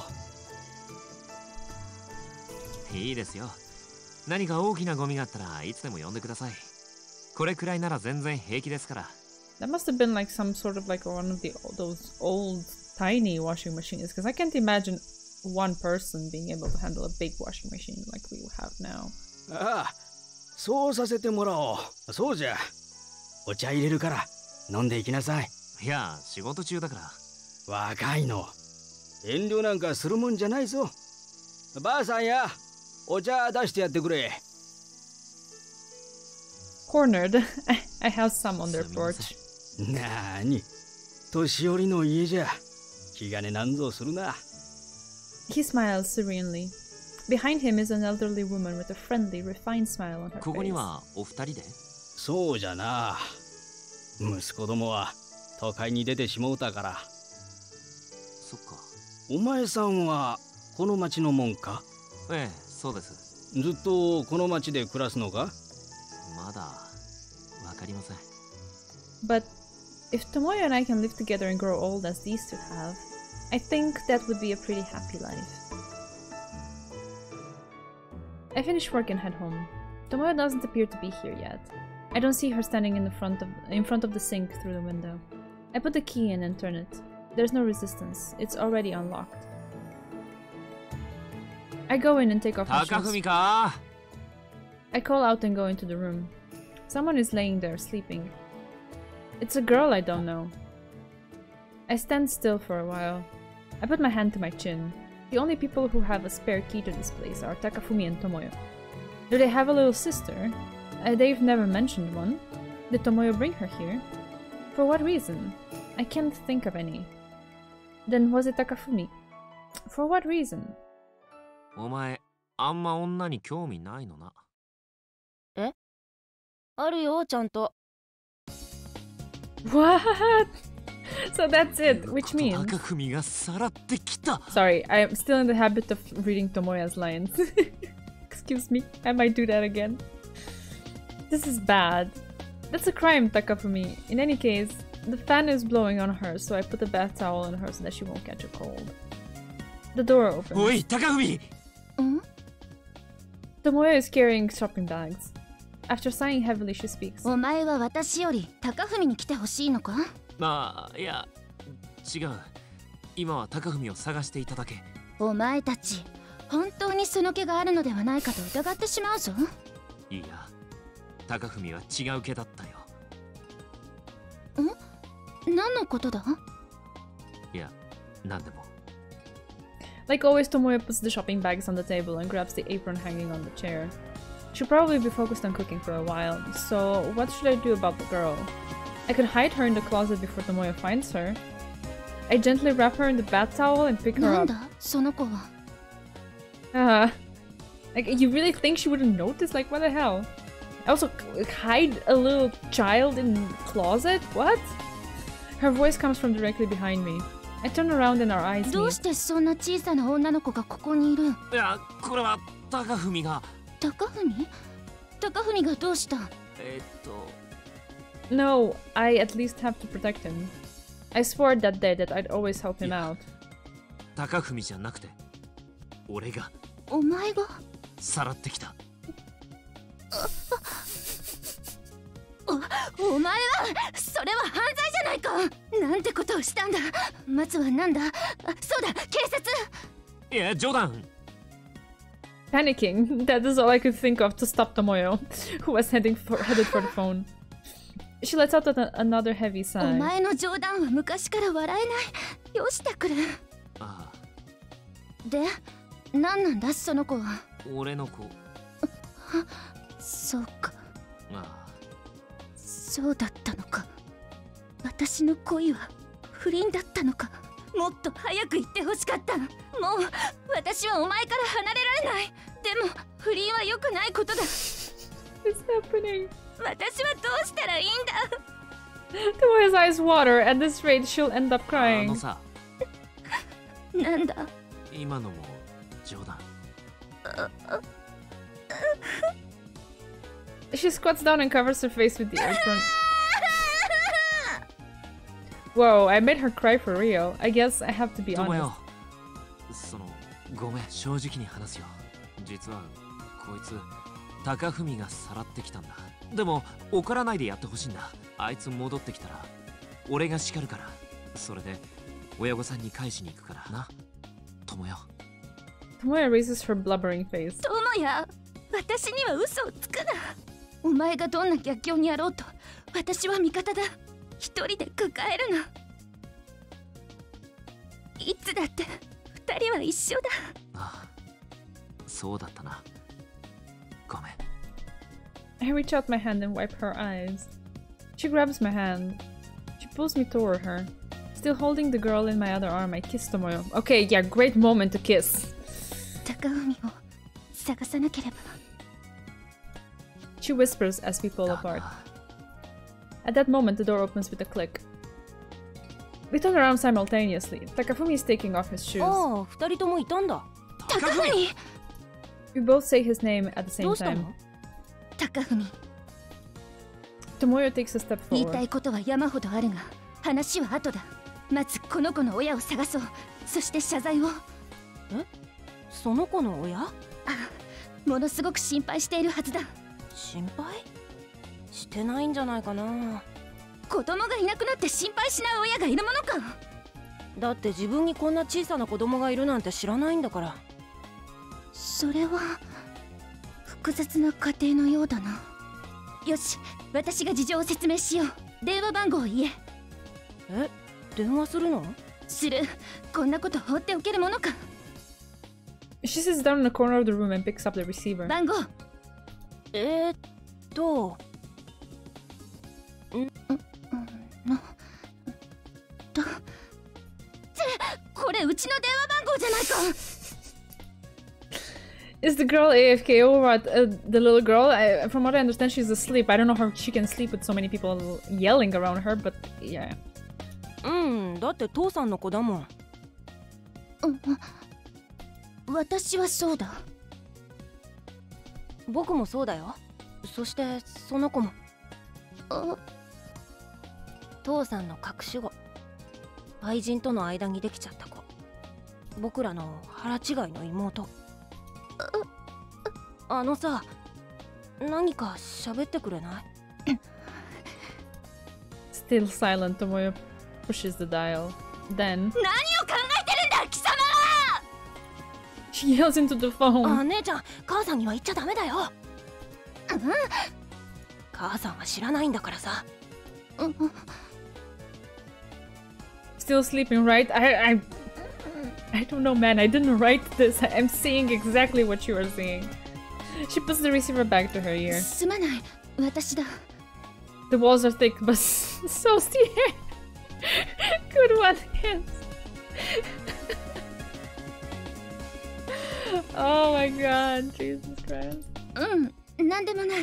Speaker 3: いいですよ。何か大きなゴミがあったらいつでも呼んでください。これくらいなら全然平気ですから。
Speaker 1: That must have been like some sort of like one of those old tiny washing machines, because I can't imagine one person being able to handle a big washing machine like we have now.
Speaker 6: ああ、そうさせてもらおう。そうじゃ。お茶入れるから飲んでいきなさい。
Speaker 3: いや、仕事中だから。
Speaker 6: 若いの。遠慮なんかするもんじゃないぞ。ばあさんや、お茶出してやってくれ。
Speaker 1: Cornered. I have some on their porch.
Speaker 6: なーに、年寄りの家じゃ。気兼ねなんぞするな。
Speaker 1: He smiles serenely. Behind him is an elderly woman with a friendly, refined smile on her face.
Speaker 3: ここにはお二人で？
Speaker 6: そうじゃな。息子どもは都会に出てしもうたから。
Speaker 3: そっか。
Speaker 6: お前さんはこの町のもんか？
Speaker 3: ええ、そうです。
Speaker 6: ずっとこの町で暮らすのか？
Speaker 3: まだわかりません。
Speaker 1: But if Tomoyo and I can live together and grow old as these two have, I think that would be a pretty happy life. I finish work and head home. Tomoyo doesn't appear to be here yet. I don't see her standing in front of the sink through the window. I put the key in and turn it. There's no resistance. It's already unlocked. I go in and take off my shoes. I call out and go into the room. Someone is laying there, sleeping. It's a girl I don't know. I stand still for a while. I put my hand to my chin. The only people who have a spare key to this place are Takafumi and Tomoyo. Do they have a little sister? They've never mentioned one. Did Tomoyo bring her here? For what reason? I can't think of any. Then was it Takafumi? For what reason?
Speaker 3: お前、あんま女に興味ないのな。
Speaker 4: え？あるよ、ちゃんと。
Speaker 1: What? So that's it, which means...
Speaker 3: 赤文がさらってきた。
Speaker 1: Sorry, I'm still in the habit of reading Tomoya's lines. Excuse me, I might do that again. This is bad. That's a crime, Takafumi. In any case, the fan is blowing on her, so I put a bath towel on her so that she won't catch a cold. The door opens.
Speaker 3: おい、高文。
Speaker 1: Tomoya is carrying shopping bags. After sighing heavily, she speaks.
Speaker 2: お前は私より高文に来てほしいのか？
Speaker 3: まあ、いや、違う。今は高文を探していただけ。
Speaker 2: お前たち、本当にその気があるのではないかと疑ってしまうぞ。
Speaker 3: いや、高文は違う気だったよ。
Speaker 2: 何のことだ？
Speaker 3: いや、なんでも。
Speaker 1: Like always, Tomoya puts the shopping bags on the table and grabs the apron hanging on the chair. She'll probably be focused on cooking for a while, so what should I do about the girl? I could hide her in the closet before Tomoya finds her. I gently wrap her in the bath towel and pick her
Speaker 2: なん
Speaker 1: up.
Speaker 2: だその子は。
Speaker 1: Like, you really think she wouldn't notice? Like, what the hell? Also, like, hide a little child in closet? What? Her voice comes from directly behind me. I turn around and our eyes
Speaker 2: どう
Speaker 1: meet.
Speaker 2: してそんな小さな女の子がここにいる？
Speaker 3: いや、これは高文が。
Speaker 2: 高文？高文がどうした？
Speaker 1: No, I at least have to protect him. I swore that day that I'd always help him out.
Speaker 3: 高文じゃなくて、俺が
Speaker 2: お前が？
Speaker 3: さらってきた。
Speaker 2: お前はそれは犯罪じゃないか。なんてことをしたんだ。まずはなんだ。そうだ、警察。
Speaker 3: いや、冗談。
Speaker 1: Panicking, that is all I could think of to stop Tomoyo, who was headed for the phone. She lets out another heavy
Speaker 2: お
Speaker 1: sigh.
Speaker 2: 前の冗談は昔から笑えない。よしてくれ。
Speaker 3: ああ、
Speaker 2: で、何なんだその子は。
Speaker 3: 俺の子。
Speaker 2: そうか、
Speaker 3: ああ、
Speaker 2: そうだったのか。私の恋は不倫だったのか。もっと早く言ってほしかった。もう私はお前から離れられない。でも不倫は良くないことだ。
Speaker 1: What's happening?
Speaker 2: 私はどうしたらいいんだ。
Speaker 1: Tomoya's eyes water. At this rate, she'll end up
Speaker 3: あ
Speaker 1: crying.
Speaker 3: のさ、
Speaker 2: なんだ。
Speaker 3: 今のも冗談。
Speaker 1: She squats down and covers her face with the apron. Whoa, I made her cry for real. I guess I have to be
Speaker 3: 友
Speaker 1: honest.
Speaker 3: よ、ごめん、正直に話すよ。実はこいつ高文がさらってきたんだ。でも怒らないでやってほしいんだ。あいつ戻ってきたら俺が叱るから。それで親御さんに返しに行くからな、友よ。
Speaker 1: Tomoya raises her blubbering face.
Speaker 2: 友也、私には嘘をつくな。お前がどんな逆境にあろうと私は味方だ。一人で抱えるな。いつだって二人は一緒だ。
Speaker 3: ああ、そうだったな。ごめん。
Speaker 1: I reach out my hand and wipe her eyes. She grabs my hand. She pulls me toward her. Still holding the girl in my other arm, I kiss Tomoyo. Okay, yeah, great moment to kiss.
Speaker 2: 高海を探さなければ。
Speaker 1: She whispers as we pull apart. At that moment, the door opens with a click. We turn around simultaneously. Takafumi is taking off his shoes.
Speaker 4: ああ、二人ともいたんだ。
Speaker 2: 高文、
Speaker 1: We both say his name at the
Speaker 4: ど
Speaker 1: same
Speaker 4: うした
Speaker 1: time.
Speaker 4: の？
Speaker 2: 高文、
Speaker 1: Tomoyo takes a step
Speaker 2: 言いた
Speaker 1: forward.
Speaker 2: いことは山ほどあるが話は後だ。まずこの子の親を探そう。そして謝罪を。
Speaker 4: その子の親？
Speaker 2: ものすごく心配しているはずだ。
Speaker 4: 心配？してないんじゃないかな。
Speaker 2: 子供がいなくなって心配しない親がいるものか。
Speaker 4: だって自分にこんな小さな子供がいるなんて知らないんだから。
Speaker 2: それは複雑な家庭のようだな。よし、私が事情を説明しよう。電話番号を言え。
Speaker 4: え、電話するの？
Speaker 2: する。こんなこと放っておけるものか。
Speaker 1: She sits down in the corner of the room and picks up the receiver.
Speaker 2: 番号。これうちの電話番号じゃないか。
Speaker 1: Is the girl AFK or what? The little girl? From what I understand, she's asleep. I don't know how she can sleep with so many people yelling around her, but yeah.
Speaker 4: うん、だって父さんの子だもん。
Speaker 2: 私はそうだ。
Speaker 4: 僕もそうだよ。そしてその子も。父さんの隠し子。愛人との間にできちゃった子。僕らの腹違いの妹。あのさ、何か喋ってくれない？
Speaker 1: Still silent, Tomoyo pushes the dial. Then
Speaker 2: 何を考えてるんだ貴様は！
Speaker 1: she yells into the phone.
Speaker 4: あ、姉ちゃん、母さんには言っちゃダメだよ。母さんは知らないんだからさ。
Speaker 1: Still sleeping, right? I don't know, man. I didn't write this. I'm seeing exactly what you are seeing. She puts the receiver back to her ear.
Speaker 2: すまない、私だ。
Speaker 1: The walls are thick, but so steep. Good one, yes. Oh my god, Jesus Christ.
Speaker 2: なんでもない。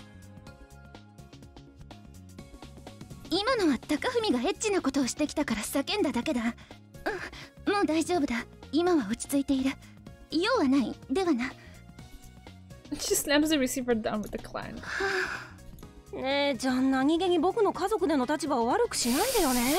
Speaker 2: 今のは高文がエッチなことをしてきたから叫んだだけだ。もう大丈夫だ。今は落ち着いている。用はないではな。
Speaker 1: She slams the receiver down with a clang.
Speaker 4: 姉ちゃん、何気に僕の家族での立場を悪くしないでよね。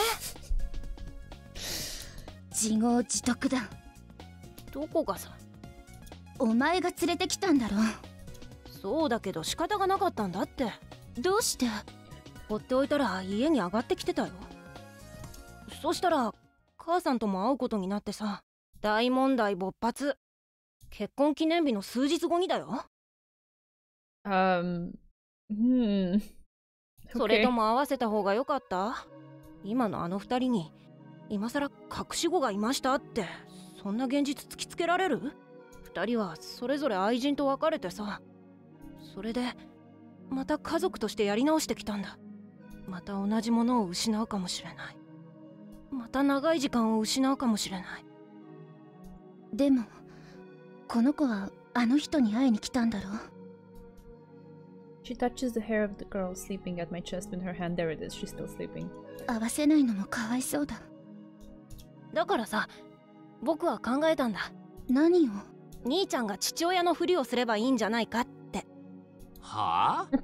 Speaker 2: 自業自得だ。
Speaker 4: どこがさ。
Speaker 2: お前が連れてきたんだろ。
Speaker 4: そうだけど仕方がなかったんだって。
Speaker 2: どうして？
Speaker 4: 放っておいたら家に上がってきてたよ。そしたら母さんとも会うことになってさ、大問題勃発。結婚記念日の数日後にだよ。それとも合わせた方が良かった？今のあの二人に今さら隠し子がいましたってそんな現実突きつけられる？二人はそれぞれ愛人と別れてさ、それでまた家族としてやり直してきたんだ。また同じものを失うかもしれない。また長い時間を失うかもしれない。
Speaker 2: でもこの子はあの人に会いに来たんだろう。
Speaker 1: She touches the hair of the girl sleeping at my chest with her hand. There it is. She's still sleeping.
Speaker 2: 会わせないのもかわいそうだ。
Speaker 4: だからさ、僕は考えたんだ。
Speaker 2: 何を？
Speaker 4: 兄ちゃんが父親のふりをすればいいんじゃないかって。
Speaker 3: はあ？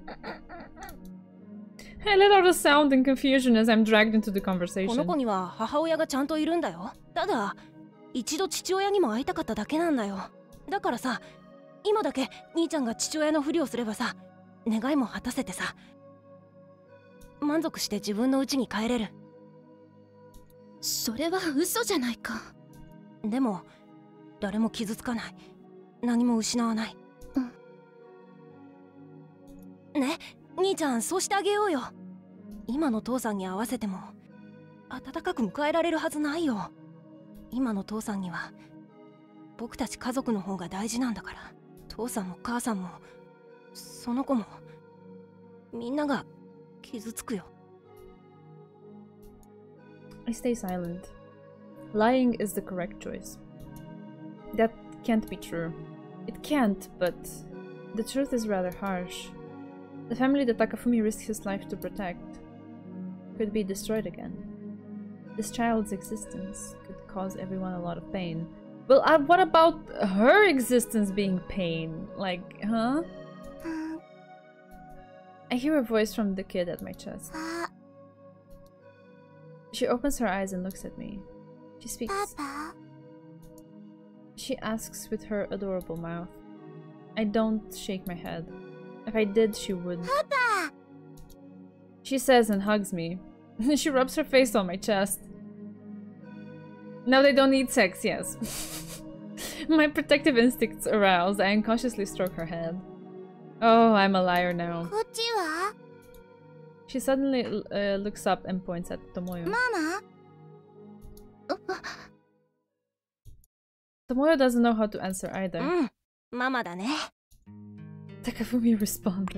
Speaker 1: I let out a sound in confusion as I'm dragged into the
Speaker 4: この
Speaker 1: conversation.
Speaker 4: 子には母親がちゃんといるんだよ。ただ一度父親にも会いたかっただけなんだよ。だからさ、今だけ兄ちゃんが父親のふりをすればさ、願いも果たせてさ、満足して自分の家に帰れる。
Speaker 2: それは嘘じゃないか。
Speaker 4: でも誰も傷つかない。何も失わない。ね、兄ちゃん、そうしてあげようよ。今の父さんに合わせても温かく迎えられるはずないよ。今の父さんには僕たち家族の方が大事なんだから。父さんも母さんもその子もみんなが傷つくよ。
Speaker 1: I stay silent. Lying is the correct choice. That can't be true. It can't, but the truth is rather harsh. The family that Takafumi risked his life to protect could be destroyed again. This child's existence could cause everyone a lot of pain. Well, what about her existence being pain? Like, huh? I hear a voice from the kid at my chest. She opens her eyes and looks at me. She speaks. Papa? She asks with her adorable mouth. I don't shake my head. If I did, she would. Papa! She says and hugs me. She rubs her face on my chest. Now they don't need sex, yes. My protective instincts aroused, I incautiously stroke her head. Oh, I'm a liar now. She suddenly looks up and points at Tomoyo. Mama? Tomoyo doesn't know how to answer either.
Speaker 4: ママだね。
Speaker 1: Takafumi responded.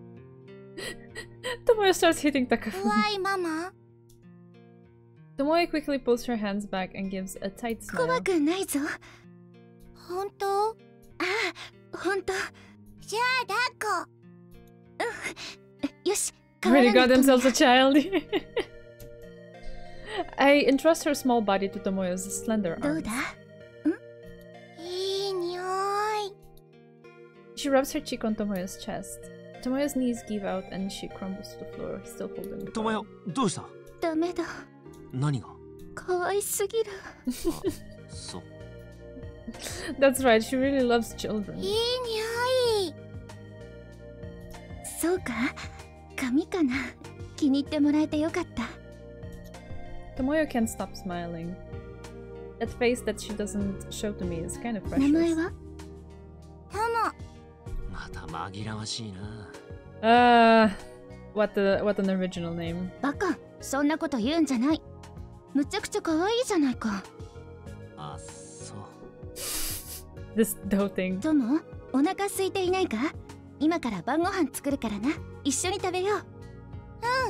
Speaker 1: Tomoyo starts hitting Takafumi.
Speaker 2: Why, Mama?
Speaker 1: Tomoyo quickly pulls her hands back and gives a tight smile.
Speaker 2: 怖くないぞ。 本当？ああ、本当。じゃあ抱っこ。よし。
Speaker 1: Already got themselves a child. I entrust her small body to Tomoyo's slender
Speaker 2: どう
Speaker 1: arms.
Speaker 2: だ？いい匂い。
Speaker 1: She rubs her cheek on Tomoyo's chest. Tomoyo's knees give out and she crumbles to the floor, still holding the
Speaker 3: 友よ、どうした？
Speaker 2: ダメだ。
Speaker 3: 何が？
Speaker 2: 可愛すぎる。
Speaker 3: そう。
Speaker 1: That's right, she really loves children.
Speaker 2: いい匂い。そうか？髪かな？気に入ってもらえてよかった。
Speaker 1: Tomoyo can't stop smiling. That face that she doesn't show to me is kind of
Speaker 2: 名前
Speaker 1: precious.
Speaker 2: は？タモ。
Speaker 3: また紛らわしいな。
Speaker 1: What an original name.
Speaker 2: バカ、そんなこと言うんじゃない。むちゃくちゃ可愛いじゃないか。
Speaker 3: あ、そう。
Speaker 1: This doting.
Speaker 2: トモ、お腹空いていないか？今から晩ご飯作るからな。一緒に食べよう。うん。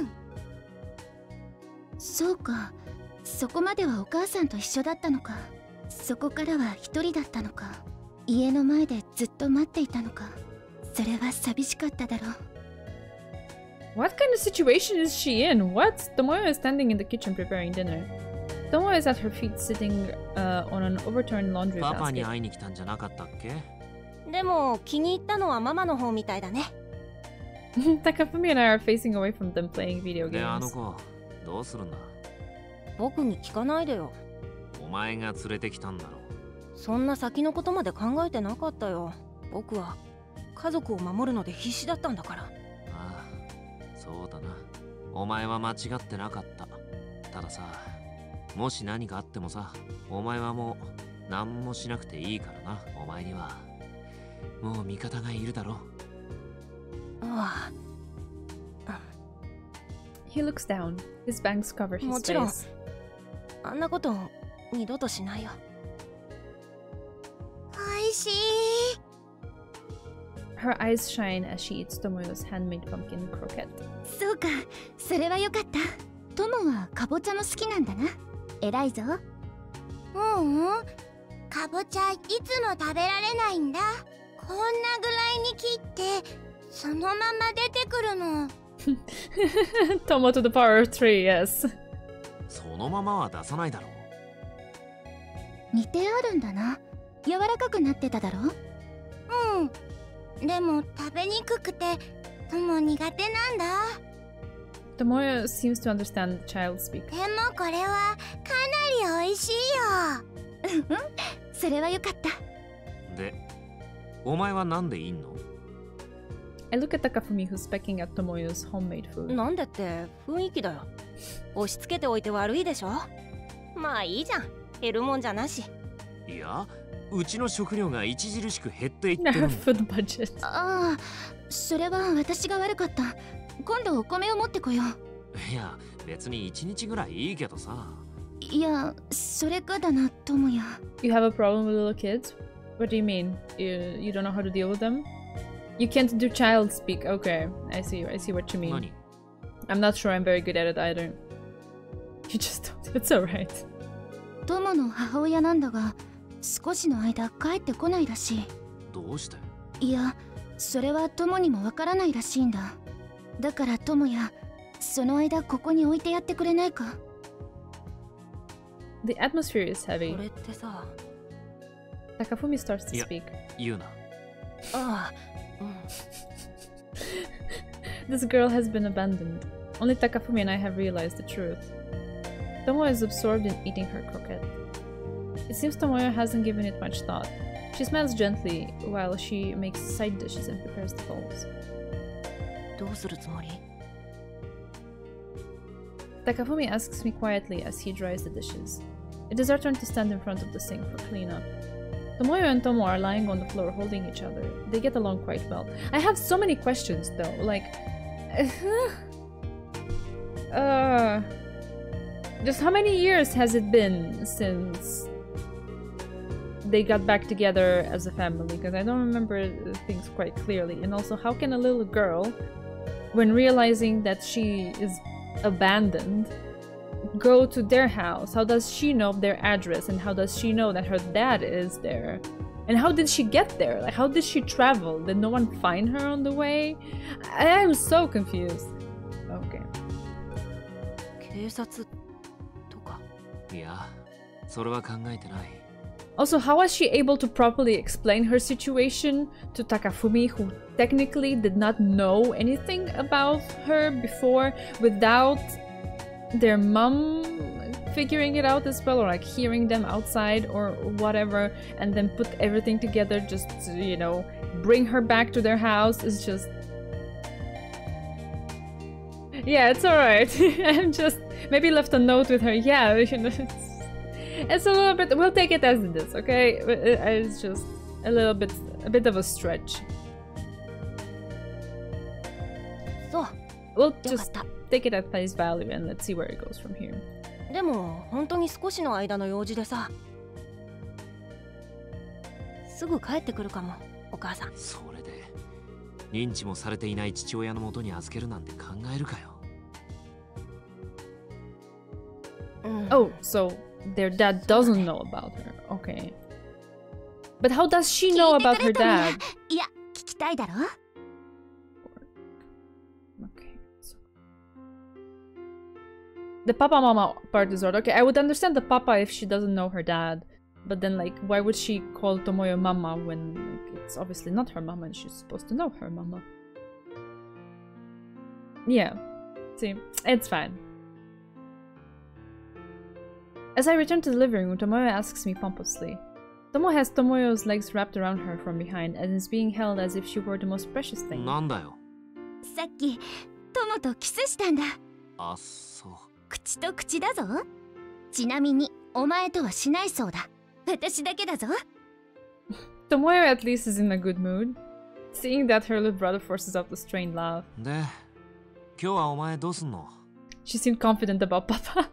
Speaker 2: そうか。そこまではお母さんと一緒だったのか。そこからは一人だったのか。家の前でずっと待っていたのか。それは寂しかっただろう。
Speaker 1: What kind of situation is she in? What? Tomoyo is standing in the kitchen preparing dinner. Tomoyo is at her feet sitting on an overturned laundry
Speaker 3: パパに
Speaker 1: basket.
Speaker 3: 会いに来たんじゃなかったっけ？
Speaker 4: でも気に入ったのはママの方みたいだね。
Speaker 1: Takafumi and I are facing away from them playing video
Speaker 3: で、あの
Speaker 1: games.
Speaker 3: 子、どうするんだ？
Speaker 4: 僕に聞かないでよ。
Speaker 3: お前が連れてきたんだろ。
Speaker 4: そんな先のことまで考えてなかったよ。僕は家族を守るので必死だったんだから。
Speaker 3: ああ、そうだな。お前は間違ってなかった。たださ、もし何かあってもさ、お前はもう何もしなくていいからな。お前にはもう味方がいるだろ。
Speaker 4: ああ。
Speaker 1: He looks down. His bangs cover his
Speaker 4: もちろん
Speaker 1: face.
Speaker 4: あんなこと二度としないよ。
Speaker 2: おいしい。
Speaker 1: Her eyes shine as she eats Tomoyo's handmade pumpkin croquette.
Speaker 2: そうか、それはよかった。トモはかぼちゃも好きなんだな。偉いぞ。かぼちゃいつも食べられないんだ。こんなぐらいに切ってそのまま出てくるの。
Speaker 1: Tomo to the power of 3, yes.
Speaker 3: そのままは出さないだろう。
Speaker 2: 似てあるんだな。柔らかくなってただろ。でも食べにくくてトモ苦手なんだ。
Speaker 1: Tomoyo seems to understand the child speak.
Speaker 2: でもこれはかなり美味しいよ。それはよかった。
Speaker 3: で、お前はなんでいんの？
Speaker 1: I look at Takafumi who's pecking at Tomoyo's homemade food.
Speaker 4: なんでって雰囲気だよ。押し付けておいて悪いでしょ。まあいいじゃん。減るもんじゃなし。
Speaker 3: いや、うちの食料が著しく減っていってる
Speaker 1: Our
Speaker 3: んだ。
Speaker 1: food budget.
Speaker 2: ああ、それは私が悪かった。今度お米を持ってこよう。
Speaker 3: いや、別に1日ぐらいいいけどさ。
Speaker 2: いや、それかだな、友也。
Speaker 1: You have a problem with little kids? What do you mean? You don't know how to deal with them? You can't do child speak. Okay, I see what you mean.
Speaker 3: 何？
Speaker 1: I'm not sure I'm very good at it either. You just don't. It's alright.
Speaker 2: 友の母親なんだが、少しの間帰ってこないらしい。
Speaker 3: どうして？
Speaker 2: いや、それは友にもわからないらしいんだ。だから友也、その間ここに置いてやってくれないか。
Speaker 1: The atmosphere is
Speaker 4: こ
Speaker 1: heavy.
Speaker 4: れってさ。
Speaker 1: Takafumi starts to
Speaker 3: Yeah.
Speaker 1: speak.
Speaker 3: 言うな。
Speaker 4: ああ、
Speaker 1: This girl has been abandoned. Only Takafumi and I have realized the truth. Tomoyo is absorbed in eating her croquette. It seems Tomoyo hasn't given it much thought. She smiles gently while she makes side dishes and prepares the bowls.
Speaker 4: どうするつもり？
Speaker 1: Takafumi asks me quietly as he dries the dishes. It is our turn to stand in front of the sink for cleanup. Tomoyo and Tomo are lying on the floor holding each other. They get along quite well. I have so many questions though, like... just how many years has it been since they got back together as a family? Because I don't remember things quite clearly. And also, how can a little girl, when realizing that she is abandoned, go to their house? How does she know their address, and how does she know that her dad is there? And how did she get there? Like, how did she travel? Did no one find her on the way? I am so confused. Okay.
Speaker 4: 警察と
Speaker 3: いや、それは考えてない。
Speaker 1: Also, how was she able to properly explain her situation to Takafumi, who technically did not know anything about her before, without their mom figuring it out as well, or like hearing them outside or whatever, and then put everything together just to, you know, bring her back to their house is just... Yeah, it's alright. I'm just... Maybe left a note with her. Yeah, you know, it's a little bit... We'll take it as it is, okay? It's just a little bit... a bit of a stretch.
Speaker 4: そう。
Speaker 1: We'll just take it at face value and let's see where it goes from here.
Speaker 4: でも本当に少しの間の用事でさ。すぐ帰ってくるかも、お母さん。
Speaker 3: それで認知もされていない父親の元に預けるなんて考えるかよ。
Speaker 1: Oh, so their dad doesn't know about her. Okay. But how does she know about her dad?
Speaker 2: いや、聞きたいだろ?
Speaker 1: Okay. So... The papa mama part is odd. Okay, I would understand the papa if she doesn't know her dad. But then, like, why would she call Tomoyo mama when, like, it's obviously not her mama and she's supposed to know her mama? Yeah. See, it's fine. As I return to the living room, Tomoyo asks me pompously. Tomo has Tomoyo's legs wrapped around her from behind and is being held as if she were the most precious thing.
Speaker 3: なんだよ。
Speaker 2: さっきトモとキスしたんだ。
Speaker 3: あ、そう。
Speaker 2: 口と口だぞ。ちなみにお前とはしないそうだ。私だけだぞ。
Speaker 1: Tomoyo at least is in a good mood. Seeing that her little brother forces out a strained laugh.
Speaker 3: で、今日はお前どうすんの?
Speaker 1: She seemed confident about Papa.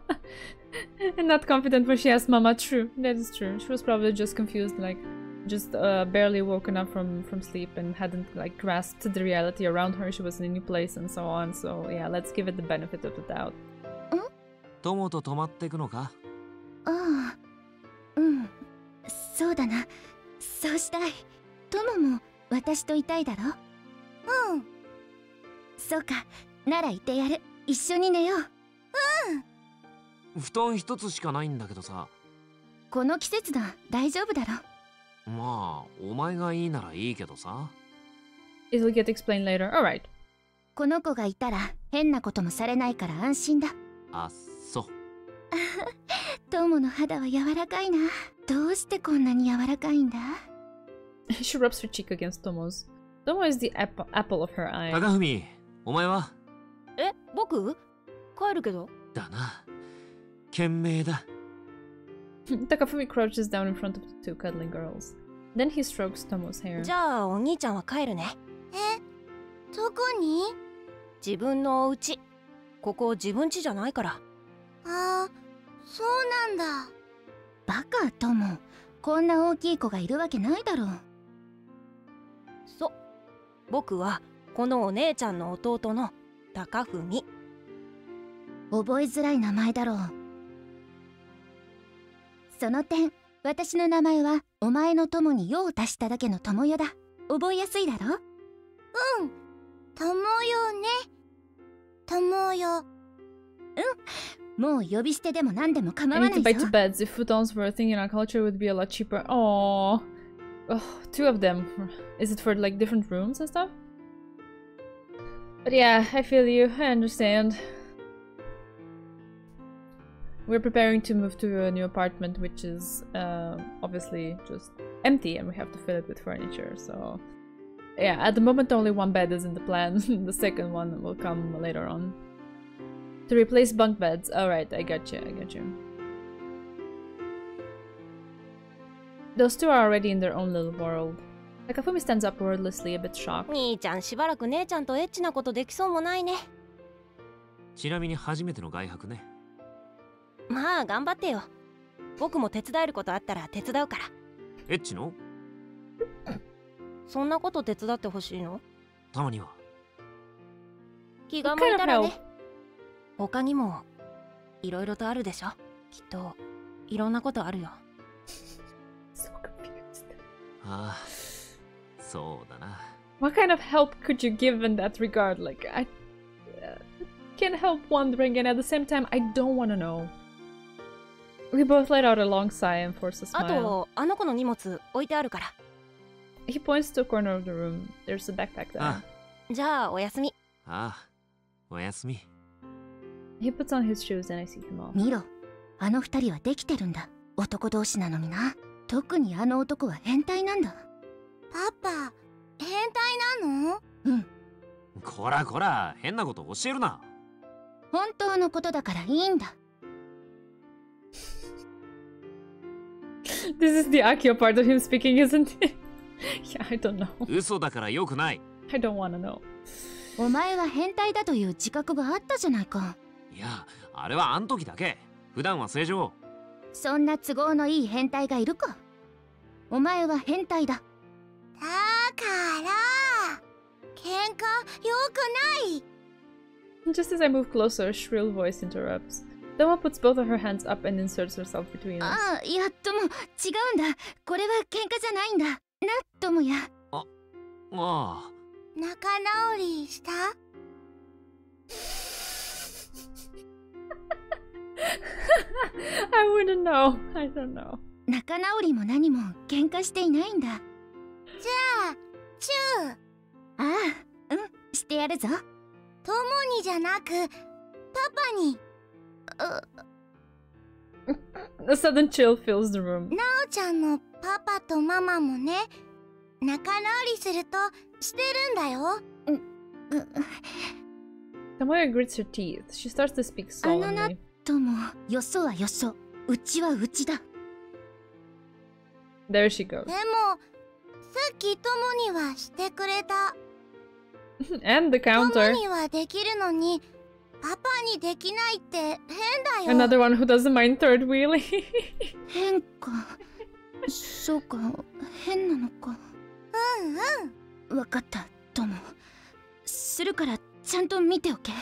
Speaker 1: And not confident when she asked Mama. True, that is true. She was probably just confused, like, just barely woken up from sleep and hadn't, like, grasped the reality around her. She was in a new place and so on. So, yeah, let's give it the benefit of the doubt.
Speaker 3: トモと泊まってくのか?
Speaker 2: ああ、うん、そうだな。そうしたい。トモも私といたいだろ? うん。そうか。ならいてやる。一緒に寝よう。うん。
Speaker 3: 布団一つしかないんだけどさ。
Speaker 2: この季節だ。大丈夫だろ。
Speaker 3: まあ、お前がいいならいいけどさ。
Speaker 1: It'll get explained later. Alright.
Speaker 2: この子がいたら変なこともされないから安心だ。
Speaker 3: あ、そう。
Speaker 2: トモの肌は柔らかいな。どうしてこんなに柔らかいんだ?
Speaker 1: She rubs her cheek against Tomo's. Tomo is the apple of her eye.
Speaker 3: 高文、お前は?
Speaker 4: え、僕? 帰るけど。
Speaker 3: だな。賢明だ。
Speaker 1: Takafumi crouches down in front of the two cuddling girls. Then he strokes Tomo's hair.
Speaker 4: じゃあお兄ちゃんは帰るね。
Speaker 2: え、どこに?
Speaker 4: 自分のお家。ここ自分家じゃないから。
Speaker 2: ああ、そうなんだ。バカ、トモ。こんな大きい子がいるわけないだろう。
Speaker 4: そう。僕はこのお姉ちゃんの弟の高文。
Speaker 2: 覚えづらい名前だろう。その点、私の名前はお前の友に用を足しただけの友よだ。覚えやすいだろ? うん、友よね。友よ。うん、もう呼び捨てでも何でも構わないぞ。
Speaker 1: I need to buy two beds. If futons were a thing in our culture, it would be a lot cheaper. Aww. Oh, two of them. Is it for like different rooms and stuff? But yeah, I feel you. I understand. We're preparing to move to a new apartment, which is obviously just empty, and we have to fill it with furniture. So yeah, at the moment only one bed is in the plan. The second one will come later on. To replace bunk beds. Alright, I got you, I got you. Those two are already in their own little world. Takafumi stands up wordlessly, a bit shocked.
Speaker 4: 兄ちゃんしばらく姉ちゃんとエッチなことできそうもないね。
Speaker 3: ちなみに初めての外泊ね。
Speaker 4: まあ頑張ってよ。僕も手伝えることあったら手伝うから。
Speaker 3: エッチの?
Speaker 4: そんなこと手伝ってほしいの?
Speaker 3: たまには。
Speaker 4: 気が向いたらね。他にもいろいろとあるでしょ。きっといろんなことあるよ。
Speaker 1: So confused.
Speaker 3: ああ、そうだな。
Speaker 1: What kind of help could you give in that regard? Like, I can't help wondering, and at the same time, I don't want to know. We both let out a long sigh and forced a
Speaker 4: あ
Speaker 1: smile.
Speaker 4: とあの子の荷物置いてあるから。
Speaker 1: He points to a corner of the room. There's a backpack there.
Speaker 3: あ
Speaker 4: じゃあおやすみ。
Speaker 3: ああ、おやすみ。
Speaker 1: He puts on his shoes and I see him off.
Speaker 2: 見ろ、あの二人はできてるんだ。男同士なのにな。特にあの男は変態なんだ。
Speaker 7: パパ、変態なの？
Speaker 2: うん、
Speaker 3: こらこら、変なこと教えるな。
Speaker 2: 本当のことだからいいんだ。
Speaker 1: This is the Akio part of him speaking, isn't it? Yeah, I don't know.
Speaker 3: 嘘だからよくない。
Speaker 1: I don't wanna know.
Speaker 2: お前は変態だという自覚があったじゃないか。
Speaker 3: いや、あれはあん時だけ。普段は正常。
Speaker 2: そんな都合のいい変態がいるか。お前は変態だ。
Speaker 7: だから喧嘩よくない。
Speaker 1: Just as I move closer, a shrill voice interrupts. Tomo puts both of her hands up and inserts herself between us.
Speaker 2: ああ、いや、とも、違うんだ。これは喧嘩じゃないんだ。な、ともや。
Speaker 3: ああ。
Speaker 7: 仲直りした？
Speaker 1: I wouldn't know. I don't know.
Speaker 2: 仲直りも何も喧嘩していないんだ。
Speaker 7: じゃあ、チュー。
Speaker 2: ああ、うん、してやるぞ。
Speaker 7: ともにじゃなく、パパに。
Speaker 1: A sudden chill fills the room.
Speaker 7: なおちゃんのパパとママもね、仲直りするとしてるんだよ。
Speaker 1: Tomoya grits her teeth. She starts to speak solemnly.
Speaker 2: とも、よそはよそ、うちはうちだ。
Speaker 1: There she goes.
Speaker 7: でも、さっきともにはしてくれた。
Speaker 1: And the
Speaker 7: とも
Speaker 1: counter.
Speaker 7: にはできるのに、パパにできないって変だよ。
Speaker 1: Another one who doesn't mind third wheeling.
Speaker 2: 変か。そうか、変なのか。
Speaker 7: うん。
Speaker 2: わかった、とも。するからちゃんと見ておけ。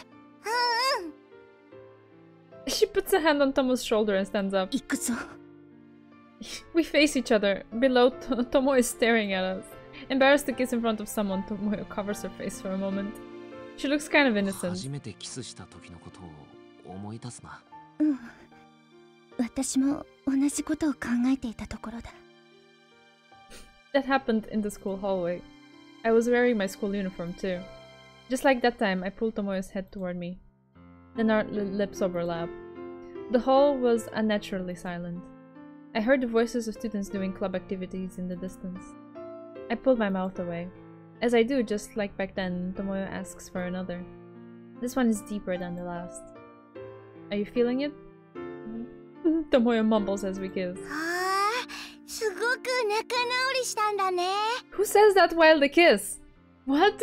Speaker 1: She puts a hand on Tomo's shoulder and stands up.
Speaker 2: 行くぞ。
Speaker 1: We face each other. Below, Tomo is staring at us. Embarrassed to kiss in front of someone, Tomoyo covers her face for a moment. She looks kind of innocent.
Speaker 3: 初めてキスした時のことを思い出すな。
Speaker 2: うん。私も同じことを考えていたところだ。
Speaker 1: That happened in the school hallway. I was wearing my school uniform too. Just like that time, I pulled Tomoyo's head toward me. Then our lips overlap. The hall was unnaturally silent. I heard the voices of students doing club activities in the distance. I pulled my mouth away. As I do, just like back then, Tomoyo asks for another. This one is deeper than the last. Are you feeling it? Tomoyo mumbles as we kiss.
Speaker 7: あー、すごく仲直りしたんだね。
Speaker 1: Who says that while they kiss? What?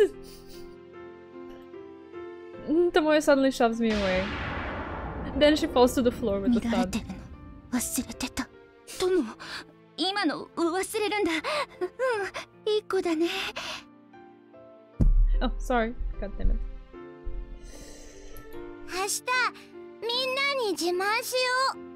Speaker 1: Tomoyo suddenly shoves me away. Then she falls to the floor with a
Speaker 2: 見られ
Speaker 1: thud.
Speaker 2: てるの忘れてた。とも、今の忘れるんだ。うん、いい子だね。
Speaker 1: Oh, sorry. God damn it.
Speaker 7: 明日、みんなに自慢しよう。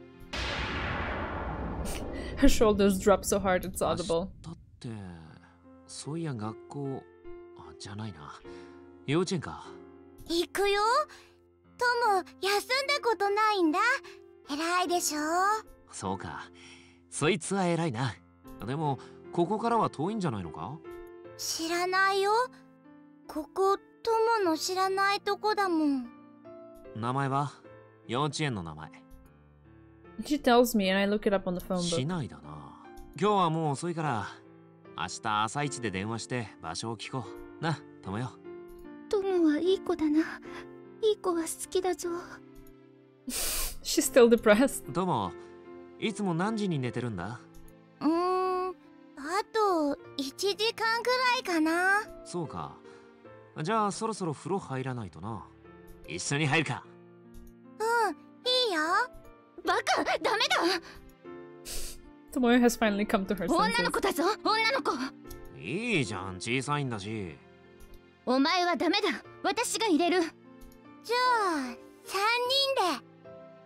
Speaker 1: Her shoulders drop so hard it's audible.
Speaker 3: だって、そういや学校、あ、じゃないな。幼稚園か。
Speaker 7: 行くよ。とも、休んだことないんだ。偉いでしょ。
Speaker 3: そうか。そいつは偉いな。でも、ここからは遠いんじゃないのか？
Speaker 7: 知らないよ。ここ、ともの知らないとこだもん。
Speaker 3: 名前は？幼稚園の名前。
Speaker 1: She tells me and I look it up on the phone
Speaker 3: 市
Speaker 1: book.
Speaker 3: 内だな。今日はもう遅いから、明日朝一で電話して場所を聞こう。な、ともよ。
Speaker 2: ともはいい子だな。いい子が好きだぞ。
Speaker 1: She's still depressed.
Speaker 3: とも、いつも何時に寝てるんだ？
Speaker 7: あと1時間くらいかな。
Speaker 3: そうか。じゃあそろそろ風呂入らないとな。一緒に入るか？
Speaker 7: うん、いいよ。
Speaker 2: バカ、ダメだ。
Speaker 1: Tomoyo has finally come to her
Speaker 2: 女
Speaker 1: senses.
Speaker 2: の子だぞ、女の子。
Speaker 3: いいじゃん、小さいんだし。
Speaker 2: お前はダメだ。私が入れる。
Speaker 7: じゃあ、3人で。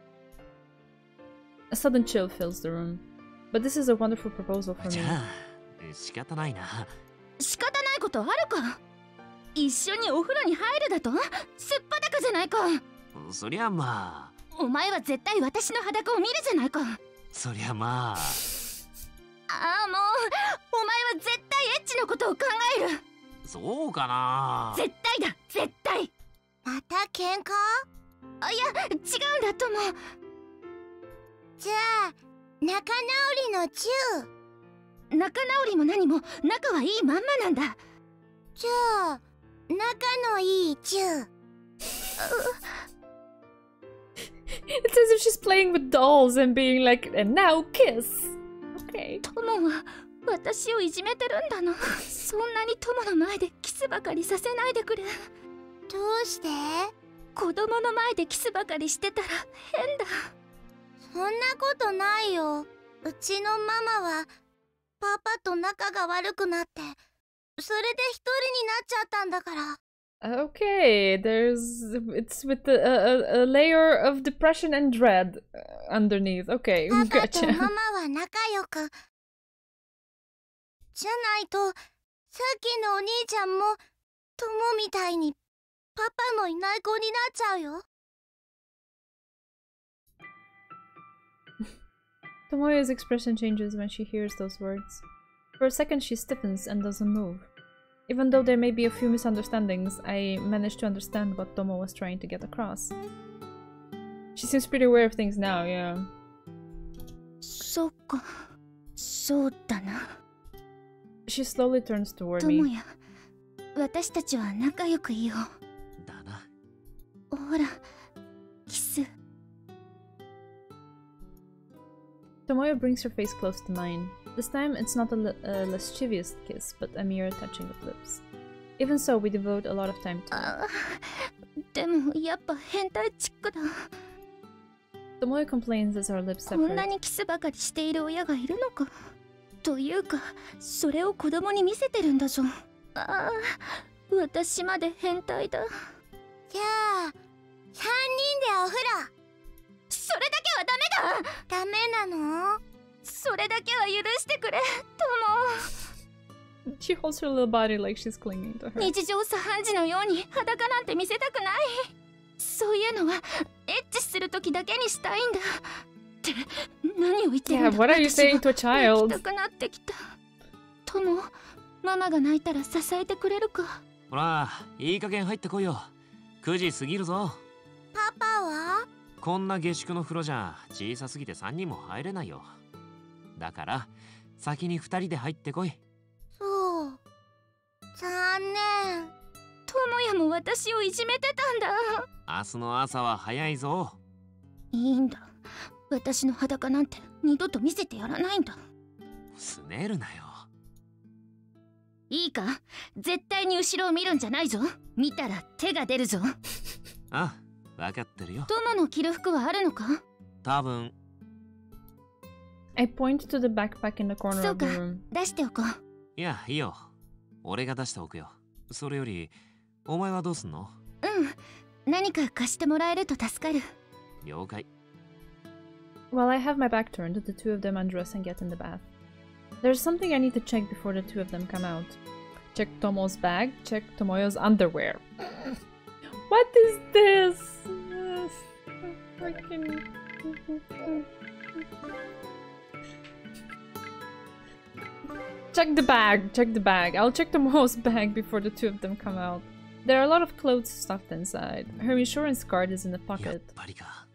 Speaker 1: A sudden chill fills the room. But this is a wonderful proposal for
Speaker 3: じ
Speaker 1: me.
Speaker 3: ゃあ、仕方ないな。
Speaker 2: 仕方ないことあるか。一緒にお風呂に入るだとすっぱだかじゃないか。
Speaker 3: そりゃまあ。
Speaker 2: お前は絶対私の裸を見るじゃないか。
Speaker 3: そりゃまあ。
Speaker 2: ああ、もうお前は絶対エッチのことを考える。
Speaker 3: そうかな。
Speaker 2: 絶対だ、絶対。
Speaker 7: また喧嘩？
Speaker 2: あ、いや違うんだとも。
Speaker 7: じゃあ仲直りのチュ
Speaker 2: 仲直りも何も仲はいいまんまなんだ。
Speaker 7: じゃあ仲のいいチュー。
Speaker 1: It's as if she's playing with dolls and being like, and now kiss. Okay.
Speaker 2: トモは私をいじめてるんだな。そんなにトモの前でキスばかりさせないでくれ。
Speaker 7: どうして？
Speaker 2: 子供の前でキスばかりしてたら変だ。
Speaker 7: そんなことないよ。うちのママはパパと仲が悪くなって、それで一人になっちゃったんだから。
Speaker 1: Okay, it's with a layer of depression and dread underneath. Okay,
Speaker 7: パパと
Speaker 1: gotcha.
Speaker 7: ママは仲良く。じゃないと、さっきのお兄ちゃんも、トモみたいに、パパのいない子になっちゃうよ。
Speaker 1: Tomoyo's expression changes when she hears those words. For a second she stiffens and doesn't move. Even though there may be a few misunderstandings, I managed to understand what Tomo was trying to get across. She seems pretty aware of things now, yeah.
Speaker 2: そうか、そうだな。
Speaker 1: She slowly turns toward
Speaker 2: トモ
Speaker 1: me.
Speaker 2: や、私たちは仲良くいよ
Speaker 3: だな。
Speaker 2: う。ほら、キス。
Speaker 1: Tomoyo brings her face close to mine. This time, it's not a lascivious kiss, but a mere touching of lips. Even so, we devote a lot of time to it.
Speaker 2: あ、でもやっぱ変態チックだ。
Speaker 1: Tomoyo complains as our lips
Speaker 2: こんな
Speaker 1: separate.
Speaker 2: にキスばかりしている親がいるのか。というか、それを子供に見せてるんだぞ。ああ、私まで変態だ。
Speaker 7: じゃあ、3人でお風呂。
Speaker 2: それだけはダメだ。
Speaker 7: ダメなの？
Speaker 2: それだけは許してくれ、トモ。
Speaker 1: She holds her little body like she's clinging to her.
Speaker 2: 日常茶飯事のように裸なんて見せたくない。そういうのはエッチする時だけにしたいんだ。って何を言ってるんだ。
Speaker 1: Yeah, what are you saying to a
Speaker 2: 私は泣
Speaker 1: child?
Speaker 2: きたくなってきた。トモ、ママが泣いたら支えてくれるか。
Speaker 3: ほら、いい加減入ってこいよ。9時過ぎるぞ。
Speaker 7: パパは？
Speaker 3: こんな下宿の風呂じゃ小さすぎて3人も入れないよ。だから先に2人で入ってこい。
Speaker 7: そう。残念。
Speaker 2: トモヤも私をいじめてたんだ。
Speaker 3: 明日の朝は早いぞ。
Speaker 2: いいんだ。私の裸なんて二度と見せてやらないんだ。
Speaker 3: すねるなよ。
Speaker 2: いいか、絶対に後ろを見るんじゃないぞ。見たら手が出るぞ。
Speaker 3: あ、分かってるよ。
Speaker 2: トモの着る服はあるのか？
Speaker 3: 多分。
Speaker 1: I point to the backpack in the corner
Speaker 2: そう
Speaker 1: of the
Speaker 2: か、
Speaker 1: room.
Speaker 2: 出しておこう。
Speaker 3: いや、いいよ。俺が出しておくよ。それより、お前はどうすんの？
Speaker 2: うん、何か貸してもらえると助かる。
Speaker 3: 了解。
Speaker 1: While I have my back turned, the two of them undress and get in the bath. There's something I need to check before the two of them come out. Check Tomo's bag, check Tomoyo's underwear. What is this? Freaking... Check the bag. I'll check Tomo's bag before the two of them come out. There are a lot of clothes stuffed inside. Her insurance card is in the
Speaker 3: やっ
Speaker 1: pocket.
Speaker 3: ぱりか。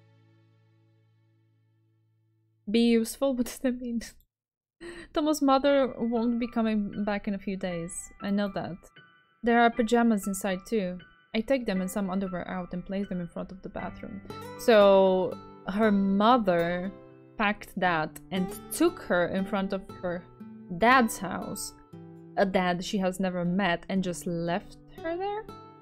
Speaker 1: Be useful? What does that mean? Tomo's mother won't be coming back in a few days. I know that. There are pajamas inside too. I take them and some underwear out and place them in front of the bathroom. So her mother packed that and took her in front of her dad's house. A dad she has never met, and just left her there?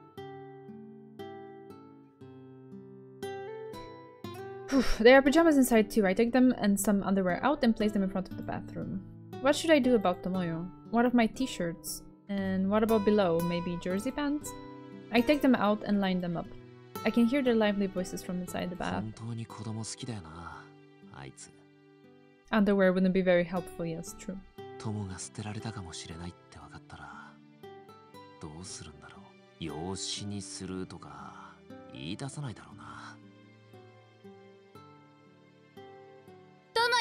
Speaker 1: There are pajamas inside too. I take them and some underwear out and place them in front of the bathroom. What should I do about Tomoyo? What of my t-shirts? And what about below? Maybe jersey pants? I take them out and line them up. I can hear their lively voices from inside the bath.
Speaker 3: 本当に子供好きだよな、あいつ。
Speaker 1: Underwear wouldn't be very helpful, yes, true.
Speaker 3: 友が捨てられたかもしれないって分かったら、どうするんだろう。養子にするとか言い出さないだろうな。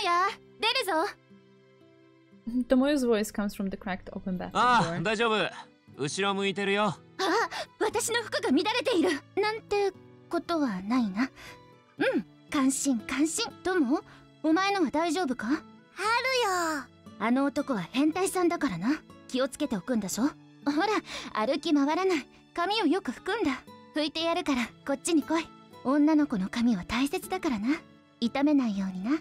Speaker 2: 也出るぞ。
Speaker 1: Tomoyo's voice comes from the cracked open bathroom
Speaker 3: あ
Speaker 1: door.
Speaker 3: あ、大丈夫。後ろ向いてるよ。
Speaker 2: あ、私の服が乱れているなんてことはないな。うん、感心感心。友、お前のは大丈夫か？
Speaker 7: あるよ。
Speaker 2: あの男は変態さんだからな。気をつけておくんだしょ。ほら、歩き回らない。髪をよく拭くんだ。拭いてやるからこっちに来い。女の子の髪は大切だからな。痛めないようにな。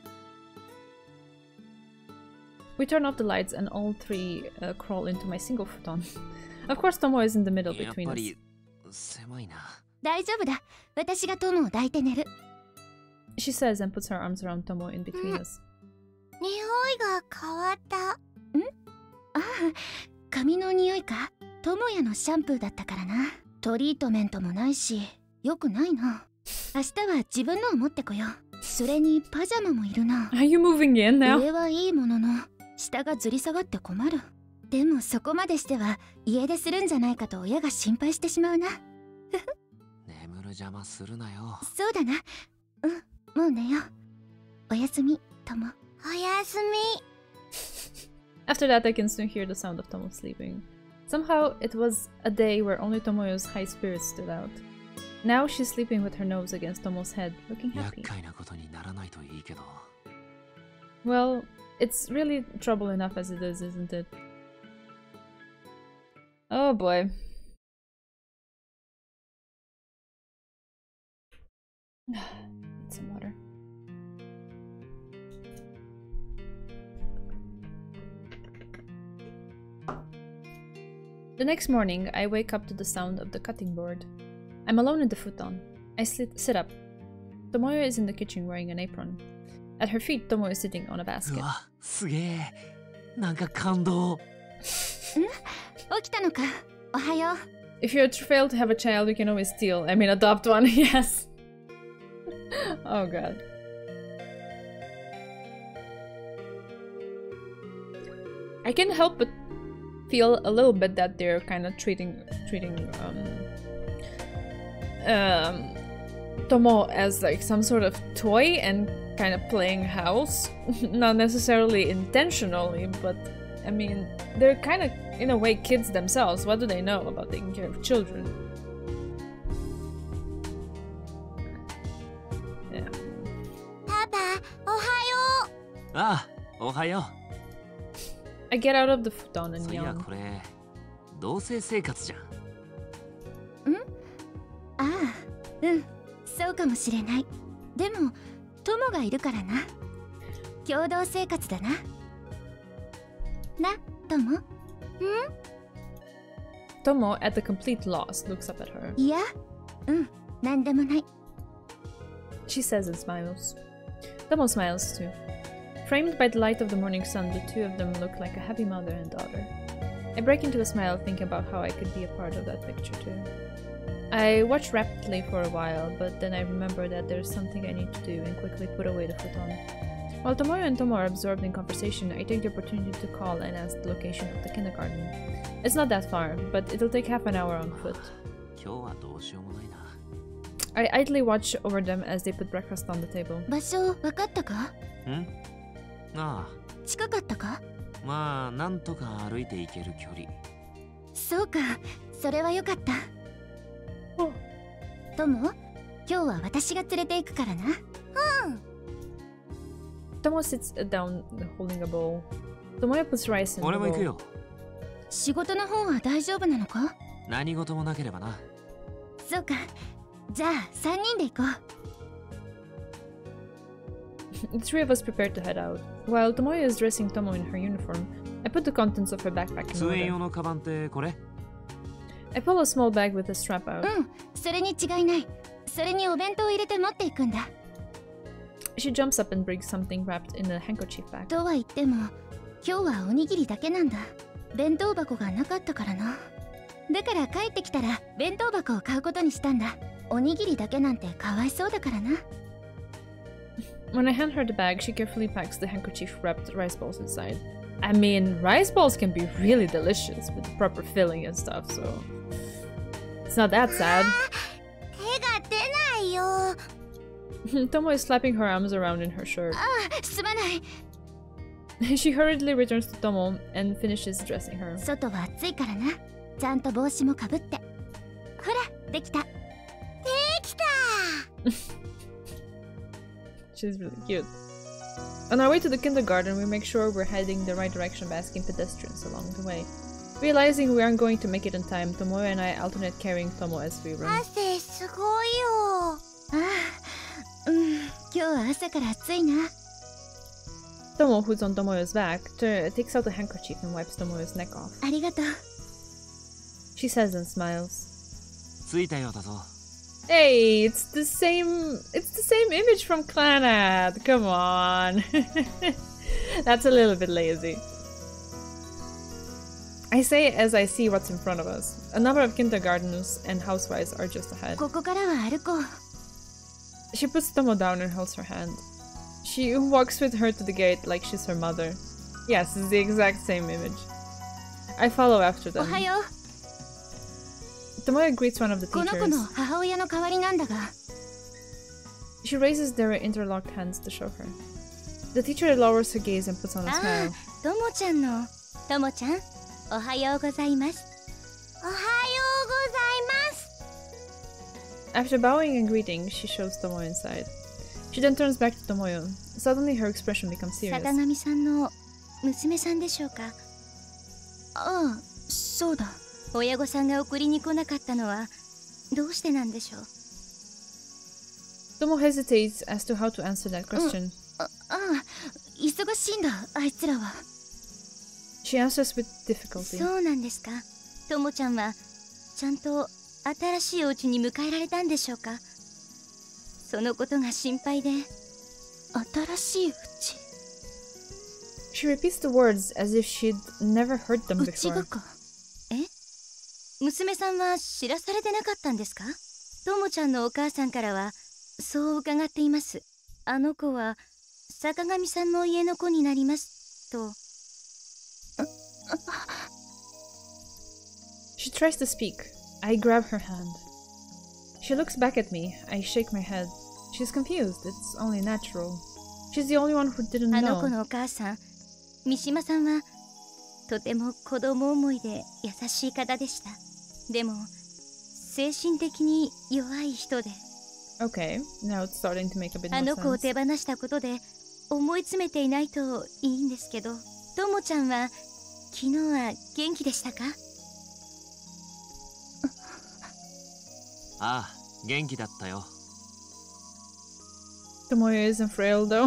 Speaker 1: We turn off the lights and all three crawl into my single futon. Of course, Tomo is in the middle
Speaker 3: やっ
Speaker 1: between
Speaker 3: ぱ
Speaker 1: us.
Speaker 3: り狭いな。
Speaker 2: 大丈夫だ。私が友を抱いて寝る。
Speaker 1: She says and puts her arms around Tomo in between us.
Speaker 7: 匂いが変わった。
Speaker 2: ああ、髪の匂いか。友也のシャンプーだったからな。トリートメントもないし、よくないな。明日は自分のを持ってこよう。それにパジャマもいるな。
Speaker 1: Are you moving in now?
Speaker 2: 上はいいものの、下がずり下がって困る。でもそこまでしては家出するんじゃないかと親が心配してしまうな。
Speaker 3: 眠る邪魔するなよ。
Speaker 2: そうだな。うん、もう寝よう。おやすみ、友。
Speaker 7: おやすみ。
Speaker 1: After that, I can soon hear the sound of Tomo sleeping. Somehow, it was a day where only Tomoyo's high spirits stood out. Now she's sleeping with her nose against Tomo's head, looking
Speaker 3: 厄
Speaker 1: happy.
Speaker 3: 介なことにならないといいけど。
Speaker 1: Well, it's really trouble enough as it is, isn't it? Oh boy. Need some water. The next morning, I wake up to the sound of the cutting board. I'm alone in the futon. I sit up. Tomoyo is in the kitchen wearing an apron. At her feet, Tomo is sitting on a
Speaker 3: う
Speaker 1: basket.
Speaker 3: わ、すげえ。なんか感動。
Speaker 2: 起きたのか。おはよう。
Speaker 1: If you fail to have a child, you can always steal. I mean, adopt one, yes. Oh god. I can't help but feel a little bit that they're kind of treating Tomo as like some sort of toy and kind of playing house. Not necessarily intentionally, but I mean, they're kind of in a way kids themselves. What do they know about taking care of children? Yeah.
Speaker 7: パパ、おはよう。
Speaker 3: ああ、おはよ
Speaker 1: I get out of the futon
Speaker 3: う。
Speaker 1: and
Speaker 3: そういや
Speaker 1: yawn.
Speaker 3: これ同棲生活じゃん。
Speaker 2: ああ、うん、そうかもしれない。でも、友がいるからな。共同生活だな。な、友？
Speaker 1: Tomo, at the complete loss, looks up at her.
Speaker 2: いや、うん、なんでもない。
Speaker 1: She says and smiles. Tomo smiles too. Framed by the light of the morning sun, the two of them look like a happy mother and daughter. I break into a smile thinking about how I could be a part of that picture too. I watch rapidly for a while, but then I remember that there's something I need to do and quickly put away the futon. While Tomoyo and Tomo are absorbed in conversation, I take the opportunity to call and ask the location of the kindergarten. It's not that far, but it'll take half an hour on foot.
Speaker 3: 今日はどうしようもないな。
Speaker 1: I idly watch over them as they put breakfast on the table.
Speaker 2: 場所分かったか？
Speaker 3: ん？あ
Speaker 2: 近かったか？
Speaker 3: あ、まあなんとか歩いて行ける距離。
Speaker 2: そうか、それはよかった。友、今日は私が連れて行くからな。
Speaker 1: Tomo sits down, holding a bowl. Tomoyo puts rice in the
Speaker 3: 俺も行く
Speaker 1: bowl.
Speaker 3: よ。
Speaker 2: 仕事の方は大丈夫なのか？
Speaker 3: 何事もなければな。
Speaker 2: そうか。じゃあ3人で行こう。
Speaker 1: The three of us prepare to head out. While Tomoyo is dressing Tomo in her uniform, I put the contents of her backpack in
Speaker 3: 通園
Speaker 1: order.
Speaker 3: 用のカバンってこれ？
Speaker 1: I pull a small bag with a strap out.
Speaker 2: うん、それに違いない。それにお弁当を入れて持っていくんだ。
Speaker 1: She jumps up and brings something wrapped in a handkerchief bag.
Speaker 2: とは言っても、今日はおにぎりだけなんだ。弁当箱がなかったからな。だから帰ってきたら弁当箱を買うことにしたんだ。おにぎりだけなんてかわいそうだからな。
Speaker 1: When I hand her the bag, she carefully packs the handkerchief wrapped rice balls inside. I mean, rice balls can be really delicious with the proper filling and stuff, so it's not that sad.
Speaker 7: 手が出ないよ。
Speaker 1: Tomo is slapping her arms around in her shirt.
Speaker 2: すまない。
Speaker 1: She hurriedly returns to Tomo and finishes dressing her.
Speaker 2: 外は暑いからな。ちゃんと帽子もかぶって。ほら、できた。できた。
Speaker 1: She's really cute. On our way to the kindergarten, we make sure we're heading the right direction by asking pedestrians along the way. Realizing we aren't going to make it in time, Tomoyo and I alternate carrying Tomo as we run.
Speaker 7: 汗すごいよ。
Speaker 2: 今日は朝から暑いな。
Speaker 1: Tomo, who's on Tomoyo's back, takes out a handkerchief and wipes Tomoyo's neck off.
Speaker 2: ありがとう。
Speaker 1: She says and smiles.
Speaker 3: 着いたようだぞ。
Speaker 1: Hey, it's the same image from Clannad. Come on. That's a little bit lazy. I say as I see what's in front of us. A number of kindergartners and housewives are just ahead.
Speaker 2: ここからは歩こう。
Speaker 1: She puts Tomo down and holds her hand. She walks with her to the gate like she's her mother. Yes, it's the exact same image. I follow after
Speaker 2: お
Speaker 1: them.
Speaker 2: はよう。
Speaker 1: Tomoyo greets one of the
Speaker 2: この子の
Speaker 1: teachers.
Speaker 2: 母親の代わりなんだが。
Speaker 1: She raises their interlocked hands to show her. The teacher lowers her gaze and puts on a
Speaker 2: あ
Speaker 1: smile.
Speaker 2: あ、ともちゃんの。ともちゃん、おはようございます。
Speaker 7: おはようございます。
Speaker 1: After bowing and greeting, she shows Tomoyo inside. She then turns back to Tomoyo. Suddenly her expression becomes serious.
Speaker 2: 坂上さんの娘さんでしょうか。ああ、そうだ。親御さんが送りに来なかったのはどうしてなんでしょう。
Speaker 1: Tomo hesitates as to how to answer that question.
Speaker 2: ああ、忙しいんだ、あいつらは。
Speaker 1: She answers with difficulty.
Speaker 2: そうなんですか。ともちゃんはちゃんと新しいお家に迎えられたんでしょうか。そのことが心配で。新しいうち。
Speaker 1: She repeats the words as if she'd never heard them
Speaker 2: うちが
Speaker 1: before.
Speaker 2: か。え？娘さんは知らされてなかったんですか？ともちゃんのお母さんからはそう伺っています。あの子は坂上さんの家の子になりますと。
Speaker 1: She tries to speak. I grab her hand. She looks back at me. I shake my head. She's confused. It's only natural. She's the only one who didn't
Speaker 2: あの子
Speaker 1: know.
Speaker 2: のお母さん、三島さんはとても子供思いで優しい方でした。でも精神的に弱い人で。
Speaker 1: Okay, now it's starting to make a bit
Speaker 2: あ
Speaker 1: more
Speaker 2: の子を
Speaker 1: sense.
Speaker 2: 手放したことで思い詰めていないといいんですけど、ともちゃんは昨日は元気でしたか？
Speaker 3: ああ、元気だったよ。
Speaker 1: Tomoyo isn't frail though.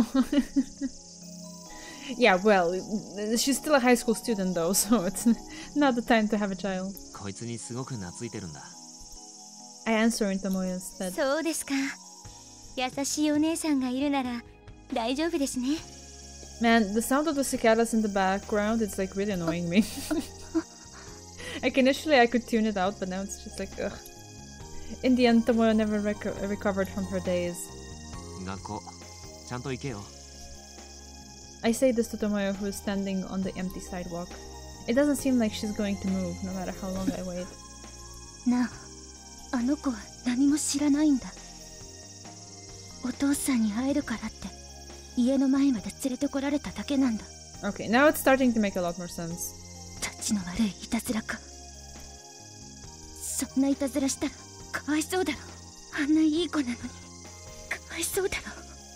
Speaker 1: Yeah, well, she's still a high school student though, so it's not the time to have a child.
Speaker 3: こいつにすごく懐いてるんだ。
Speaker 1: I answer in Tomoyo's stead.
Speaker 2: そうですか。優しいお姉さんがいるなら大丈夫ですね。
Speaker 1: Man, the sound of the cicadas in the background, it's like really annoying me. Like initially I could tune it out, but now it's just like, ugh. In the end, Tomoyo never recovered from her days.
Speaker 3: 学校、ちゃんと行けよ。
Speaker 1: I say this to Tomoyo, who is standing on the empty sidewalk. It doesn't seem like she's going to move, no matter how long I wait.
Speaker 2: なあ、あの子は何も知らないんだ。お父さんに会えるからって家の前まで連れてこられただけなんだ。
Speaker 1: Okay, now it's starting to make a lot more sense.
Speaker 2: タチの悪いいたずらか。そんないたずらしたらかわいそうだろ。あんないい子なのにかわいそうだろ。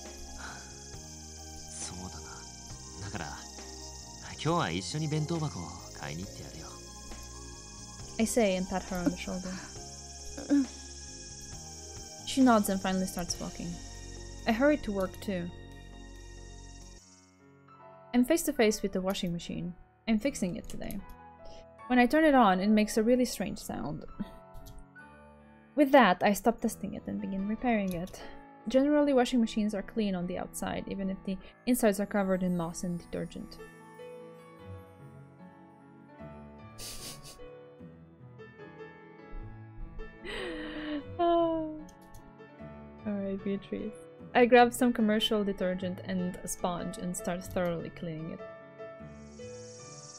Speaker 3: そうだな。だから今日は一緒に弁当箱を買いに行ってやるよ。
Speaker 1: I say and pat her on the shoulder.
Speaker 2: うん。
Speaker 1: She nods and finally starts walking. I hurry to work too. I'm face to face with the washing machine. I'm fixing it today. When I turn it on, it makes a really strange sound. With that, I stop testing it and begin repairing it. Generally, washing machines are clean on the outside, even if the insides are covered in moss and detergent. Alright, Beatrice. I grab some commercial detergent and a sponge and start thoroughly cleaning it.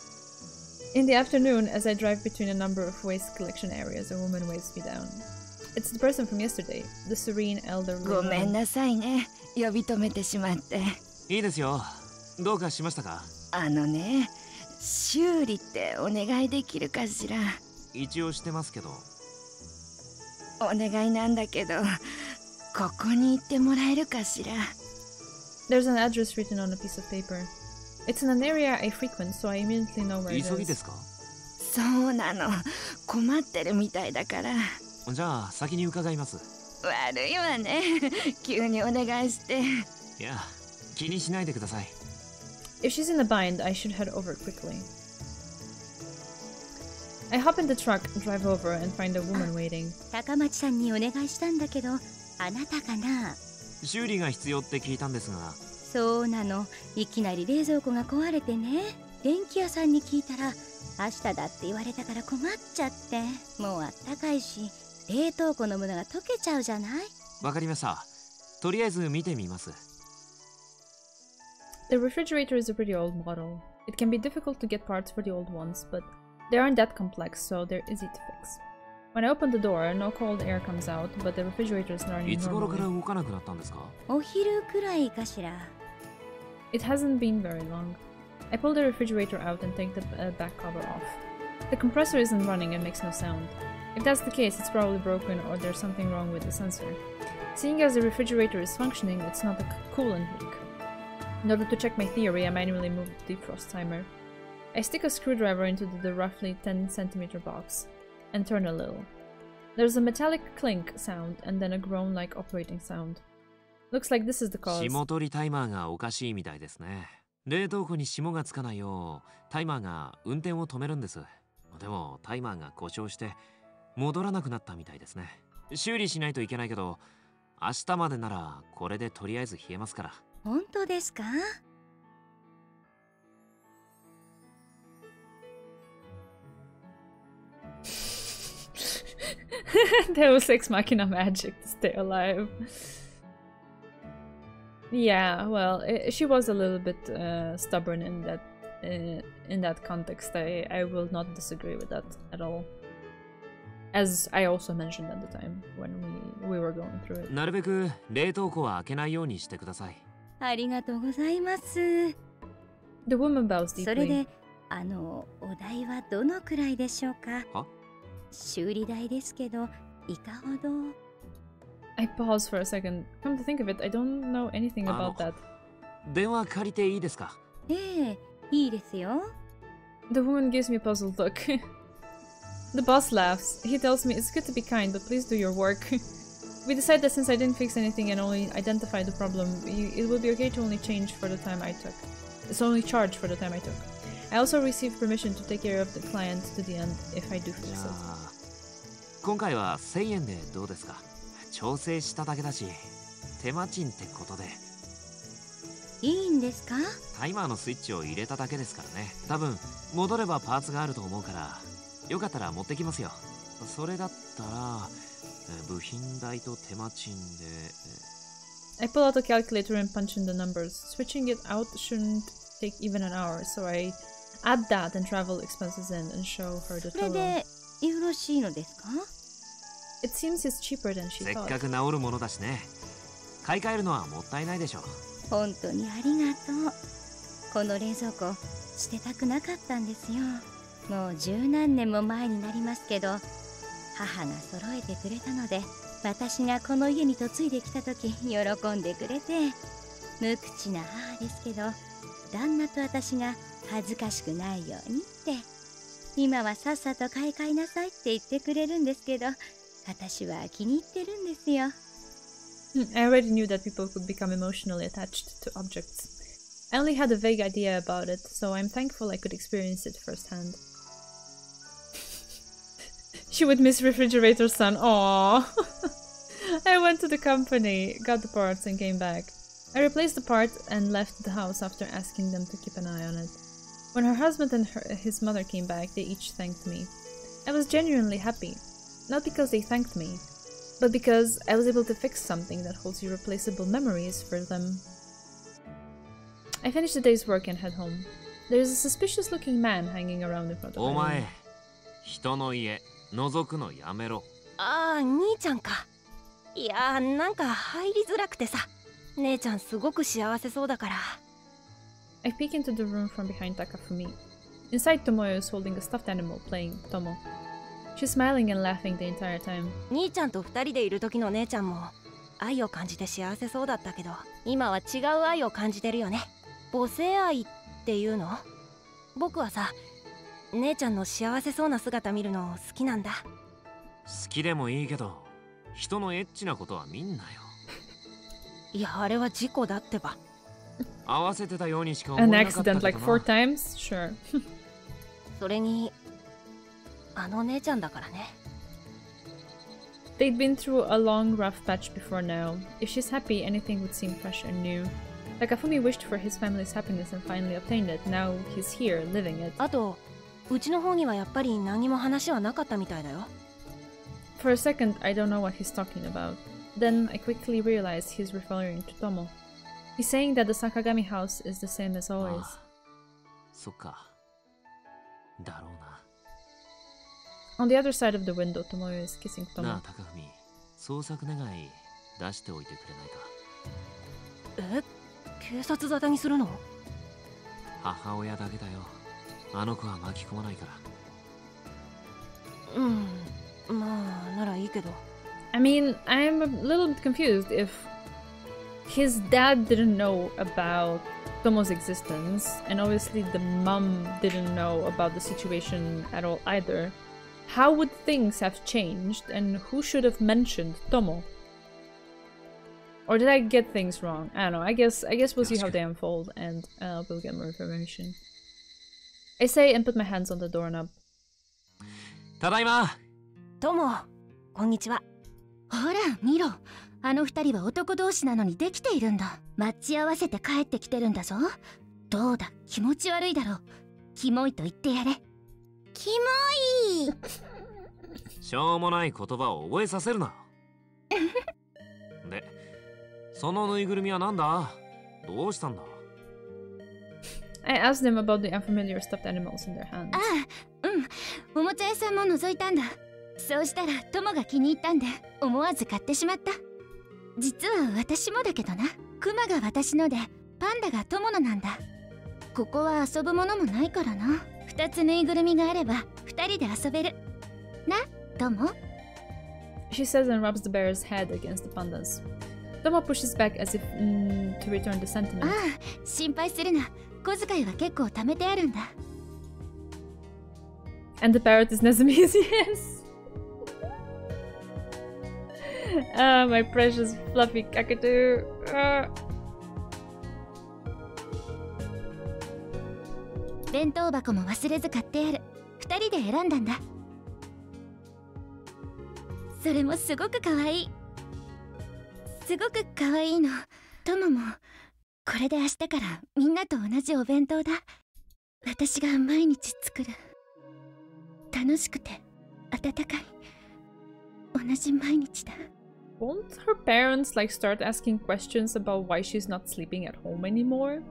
Speaker 1: In the afternoon, as I drive between a number of waste collection areas, a woman waves me down. It's the person from yesterday, the serene elderly
Speaker 2: ごめん
Speaker 1: woman.
Speaker 2: なさいね、呼び止めてしまって。
Speaker 3: いいですよ。どうかしましたか？
Speaker 2: ね、修理ってお願いできるかしら。
Speaker 3: 一応してますけど。
Speaker 2: お願いなんだけど、ここに行ってもらえるかしら。
Speaker 1: There's an address written on a piece of paper. It's in an area I frequent, so I immediately know where it
Speaker 3: 急ぎで
Speaker 1: is.
Speaker 3: すか？
Speaker 2: そうなの、困ってるみたいだから。
Speaker 3: じゃあ先に伺います。
Speaker 2: 悪いわね、急にお願いして。
Speaker 3: いや、気にしないでください。
Speaker 1: If she's in a bind, I should head over quickly. I hop in the truck, drive over, and find a woman waiting.
Speaker 8: 高町さんにお願いしたんだけど、あなたかな？
Speaker 3: 修理が必要って聞いたんですが。
Speaker 8: そうなの。いきなり冷蔵庫が壊れてね。電気屋さんに聞いたら、明日だって言われたから困っちゃって。もうあったかいし、冷凍庫のものが溶けちゃうじゃない？
Speaker 3: わかりました。とりあえず見てみます。
Speaker 1: The refrigerator is a pretty old model. It can be difficult to get parts for the old ones, but they aren't that complex, so they're easy to fix. When I open the door, no cold air comes out, but the refrigerator is running
Speaker 3: いつ頃から
Speaker 1: normally.
Speaker 3: 動かなくなったんですか？
Speaker 8: お昼くらいかしら。
Speaker 1: It hasn't been very long. I pull the refrigerator out and take the back cover off. The compressor isn't running and makes no sound. If that's the case, it's probably broken or there's something wrong with the sensor. Seeing as the refrigerator is functioning, it's not a coolant leak. In order to check my theory, I manually move the defrost timer. I stick a screwdriver into the roughly 10 centimeter box and turn a little. There's a metallic clink sound and then a groan-like operating sound. Looks like this is the cause.
Speaker 3: 霜取りタイマーがおかしいみたいですね。冷凍庫に霜がつかないようタイマーが運転を止めるんです。でもタイマーが故障して戻らなくなったみたいですね。修理しないといけないけど、明日までならこれでとりあえず冷えますから。
Speaker 8: 本当ですか
Speaker 1: Deus Ex Machina magic to stay alive. Yeah, well, she was a little bit stubborn in that context. I will not disagree with that at all. As I also mentioned at the time when we were going through it.
Speaker 3: なるべく冷凍庫は開けないようにしてください。
Speaker 8: ありがとうございます。
Speaker 1: The woman bows
Speaker 8: それ
Speaker 1: deeply.
Speaker 8: で、お代はどのくらいでしょうか？
Speaker 3: は？
Speaker 8: 修理代ですけど、いかほど？
Speaker 1: I pause for a second. Come to think of it, I don't know anything about that.
Speaker 3: 電話借りていいですか？
Speaker 8: ええ、いいですよ。
Speaker 1: The woman gives me a puzzled look. The boss laughs. He tells me it's good to be kind, but please do your work. We decide that since I didn't fix anything and only identified the problem, it will be okay to only change for the time I took. It's only charged for the time I took. I also received permission to take care of the client to the end if I do
Speaker 3: じ
Speaker 1: fix
Speaker 3: ゃ
Speaker 1: it.
Speaker 3: あ今回は1000円でどうですか？調整しただけだし手間賃ってことで。
Speaker 8: いいんですか？
Speaker 3: タイマーのスイッチを入れただけですからね。多分戻ればパーツがあると思うからよかったら持ってきますよ。それだったら部品代と手間賃で。
Speaker 1: I pull out a calculator and punch in the numbers. Switching it out shouldn't take even an hour, so I add that and travel expenses in and show her the
Speaker 8: それ
Speaker 1: total.
Speaker 8: でよろしいのですか？
Speaker 1: It seems it's cheaper than she
Speaker 3: せっ
Speaker 1: thought.
Speaker 3: かく治るものだしね。買い替えるのはもったいないでしょ。
Speaker 8: 本当にありがとう。この冷蔵庫捨てたくなかったんですよ。もう十何年も前になりますけど、母が揃えてくれたので、私がこの家に嫁いできた時喜んでくれて、無口な母ですけど、旦那と私が恥ずかしくないようにって、今はさっさと買い替えなさいって言ってくれるんですけど、私は気に入ってるんですよ。
Speaker 1: I already knew that people could become emotionally attached to objects. I only had a vague idea about it, so I'm thankful I could experience it firsthand. She would miss refrigerator son. Aww. I went to the company, got the parts, and came back. I replaced the part and left the house after asking them to keep an eye on it. When her husband and his mother came back, they each thanked me. I was genuinely happy. Not because they thanked me, but because I was able to fix something that holds irreplaceable memories for them. I finish the day's work and head home. There is a suspicious-looking man hanging around in front of
Speaker 3: お
Speaker 1: my
Speaker 3: 前
Speaker 1: room.
Speaker 3: 人の家覗くのやめろ。
Speaker 4: ああ、兄ちゃんか。いやー、なんか入りづらくてさ。姉ちゃんすごく幸せそうだから。
Speaker 1: I peek into the room from behind Takafumi. Inside, Tomoyo is holding a stuffed animal, playing Tomo. She's smiling and laughing the entire time.
Speaker 4: 兄ちゃんと二人でいる時の姉ちゃんも愛を感じて幸せそうだったけど、今は違う愛を感じてるよね。母性愛っていうの？僕はさ、姉ちゃんの幸せそうな姿見るの好きなんだ。
Speaker 3: 好きでもいいけど、人のエッチなことは見んなよ。
Speaker 4: いや、あれは事故だってば。
Speaker 3: 合わせてたようにしか思え
Speaker 1: An
Speaker 3: なかったけど
Speaker 1: accident
Speaker 3: な。
Speaker 1: like 4 times? Sure.
Speaker 4: それに、あの姉ちゃんだからね。
Speaker 1: They'd been through a long, rough patch before now. If she's happy, anything would seem fresh and new. Takafumi wished for his family's happiness and finally obtained it. Now he's here, living it.
Speaker 4: あと、うちの方にはやっぱり何も話はなかったみたいだよ。
Speaker 1: For a second, I don't know what he's talking about. Then I quickly realized he's referring to Tomo. He's saying that the Sakagami house is the same as always.
Speaker 3: ああ、そっか。だろうな。
Speaker 1: On the other side of the window, Tomoyo is kissing
Speaker 3: なあ、
Speaker 1: Tomo.
Speaker 3: 高文、捜索願い出しておいてくれないか。
Speaker 4: 警察沙汰にするの？
Speaker 3: 母親だけだよ。あの子は巻き込まないから。
Speaker 4: うん、まあならいいけど。
Speaker 1: I mean, I'm a little bit confused if his dad didn't know about Tomo's existence, and obviously the mom didn't know about the situation at all either. How would things have changed, and who should have mentioned Tomo? Or did I get things wrong? I don't know. I guess we'll see how they unfold, and we'll get more information. I say and put my hands on the doorknob.
Speaker 3: ただいま。
Speaker 4: どうも、こんにちは。
Speaker 2: ほら見ろ、あの二人は男同士なのにできているんだ。マッチ合わせて帰ってきてるんだぞ。どうだ、気持ち悪いだろう。キモいと言ってやれ。
Speaker 7: キモい。
Speaker 3: しょうもない言葉を覚えさせるな。で、そのぬいぐるみはなんだ？どうしたんだ？
Speaker 1: I asked them about the unfamiliar stuffed animals in their hands.
Speaker 2: ああ、うん、おもちゃ屋さんも覗いたんだ。そうしたら友が気に入ったんで思わず買ってしまった。実は私もだけどな。クマが私のでパンダが友のなんだ。ここは遊ぶものもないからな。2つぬいぐるみがあれば2人で遊べるな、友。
Speaker 1: She says and rubs the bear's head against the pandas. Tomo pushes back as if to return the sentiment.
Speaker 2: ああ、心配するな。小遣いは結構貯めてあるんだ。
Speaker 1: And the parrot is Nezumi's, yes! Ah, my precious fluffy kakadu. Ah.
Speaker 2: 弁当箱も忘れず買ってある。2人で選んだんだ。それもすごくかわいい。すごくかわいいの。友もこれで明日からみんなと同じお弁当だ。私が毎日作る。楽しくて温かい同じ毎日だ。
Speaker 1: Won't her parents like start asking questions about why she's not sleeping at home anymore?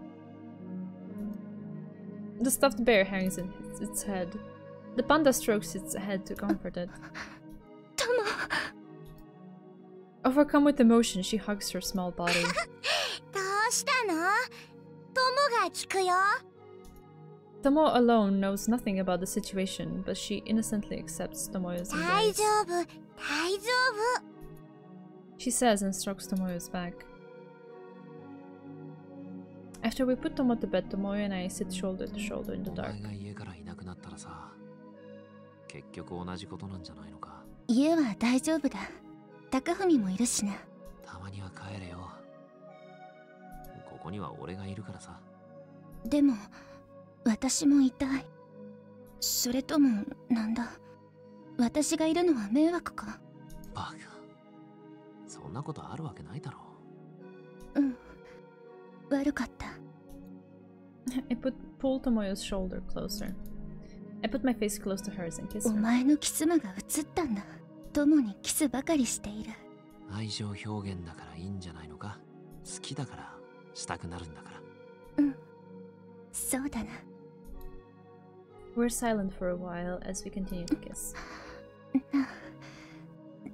Speaker 1: The stuffed bear hangs in its head. The panda strokes its head to comfort it.
Speaker 2: 友。
Speaker 1: Overcome with emotion, she hugs her small body.
Speaker 7: どうしたの？友が聞くよ。
Speaker 1: Tomo alone knows nothing about the situation, but she innocently accepts Tomoyo's
Speaker 7: 大
Speaker 1: embrace.
Speaker 7: 丈夫、大丈夫。
Speaker 1: She says and strokes Tomoyo's back. After we put Tomo to bed, Tomoyo and I sit shoulder to shoulder in the
Speaker 3: お
Speaker 1: dark.
Speaker 3: 前が家からいなくなったらさ、結局同じことなんじゃないのか。
Speaker 2: 家は大丈夫だ。高文もいるしな。
Speaker 3: たまには帰れよ。ここには俺がいるからさ。
Speaker 2: でも私もいたい。それともなんだ、私がいるのは迷惑か。
Speaker 3: バカ、そんなことあるわけないだろ
Speaker 2: うん、悪かった。
Speaker 1: I pull Tomoyo's shoulder closer. I put my face close to hers and kiss
Speaker 2: お
Speaker 1: her.
Speaker 2: 前のキスマが映ったんだ。友にキスばかりしている。
Speaker 3: 愛情表現だからいいんじゃないのか。好きだからしたくなるんだから。
Speaker 2: うん、そうだな。
Speaker 1: We're silent for a while as we continue to kiss.
Speaker 2: なあ、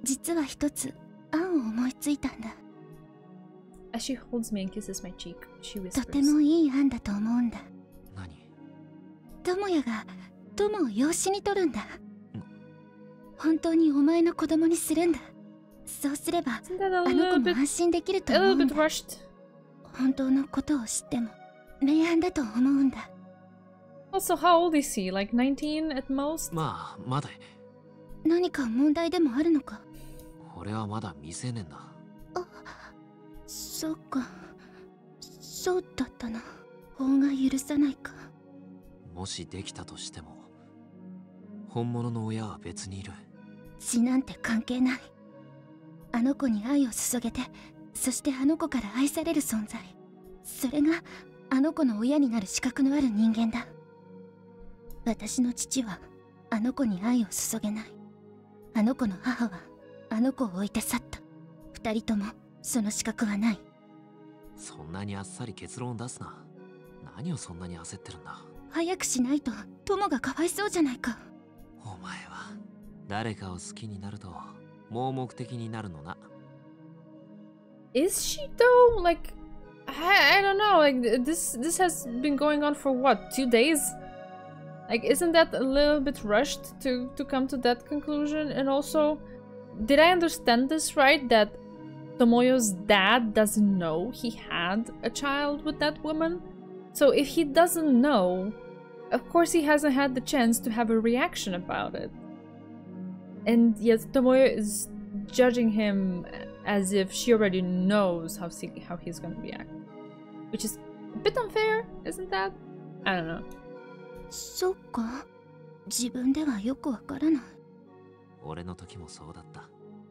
Speaker 2: 実は一つ案を思いついたんだ。
Speaker 1: As she holds me and kisses my cheek, she
Speaker 2: とて
Speaker 1: whispers.
Speaker 2: もいい案だと思うんだ。
Speaker 3: 何？
Speaker 2: 智也が友を養子に取るんだ。本当にお前の子供にするんだ。そうすれば
Speaker 1: Isn't that a
Speaker 2: あの
Speaker 1: little
Speaker 2: 子も
Speaker 1: bit,
Speaker 2: 安心できると
Speaker 1: a
Speaker 2: 思う
Speaker 1: little
Speaker 2: ん
Speaker 1: bit
Speaker 2: だ。
Speaker 1: rushed?
Speaker 2: 本当のことを知っても明暗だと思うんだ。
Speaker 1: Also, how old is he? Like 19 at most?
Speaker 3: まあまだ
Speaker 2: 何か問題でもあるのか。
Speaker 3: 俺はまだ未成年だ。
Speaker 2: そうか、そうだったな。法が許さないか。
Speaker 3: もしできたとしても本物の親は別にいる。
Speaker 2: 血なんて関係ない。あの子に愛を注げて、そしてあの子から愛される存在、それがあの子の親になる資格のある人間だ。私の父はあの子に愛を注げない。あの子の母はあの子を置いて去った。二人ともその資格はない。
Speaker 3: そんなにあっさり結論を出すな。何をそんなに焦ってるんだ。
Speaker 2: 早くしないと友がかわいそうじゃないか。
Speaker 3: お前は誰かを好きになると盲目的になるのな。
Speaker 1: Is she though? Like, I don't know. Like this has been going on for what, 2 days? Like, isn't that a little bit rushed to come to that conclusion? And also, did I understand this right? That Tomoyo's dad doesn't know he had a child with that woman? So if he doesn't know, of course he hasn't had the chance to have a reaction about it. And yet Tomoyo is judging him as if she already knows how he's gonna react. Which is a bit unfair, isn't that? I don't know.
Speaker 2: そうか、自分ではよくわからない。
Speaker 3: 俺の時もそうだった。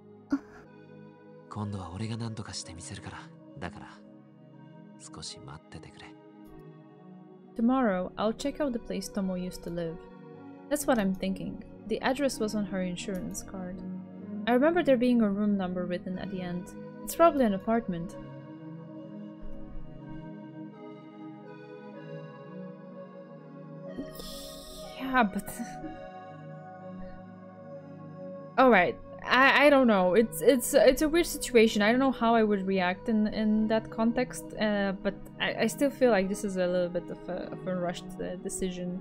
Speaker 3: 今度は俺が何とかしてみせるから。だから少し待っててくれ。
Speaker 1: Tomorrow, I'll check out the place Tomo used to live. That's what I'm thinking. The address was on her insurance card. I remember there being a room number written at the end. It's probably an apartment. Yeah, but... Alright, I don't know. It's a weird situation. I don't know how I would react in that context, but I still feel like this is a little bit of a rushed decision.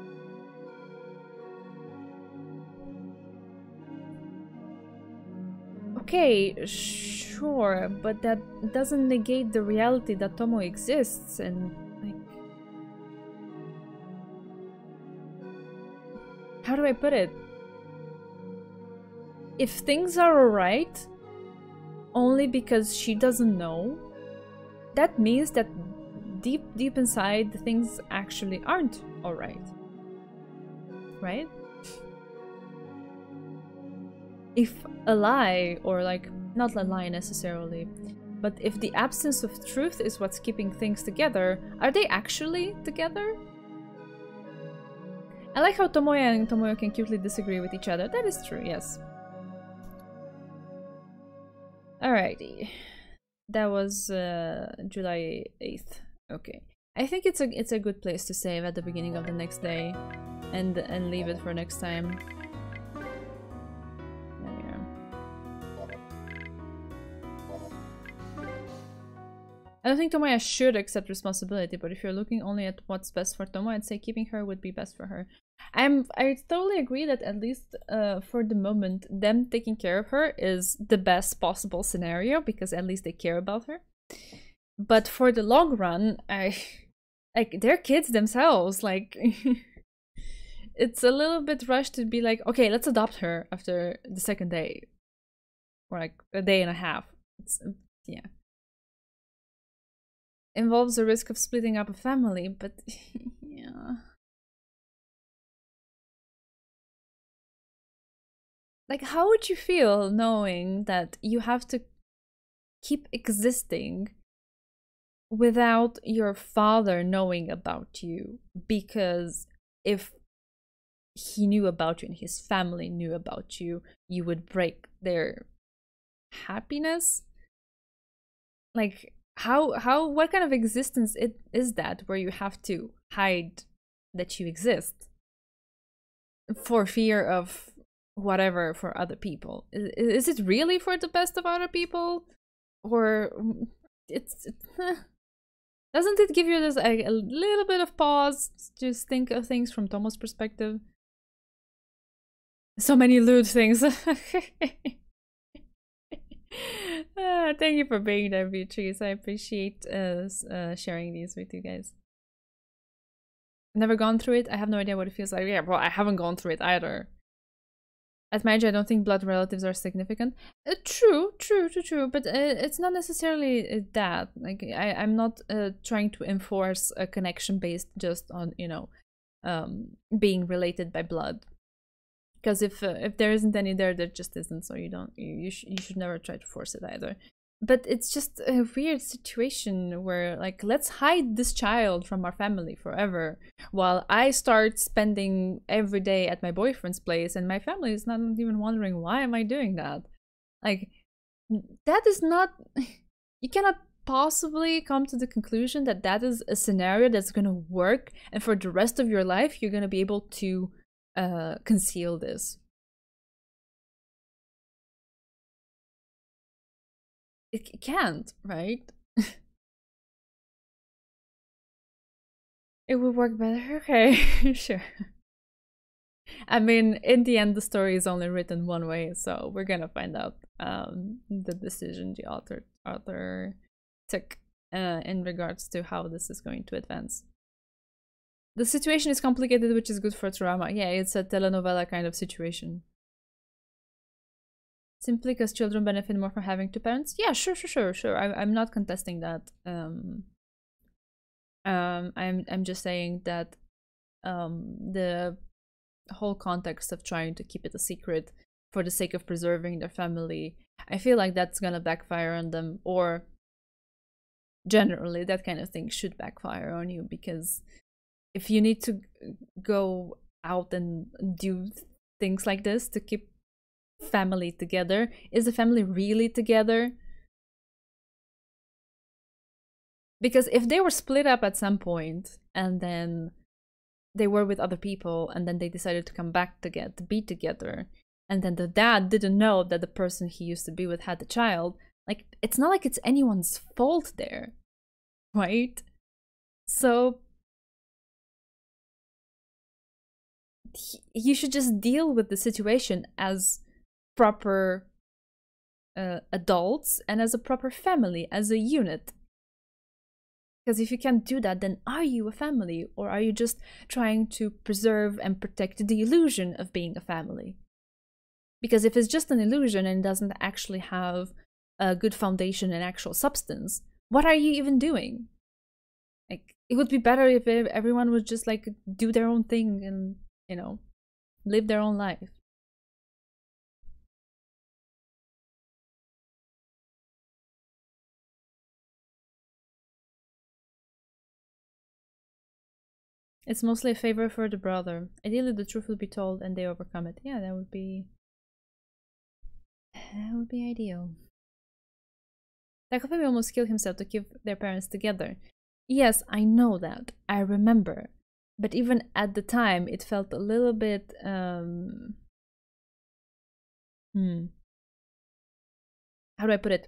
Speaker 1: Okay, sure, but that doesn't negate the reality that Tomo exists, and like, how do I put it? If things are alright only because she doesn't know, that means that deep inside things actually aren't alright. Right? If a lie, or like, not a lie necessarily, but if the absence of truth is what's keeping things together, are they actually together? I like how Tomoya and Tomoyo can cutely disagree with each other. That is true, yes. Alrighty. That was July 8th. Okay. I think it's a good place to save at the beginning of the next day and leave it for next time. There we go. I don't think Tomoya should accept responsibility, but if you're looking only at what's best for Tomo, I'd say keeping her would be best for her. I totally agree that at least for the moment, them taking care of her is the best possible scenario, because at least they care about her. But for the long run, like, they're kids themselves, like it's a little bit rushed to be like, okay, let's adopt her after the second day, or like a day and a half. It's, yeah. Involves the risk of splitting up a family, but yeah. Like, how would you feel knowing that you have to keep existing without your father knowing about you? Because if he knew about you and his family knew about you, you would break their happiness? Like, what kind of existence is that where you have to hide that you exist for fear of whatever for other people. Is it really for the best of other people? Or doesn't it give you this a little bit of pause to just think of things from Tomo's perspective? So many lewd things. Thank you for being there, Beatrice. I appreciate sharing these with you guys. Never gone through it. I have no idea what it feels like. Yeah, well, I haven't gone through it either. At my age, I don't think blood relatives are significant. True. But it's not necessarily that. Like, I'm not trying to enforce a connection based just on, you know, being related by blood. Because if there isn't any there just isn't. So you should never try to force it either. But it's just a weird situation where, like, let's hide this child from our family forever while I start spending every day at my boyfriend's place and my family is not even wondering why am I doing that. Like, that is not... You cannot possibly come to the conclusion that that is a scenario that's going to work and for the rest of your life you're going to be able to conceal this. It can't, right? It would work better? Okay, sure. I mean, in the end, the story is only written one way, so we're gonna find out the decision the author took in regards to how this is going to advance. The situation is complicated, which is good for drama. Yeah, it's a telenovela kind of situation. Simply because children benefit more from having two parents? Yeah, sure. I'm not contesting that. I'm just saying that the whole context of trying to keep it a secret for the sake of preserving their family, I feel like that's gonna backfire on them, or generally that kind of thing should backfire on you, because if you need to go out and do things like this to keep family together, is the family really together? Because if they were split up at some point and then they were with other people and then they decided to come back to be together, and then the dad didn't know that the person he used to be with had the child, like, it's not like it's anyone's fault there, right? So you should just deal with the situation as proper adults and as a proper family, as a unit. Because if you can't do that, then are you a family, or are you just trying to preserve and protect the illusion of being a family? Because if it's just an illusion and doesn't actually have a good foundation and actual substance, what are you even doing? Like, it would be better if everyone would just, like, do their own thing and, you know, live their own life. It's mostly a favor for the brother. Ideally, the truth will be told and they overcome it. Yeah, that would be ideal. Takafumi almost killed himself to keep their parents together. Yes, I know that. I remember. But even at the time, it felt a little bit how do I put it?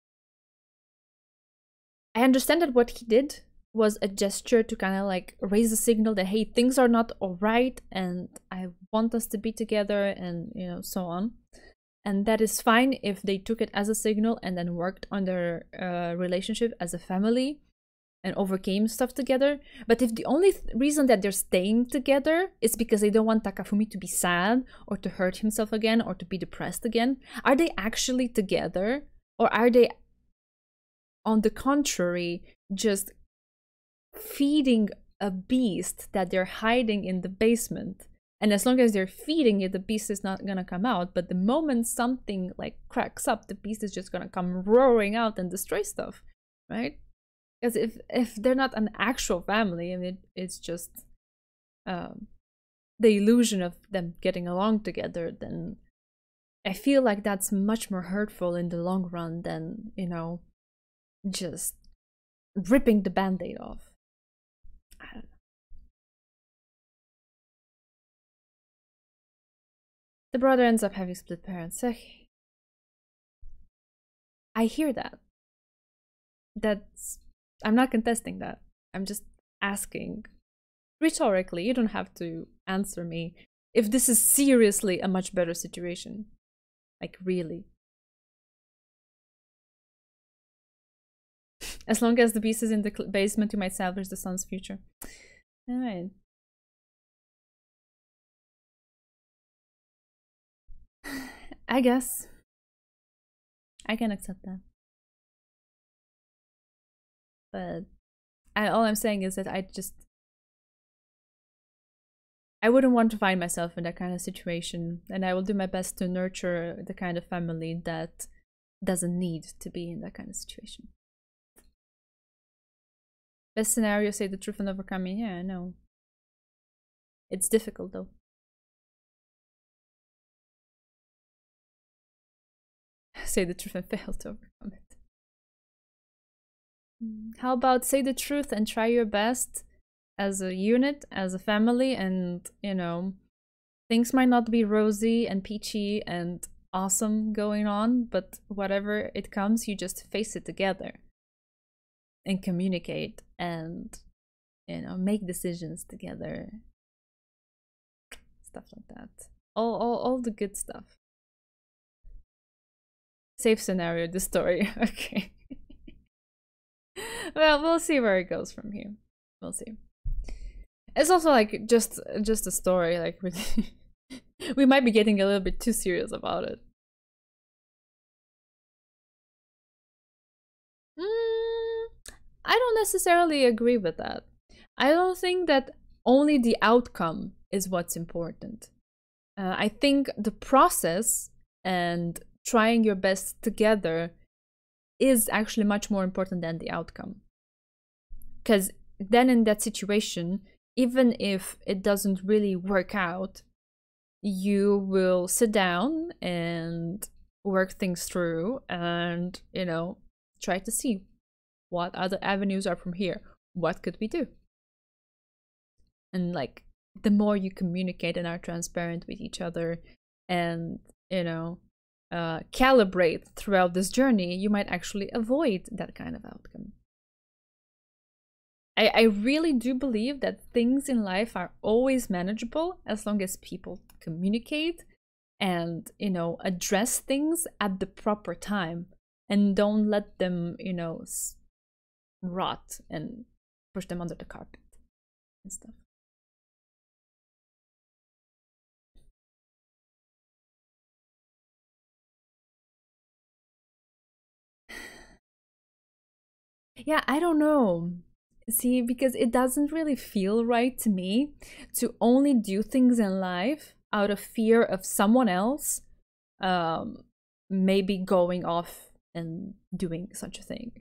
Speaker 1: I understand that what he did was a gesture to kind of like raise a signal that, hey, things are not all right and I want us to be together, and, you know, so on. And that is fine if they took it as a signal and then worked on their relationship as a family and overcame stuff together. But if the only reason that they're staying together is because they don't want Takafumi to be sad or to hurt himself again or to be depressed again, are they actually together? Or are they, on the contrary, just feeding a beast that they're hiding in the basement? And as long as they're feeding it, the beast is not gonna come out. But the moment something like cracks up, the beast is just gonna come roaring out and destroy stuff, right? Because if they're not an actual family, I mean, it's just the illusion of them getting along together, then I feel like that's much more hurtful in the long run than, you know, just ripping the band-aid off. I don't know. The brother ends up having split parents. I hear that. I'm not contesting that. I'm just asking rhetorically. You don't have to answer me if this is seriously a much better situation. Like, really. As long as the beast is in the basement, you might salvage the son's future. Alright. I guess. I can accept that. But all I'm saying is that I wouldn't want to find myself in that kind of situation, and I will do my best to nurture the kind of family that doesn't need to be in that kind of situation. Best scenario, say the truth and overcome it. Yeah, I know. It's difficult though. Say the truth and fail to overcome it. How about say the truth and try your best as a unit, as a family, and, you know, things might not be rosy and peachy and awesome going on, but whatever it comes, you just face it together and communicate and, you know, make decisions together. Stuff like that. All the good stuff. Safe scenario, the story. Okay. Well, we'll see where it goes from here. We'll see. It's also like just a story. Like we might be getting a little bit too serious about it. I don't necessarily agree with that. I don't think that only the outcome is what's important. I think the process and trying your best together is actually much more important than the outcome. Because then in that situation, even if it doesn't really work out, you will sit down and work things through and, you know, try to see what other avenues are from here. What could we do? And like, the more you communicate and are transparent with each other and, you know, calibrate throughout this journey, you might actually avoid that kind of outcome. I really do believe that things in life are always manageable as long as people communicate and, you know, address things at the proper time and don't let them, you know, rot and push them under the carpet and stuff. Yeah, I don't know. See, because it doesn't really feel right to me to only do things in life out of fear of someone else maybe going off and doing such a thing.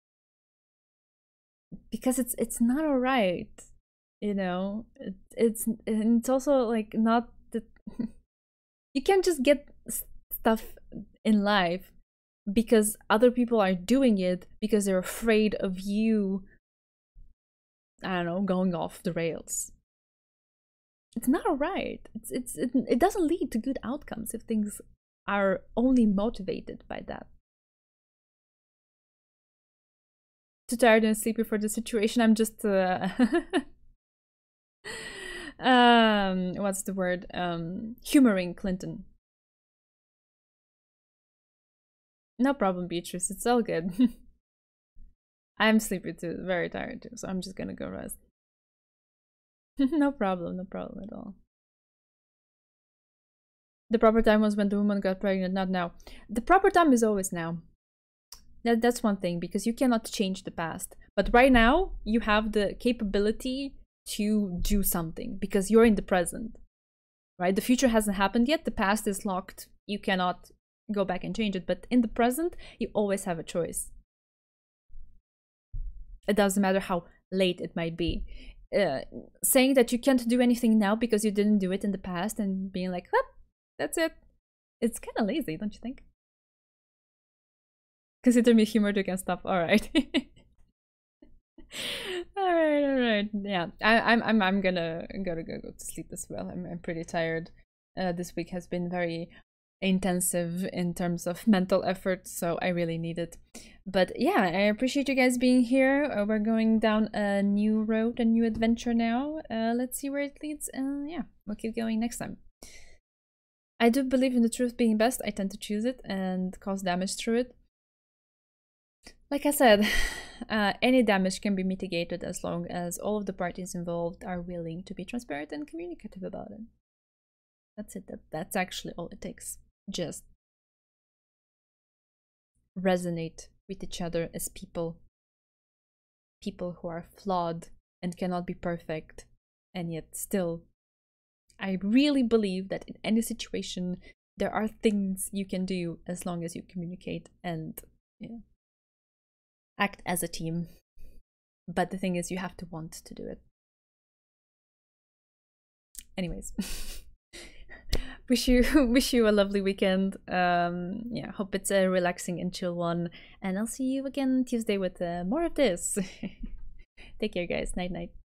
Speaker 1: Because it's not alright, you know. It's also like not that you can't just get stuff in life because other people are doing it because they're afraid of you, I don't know, going off the rails. It's not alright. It doesn't lead to good outcomes if things are only motivated by that. Too tired and sleepy for the situation. I'm just what's the word? Humoring Clinton. No problem, Beatrice. It's all good. I'm sleepy too, very tired too, so I'm just gonna go rest. No problem at all. The proper time was when the woman got pregnant, not now. The proper time is always now. That's one thing, because you cannot change the past. But right now, you have the capability to do something, because you're in the present. Right? The future hasn't happened yet, the past is locked. You cannot go back and change it, but in the present, you always have a choice. It doesn't matter how late it might be. Saying that you can't do anything now because you didn't do it in the past and being like, oh, that's it. It's kind of lazy, don't you think? Consider me humored against stuff. All right. all right. Yeah, I'm gonna go to sleep as well. I'm pretty tired. this week has been very intensive in terms of mental effort, so I really need it. But yeah, I appreciate you guys being here. We're going down a new road, a new adventure now. Let's see where it leads, and yeah, we'll keep going next time. I do believe in the truth being best. I tend to choose it and cause damage through it. Like I said, any damage can be mitigated as long as all of the parties involved are willing to be transparent and communicative about it. That's it. That's actually all it takes. Just resonate with each other as people. People who are flawed and cannot be perfect, and yet still, I really believe that in any situation there are things you can do as long as you communicate and act as a team. But the thing is, you have to want to do it. Anyways. Wish you a lovely weekend. Yeah, hope it's a relaxing and chill one, and I'll see you again Tuesday with more of this. Take care, guys. Night night.